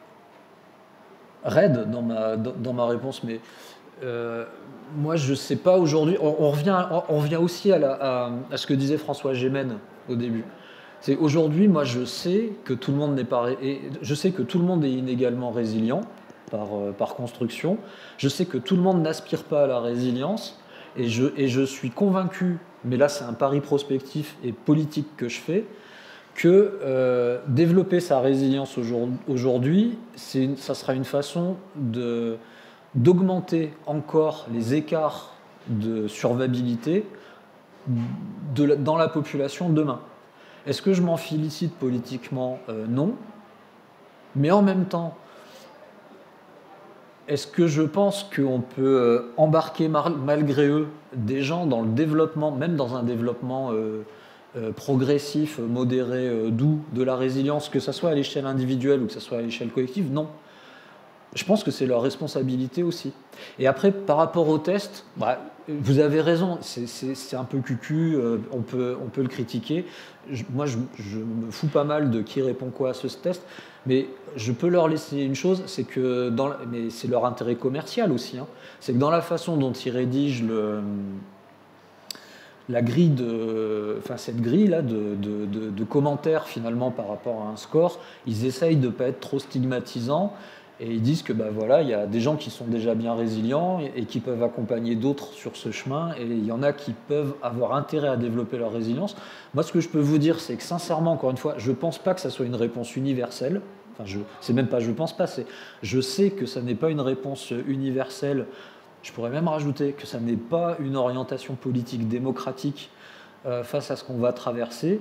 raide dans ma, dans, dans ma réponse, mais euh, moi je ne sais pas aujourd'hui. On, on, revient, on revient aussi à, la, à, à ce que disait François Gémen au début. C'est aujourd'hui, moi je sais que tout le monde n'est pas, et je sais que tout le monde est inégalement résilient par, euh, par construction. Je sais que tout le monde n'aspire pas à la résilience. Et je, et je suis convaincu, mais là c'est un pari prospectif et politique que je fais, que euh, développer sa résilience aujourd'hui, c'est une, ça sera une façon de, d'augmenter encore les écarts de survivabilité de la, dans la population demain. Est-ce que je m'en félicite politiquement ? euh, Non. Mais en même temps, est-ce que je pense qu'on peut embarquer malgré eux des gens dans le développement, même dans un développement euh, euh, progressif, modéré, euh, doux de la résilience, que ce soit à l'échelle individuelle ou que ce soit à l'échelle collective ? Non. Je pense que c'est leur responsabilité aussi. Et après, par rapport au test, bah, vous avez raison, c'est, c'est, c'est un peu cucu, euh, on, peut, on peut le critiquer. Je, moi, je, je me fous pas mal de qui répond quoi à ce test. Mais je peux leur laisser une chose, c'est que dans, mais c'est leur intérêt commercial aussi, hein, c'est que dans la façon dont ils rédigent le, la grille de, enfin cette grille là de, de, de, de commentaires finalement par rapport à un score, ils essayent de ne pas être trop stigmatisants et ils disent que bah voilà, il y a des gens qui sont déjà bien résilients et, et qui peuvent accompagner d'autres sur ce chemin, et il y en a qui peuvent avoir intérêt à développer leur résilience. Moi, ce que je peux vous dire, c'est que sincèrement, encore une fois, je ne pense pas que ça soit une réponse universelle. Enfin, je, c'est même pas je pense pas, c'est je sais que ça n'est pas une réponse universelle. Je pourrais même rajouter que ça n'est pas une orientation politique démocratique euh, face à ce qu'on va traverser.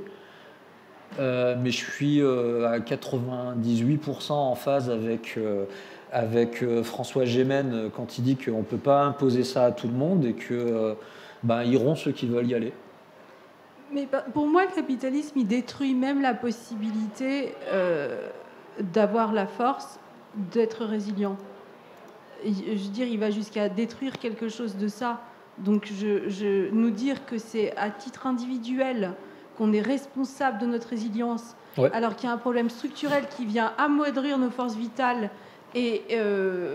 Euh, mais je suis euh, à quatre-vingt-dix-huit pour cent en phase avec, euh, avec euh, François Gémen euh, quand il dit qu'on ne peut pas imposer ça à tout le monde et que euh, ben, iront ceux qui veulent y aller. Mais pour moi, le capitalisme, il détruit même la possibilité euh, d'avoir la force d'être résilient. Et, je veux dire, il va jusqu'à détruire quelque chose de ça. Donc, je, je, nous dire que c'est à titre individuel qu'on est responsable de notre résilience, ouais. Alors qu'il y a un problème structurel qui vient amoindrir nos forces vitales et, euh,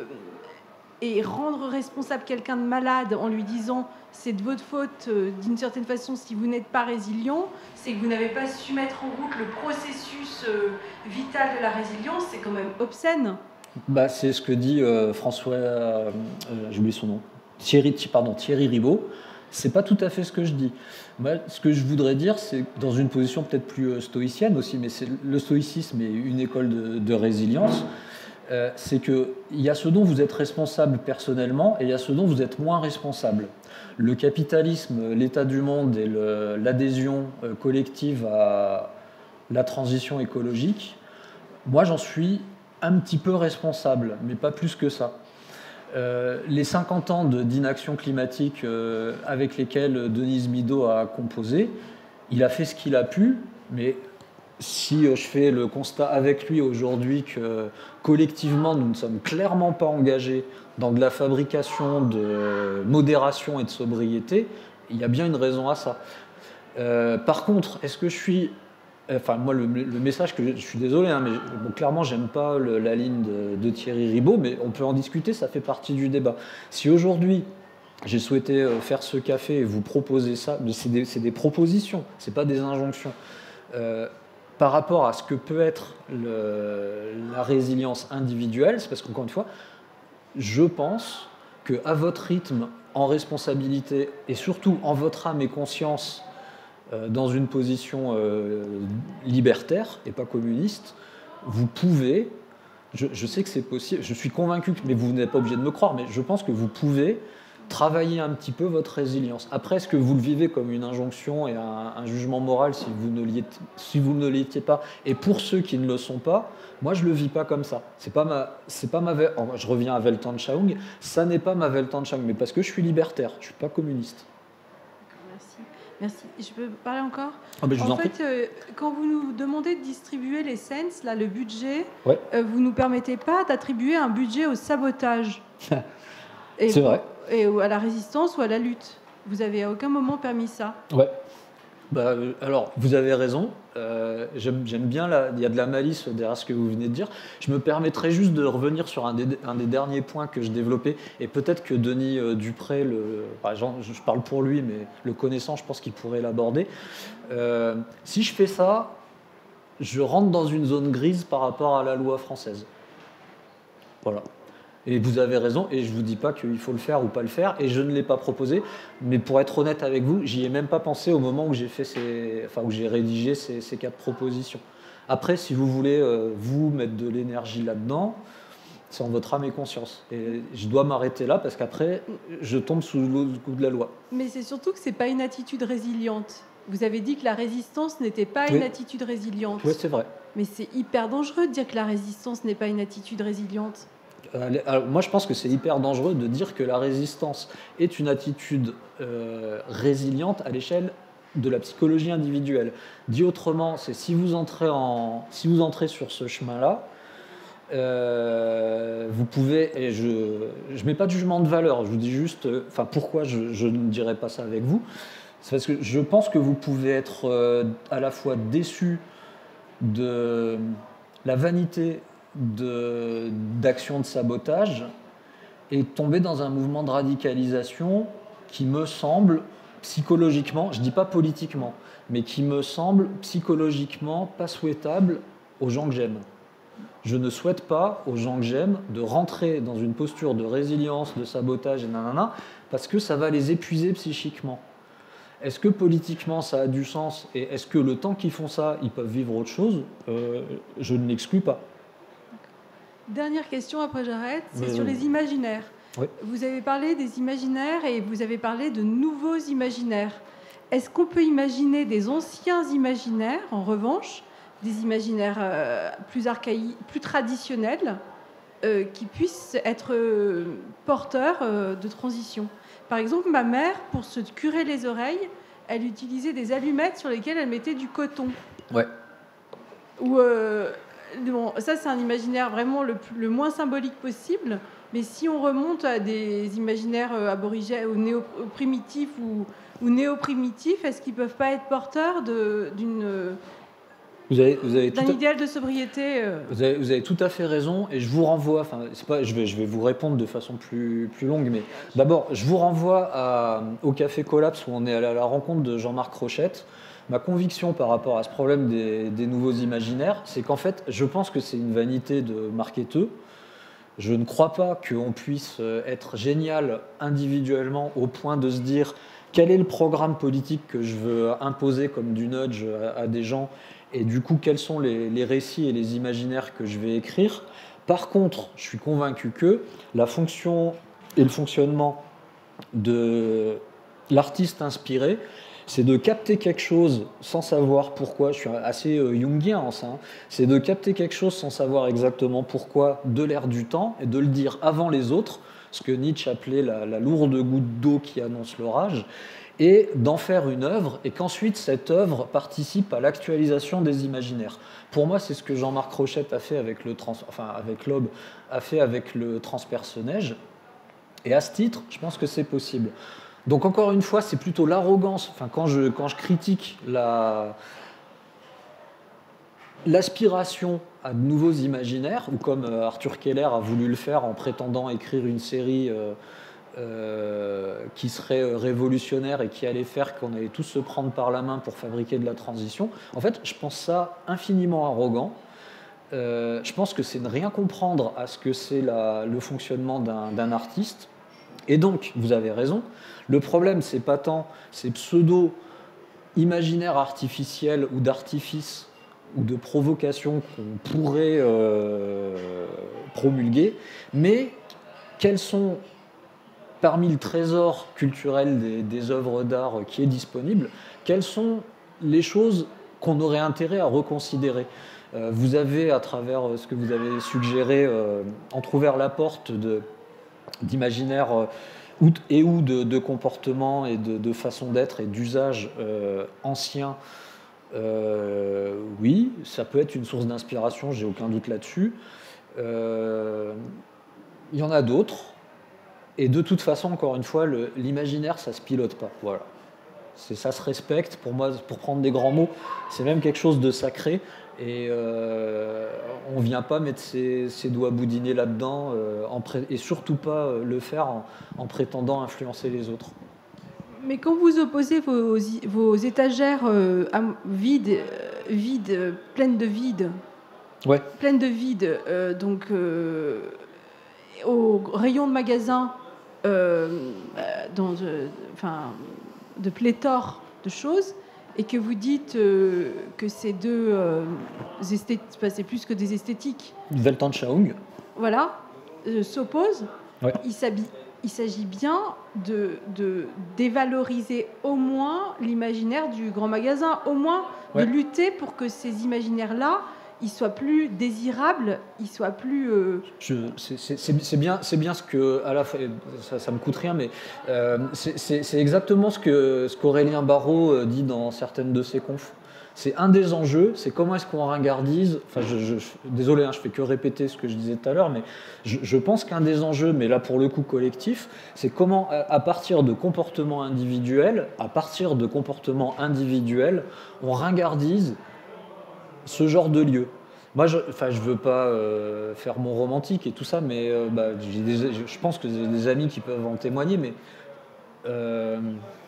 et rendre responsable quelqu'un de malade en lui disant c'est de votre faute, euh, d'une certaine façon, si vous n'êtes pas résilient, c'est que vous n'avez pas su mettre en route le processus euh, vital de la résilience, c'est quand même obscène. Bah, c'est ce que dit euh, François, euh, j'ai oublié son nom, Thierry, pardon, Thierry Ribaud. C'est pas tout à fait ce que je dis. Moi, ce que je voudrais dire, c'est dans une position peut-être plus stoïcienne aussi, mais c'est, le stoïcisme est une école de, de résilience. Euh, c'est qu'il y a ce dont vous êtes responsable personnellement et il y a ce dont vous êtes moins responsable. Le capitalisme, l'état du monde et le, l'adhésion collective à la transition écologique, moi j'en suis un petit peu responsable, mais pas plus que ça. Euh, les cinquante ans de, d'inaction climatique euh, avec lesquels Denise Midaud a composé, il a fait ce qu'il a pu, mais si euh, je fais le constat avec lui aujourd'hui que collectivement nous ne sommes clairement pas engagés dans de la fabrication de modération et de sobriété, il y a bien une raison à ça. Euh, par contre, est-ce que je suis... Enfin, moi, le, le message que je, je suis désolé, hein, mais bon, clairement, j'aime pas le, la ligne de, de Thierry Ribaud, mais on peut en discuter, ça fait partie du débat. Si aujourd'hui, j'ai souhaité faire ce café et vous proposer ça, c'est des, c'est des propositions, c'est pas des injonctions. Euh, par rapport à ce que peut être le, la résilience individuelle, c'est parce qu'encore une fois, je pense qu'à votre rythme, en responsabilité, et surtout en votre âme et conscience, dans une position euh, libertaire et pas communiste, vous pouvez je, je sais que c'est possible, je suis convaincu, que, mais vous n'êtes pas obligé de me croire, mais je pense que vous pouvez travailler un petit peu votre résilience. Après, est-ce que vous le vivez comme une injonction et un, un jugement moral si vous, ne l'étiez, si vous ne l'étiez pas? Et pour ceux qui ne le sont pas, moi je ne le vis pas comme ça. C'est pas ma, c'est pas ma, je reviens à Weltanschauung, ça n'est pas ma Weltanschauung, mais parce que je suis libertaire, je ne suis pas communiste. Merci. Merci. Je peux parler encore? Ah ben, je vous en, en fait, prie. euh, quand vous nous demandez de distribuer les cents, là, le budget, Ouais. euh, vous ne nous permettez pas d'attribuer un budget au sabotage. Et c'est vrai. Et à la résistance ou à la lutte. Vous avez à aucun moment permis ça. Ouais. Bah, euh, alors, vous avez raison. Euh, j'aime, j'aime bien, la, il y a de la malice derrière ce que vous venez de dire. Je me permettrai juste de revenir sur un des, un des derniers points que je développais. Et peut-être que Denis euh, Dupré, le, par exemple, je parle pour lui, mais le connaissant, je pense qu'il pourrait l'aborder. Euh, si je fais ça, je rentre dans une zone grise par rapport à la loi française. Voilà. Et vous avez raison, et je ne vous dis pas qu'il faut le faire ou pas le faire, et je ne l'ai pas proposé, mais pour être honnête avec vous, j'y ai même pas pensé au moment où j'ai fait ces, enfin où j'ai rédigé ces, ces quatre propositions. Après, si vous voulez euh, vous mettre de l'énergie là-dedans, c'est en votre âme et conscience. Et je dois m'arrêter là parce qu'après, je tombe sous le coup de la loi. Mais c'est surtout que c'est pas une attitude résiliente. Vous avez dit que la résistance n'était pas Oui. une attitude résiliente. Oui, c'est vrai. Mais c'est hyper dangereux de dire que la résistance n'est pas une attitude résiliente. Alors, moi, je pense que c'est hyper dangereux de dire que la résistance est une attitude euh, résiliente à l'échelle de la psychologie individuelle. Dit autrement, c'est si vous entrez, en, si vous entrez sur ce chemin-là, euh, vous pouvez, et je ne mets pas de jugement de valeur, je vous dis juste, euh, enfin pourquoi je, je ne dirais pas ça avec vous, c'est parce que je pense que vous pouvez être euh, à la fois déçu de la vanité De, d'actions de sabotage et tomber dans un mouvement de radicalisation qui me semble psychologiquement, je ne dis pas politiquement, mais qui me semble psychologiquement pas souhaitable aux gens que j'aime. Je ne souhaite pas aux gens que j'aime de rentrer dans une posture de résilience, de sabotage et nanana, parce que ça va les épuiser psychiquement. Est-ce que politiquement ça a du sens et est-ce que le temps qu'ils font ça, ils peuvent vivre autre chose? euh, Je ne l'exclus pas. Dernière question, après j'arrête, c'est Mais sur oui. les imaginaires. Oui. Vous avez parlé des imaginaires et vous avez parlé de nouveaux imaginaires. Est-ce qu'on peut imaginer des anciens imaginaires, en revanche, des imaginaires euh, plus archaïques, plus traditionnels, euh, qui puissent être euh, porteurs euh, de transition? Par exemple, ma mère, pour se curer les oreilles, elle utilisait des allumettes sur lesquelles elle mettait du coton. Ouais. Ou... Euh, Bon, ça, c'est un imaginaire vraiment le, plus, le moins symbolique possible. Mais si on remonte à des imaginaires aborigènes ou néo-primitifs ou, ou néo-primitifs, est-ce qu'ils ne peuvent pas être porteurs de, d'une, Vous avez, vous avez d'un tout à... idéal de sobriété euh... vous, avez, vous avez tout à fait raison. Et je vous renvoie, enfin, c'est pas, je, vais, je vais vous répondre de façon plus, plus longue, mais d'abord, je vous renvoie à, au Café Collapse où on est allé à la rencontre de Jean-Marc Rochette. Ma conviction par rapport à ce problème des, des nouveaux imaginaires, c'est qu'en fait, je pense que c'est une vanité de marketeux. Je ne crois pas qu'on puisse être génial individuellement au point de se dire quel est le programme politique que je veux imposer comme du nudge à, à des gens et du coup, quels sont les, les récits et les imaginaires que je vais écrire. Par contre, je suis convaincu que la fonction et le fonctionnement de l'artiste inspiré, c'est de capter quelque chose sans savoir pourquoi, je suis assez euh, jungien en ça, hein. C'est de capter quelque chose sans savoir exactement pourquoi de l'air du temps et de le dire avant les autres, ce que Nietzsche appelait la, la lourde goutte d'eau qui annonce l'orage, et d'en faire une œuvre et qu'ensuite cette œuvre participe à l'actualisation des imaginaires. Pour moi, c'est ce que Jean-Marc Rochette a fait avec le trans, enfin avec l'Aube, a fait avec le transpersonnage, et à ce titre, je pense que c'est possible. Donc encore une fois, c'est plutôt l'arrogance. Enfin, quand je, quand je critique la, l'aspiration à de nouveaux imaginaires, ou comme Arthur Keller a voulu le faire en prétendant écrire une série euh, euh, qui serait révolutionnaire et qui allait faire qu'on allait tous se prendre par la main pour fabriquer de la transition, en fait, je pense ça infiniment arrogant. Euh, je pense que c'est ne rien comprendre à ce que c'est la, le fonctionnement d'un, d'un artiste. Et donc, vous avez raison, le problème, c'est pas tant ces pseudo-imaginaires artificiels ou d'artifice ou de provocation qu'on pourrait euh, promulguer, mais quels sont, parmi le trésor culturel des, des œuvres d'art qui est disponible, quelles sont les choses qu'on aurait intérêt à reconsidérer. Euh, vous avez, à travers ce que vous avez suggéré, euh, entrouvert la porte de, d'imaginaire euh, et ou de, de comportement et de, de façon d'être et d'usage euh, anciens. Euh, oui, ça peut être une source d'inspiration, j'ai aucun doute là-dessus. Euh, il y en a d'autres. Et de toute façon, encore une fois, le, l'imaginaire, ça se pilote pas. Voilà. C'est, ça se respecte. Pour moi, pour prendre des grands mots, c'est même quelque chose de sacré. Et euh, on ne vient pas mettre ses, ses doigts boudinés là-dedans euh, en pré- et surtout pas euh, le faire en, en prétendant influencer les autres. Mais quand vous opposez vos, vos étagères euh, vides, euh, vides, euh, pleines de vide, ouais. pleines de vide, euh, donc euh, au rayon de magasin, euh, dans, de, enfin, de pléthore de choses, et que vous dites euh, que ces deux euh, esthétiques, c'est plus que des esthétiques, Weltanschauung, voilà, euh, s'opposent, ouais. il, il s'agit bien de, de dévaloriser au moins l'imaginaire du grand magasin, au moins ouais. de lutter pour que ces imaginaires-là, ils soient plus désirables, ils soient plus... Euh... Je, c'est, c'est, c'est, bien, c'est bien ce que... À la fois, ça, ça me coûte rien, mais euh, c'est, c'est, c'est exactement ce, que, ce qu'Aurélien Barraud dit dans certaines de ses confs. C'est un des enjeux, c'est comment est-ce qu'on ringardise... Enfin, je, je, je, désolé, hein, je fais que répéter ce que je disais tout à l'heure, mais je, je pense qu'un des enjeux, mais là pour le coup collectif, c'est comment, à, à partir de comportements individuels, à partir de comportements individuels, on ringardise ce genre de lieu. Moi, je ne veux pas euh, faire mon romantique et tout ça, mais euh, bah, j'ai des, je pense que j'ai des amis qui peuvent en témoigner, mais euh,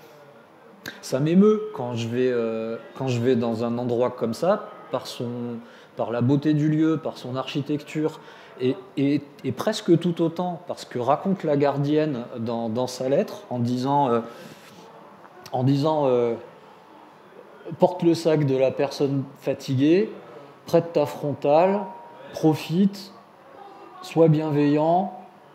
ça m'émeut quand je, vais, euh, quand je vais dans un endroit comme ça, par, son, par la beauté du lieu, par son architecture, et, et, et presque tout autant, parce que raconte la gardienne dans, dans sa lettre, en disant, euh, en disant euh, porte le sac de la personne fatiguée, prête ta frontale, profite, sois bienveillant,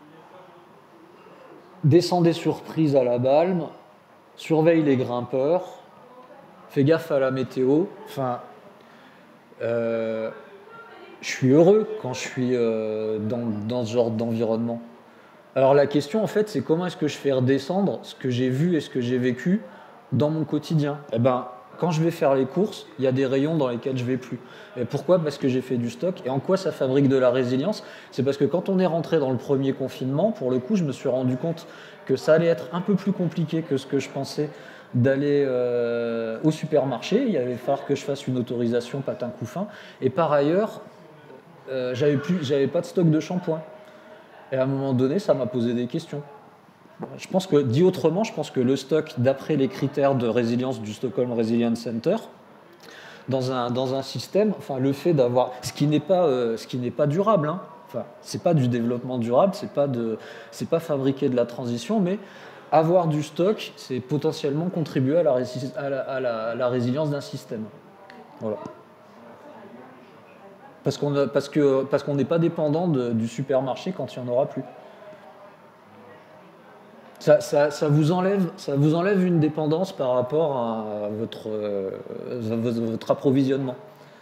descends des surprises à la balme, surveille les grimpeurs, fais gaffe à la météo. Enfin, euh, je suis heureux quand je suis euh, dans, dans ce genre d'environnement. Alors la question, en fait, c'est comment est-ce que je fais redescendre ce que j'ai vu et ce que j'ai vécu dans mon quotidien. Eh ben, quand je vais faire les courses, il y a des rayons dans lesquels je ne vais plus. Et pourquoi ? Parce que j'ai fait du stock. Et en quoi ça fabrique de la résilience ? C'est parce que quand on est rentré dans le premier confinement, pour le coup, je me suis rendu compte que ça allait être un peu plus compliqué que ce que je pensais d'aller euh, au supermarché. Il allait falloir que je fasse une autorisation patin coup fin. Et par ailleurs, euh, j'avais plus, j'avais pas de stock de shampoing. Et à un moment donné, ça m'a posé des questions. Je pense que, dit autrement, je pense que le stock, d'après les critères de résilience du Stockholm Resilience Center, dans un, dans un système, enfin, le fait d'avoir, ce qui n'est pas, euh, ce qui n'est pas durable, hein, enfin, c'est pas du développement durable, c'est pas de, c'est pas fabriquer de la transition, mais avoir du stock, c'est potentiellement contribuer à la, rési- à la, à la, à la résilience d'un système. Voilà. Parce qu'on a, parce que, parce qu'on n'est pas dépendant de, du supermarché quand il n'y en aura plus. Ça, ça, ça, vous enlève, ça vous enlève une dépendance par rapport à votre, euh, votre approvisionnement.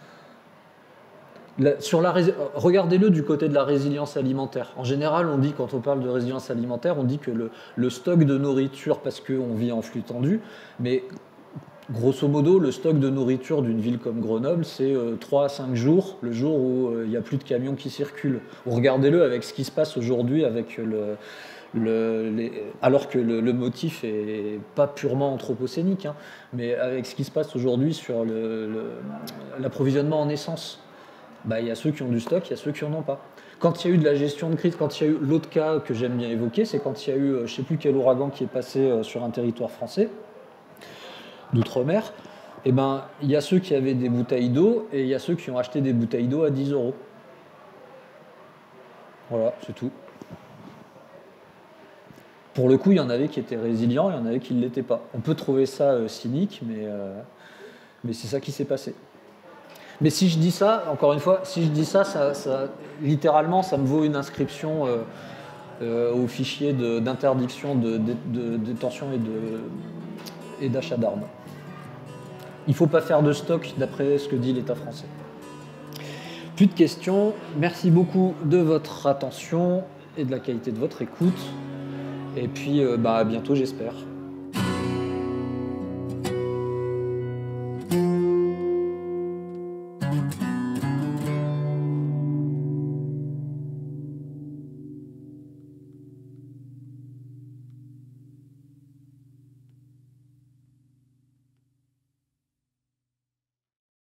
La, sur la, regardez-le du côté de la résilience alimentaire. En général, on dit, quand on parle de résilience alimentaire, on dit que le, le stock de nourriture, parce qu'on vit en flux tendu, mais grosso modo, le stock de nourriture d'une ville comme Grenoble, c'est euh, trois à cinq jours, le jour où il euh, n'y a plus de camions qui circulent. Ou regardez-le avec ce qui se passe aujourd'hui avec le... Le, les, alors que le, le motif est pas purement anthropocénique, hein, mais avec ce qui se passe aujourd'hui sur le, le, l'approvisionnement en essence, bah, il y a ceux qui ont du stock, il y a ceux qui n'en ont pas. Quand il y a eu de la gestion de crise, quand il y a eu l'autre cas que j'aime bien évoquer, c'est quand il y a eu, je ne sais plus quel ouragan qui est passé sur un territoire français, d'outre-mer, et ben, il y a ceux qui avaient des bouteilles d'eau et il y a ceux qui ont acheté des bouteilles d'eau à dix euros. Voilà, c'est tout. Pour le coup, il y en avait qui étaient résilients, il y en avait qui ne l'étaient pas. On peut trouver ça euh, cynique, mais, euh, mais c'est ça qui s'est passé. Mais si je dis ça, encore une fois, si je dis ça, ça, ça littéralement, ça me vaut une inscription euh, euh, au fichier de, d'interdiction de, de, de détention et, de, et d'achat d'armes. Il ne faut pas faire de stock d'après ce que dit l'État français. Plus de questions. Merci beaucoup de votre attention et de la qualité de votre écoute. Et puis euh, bah, à bientôt, j'espère. Thank you.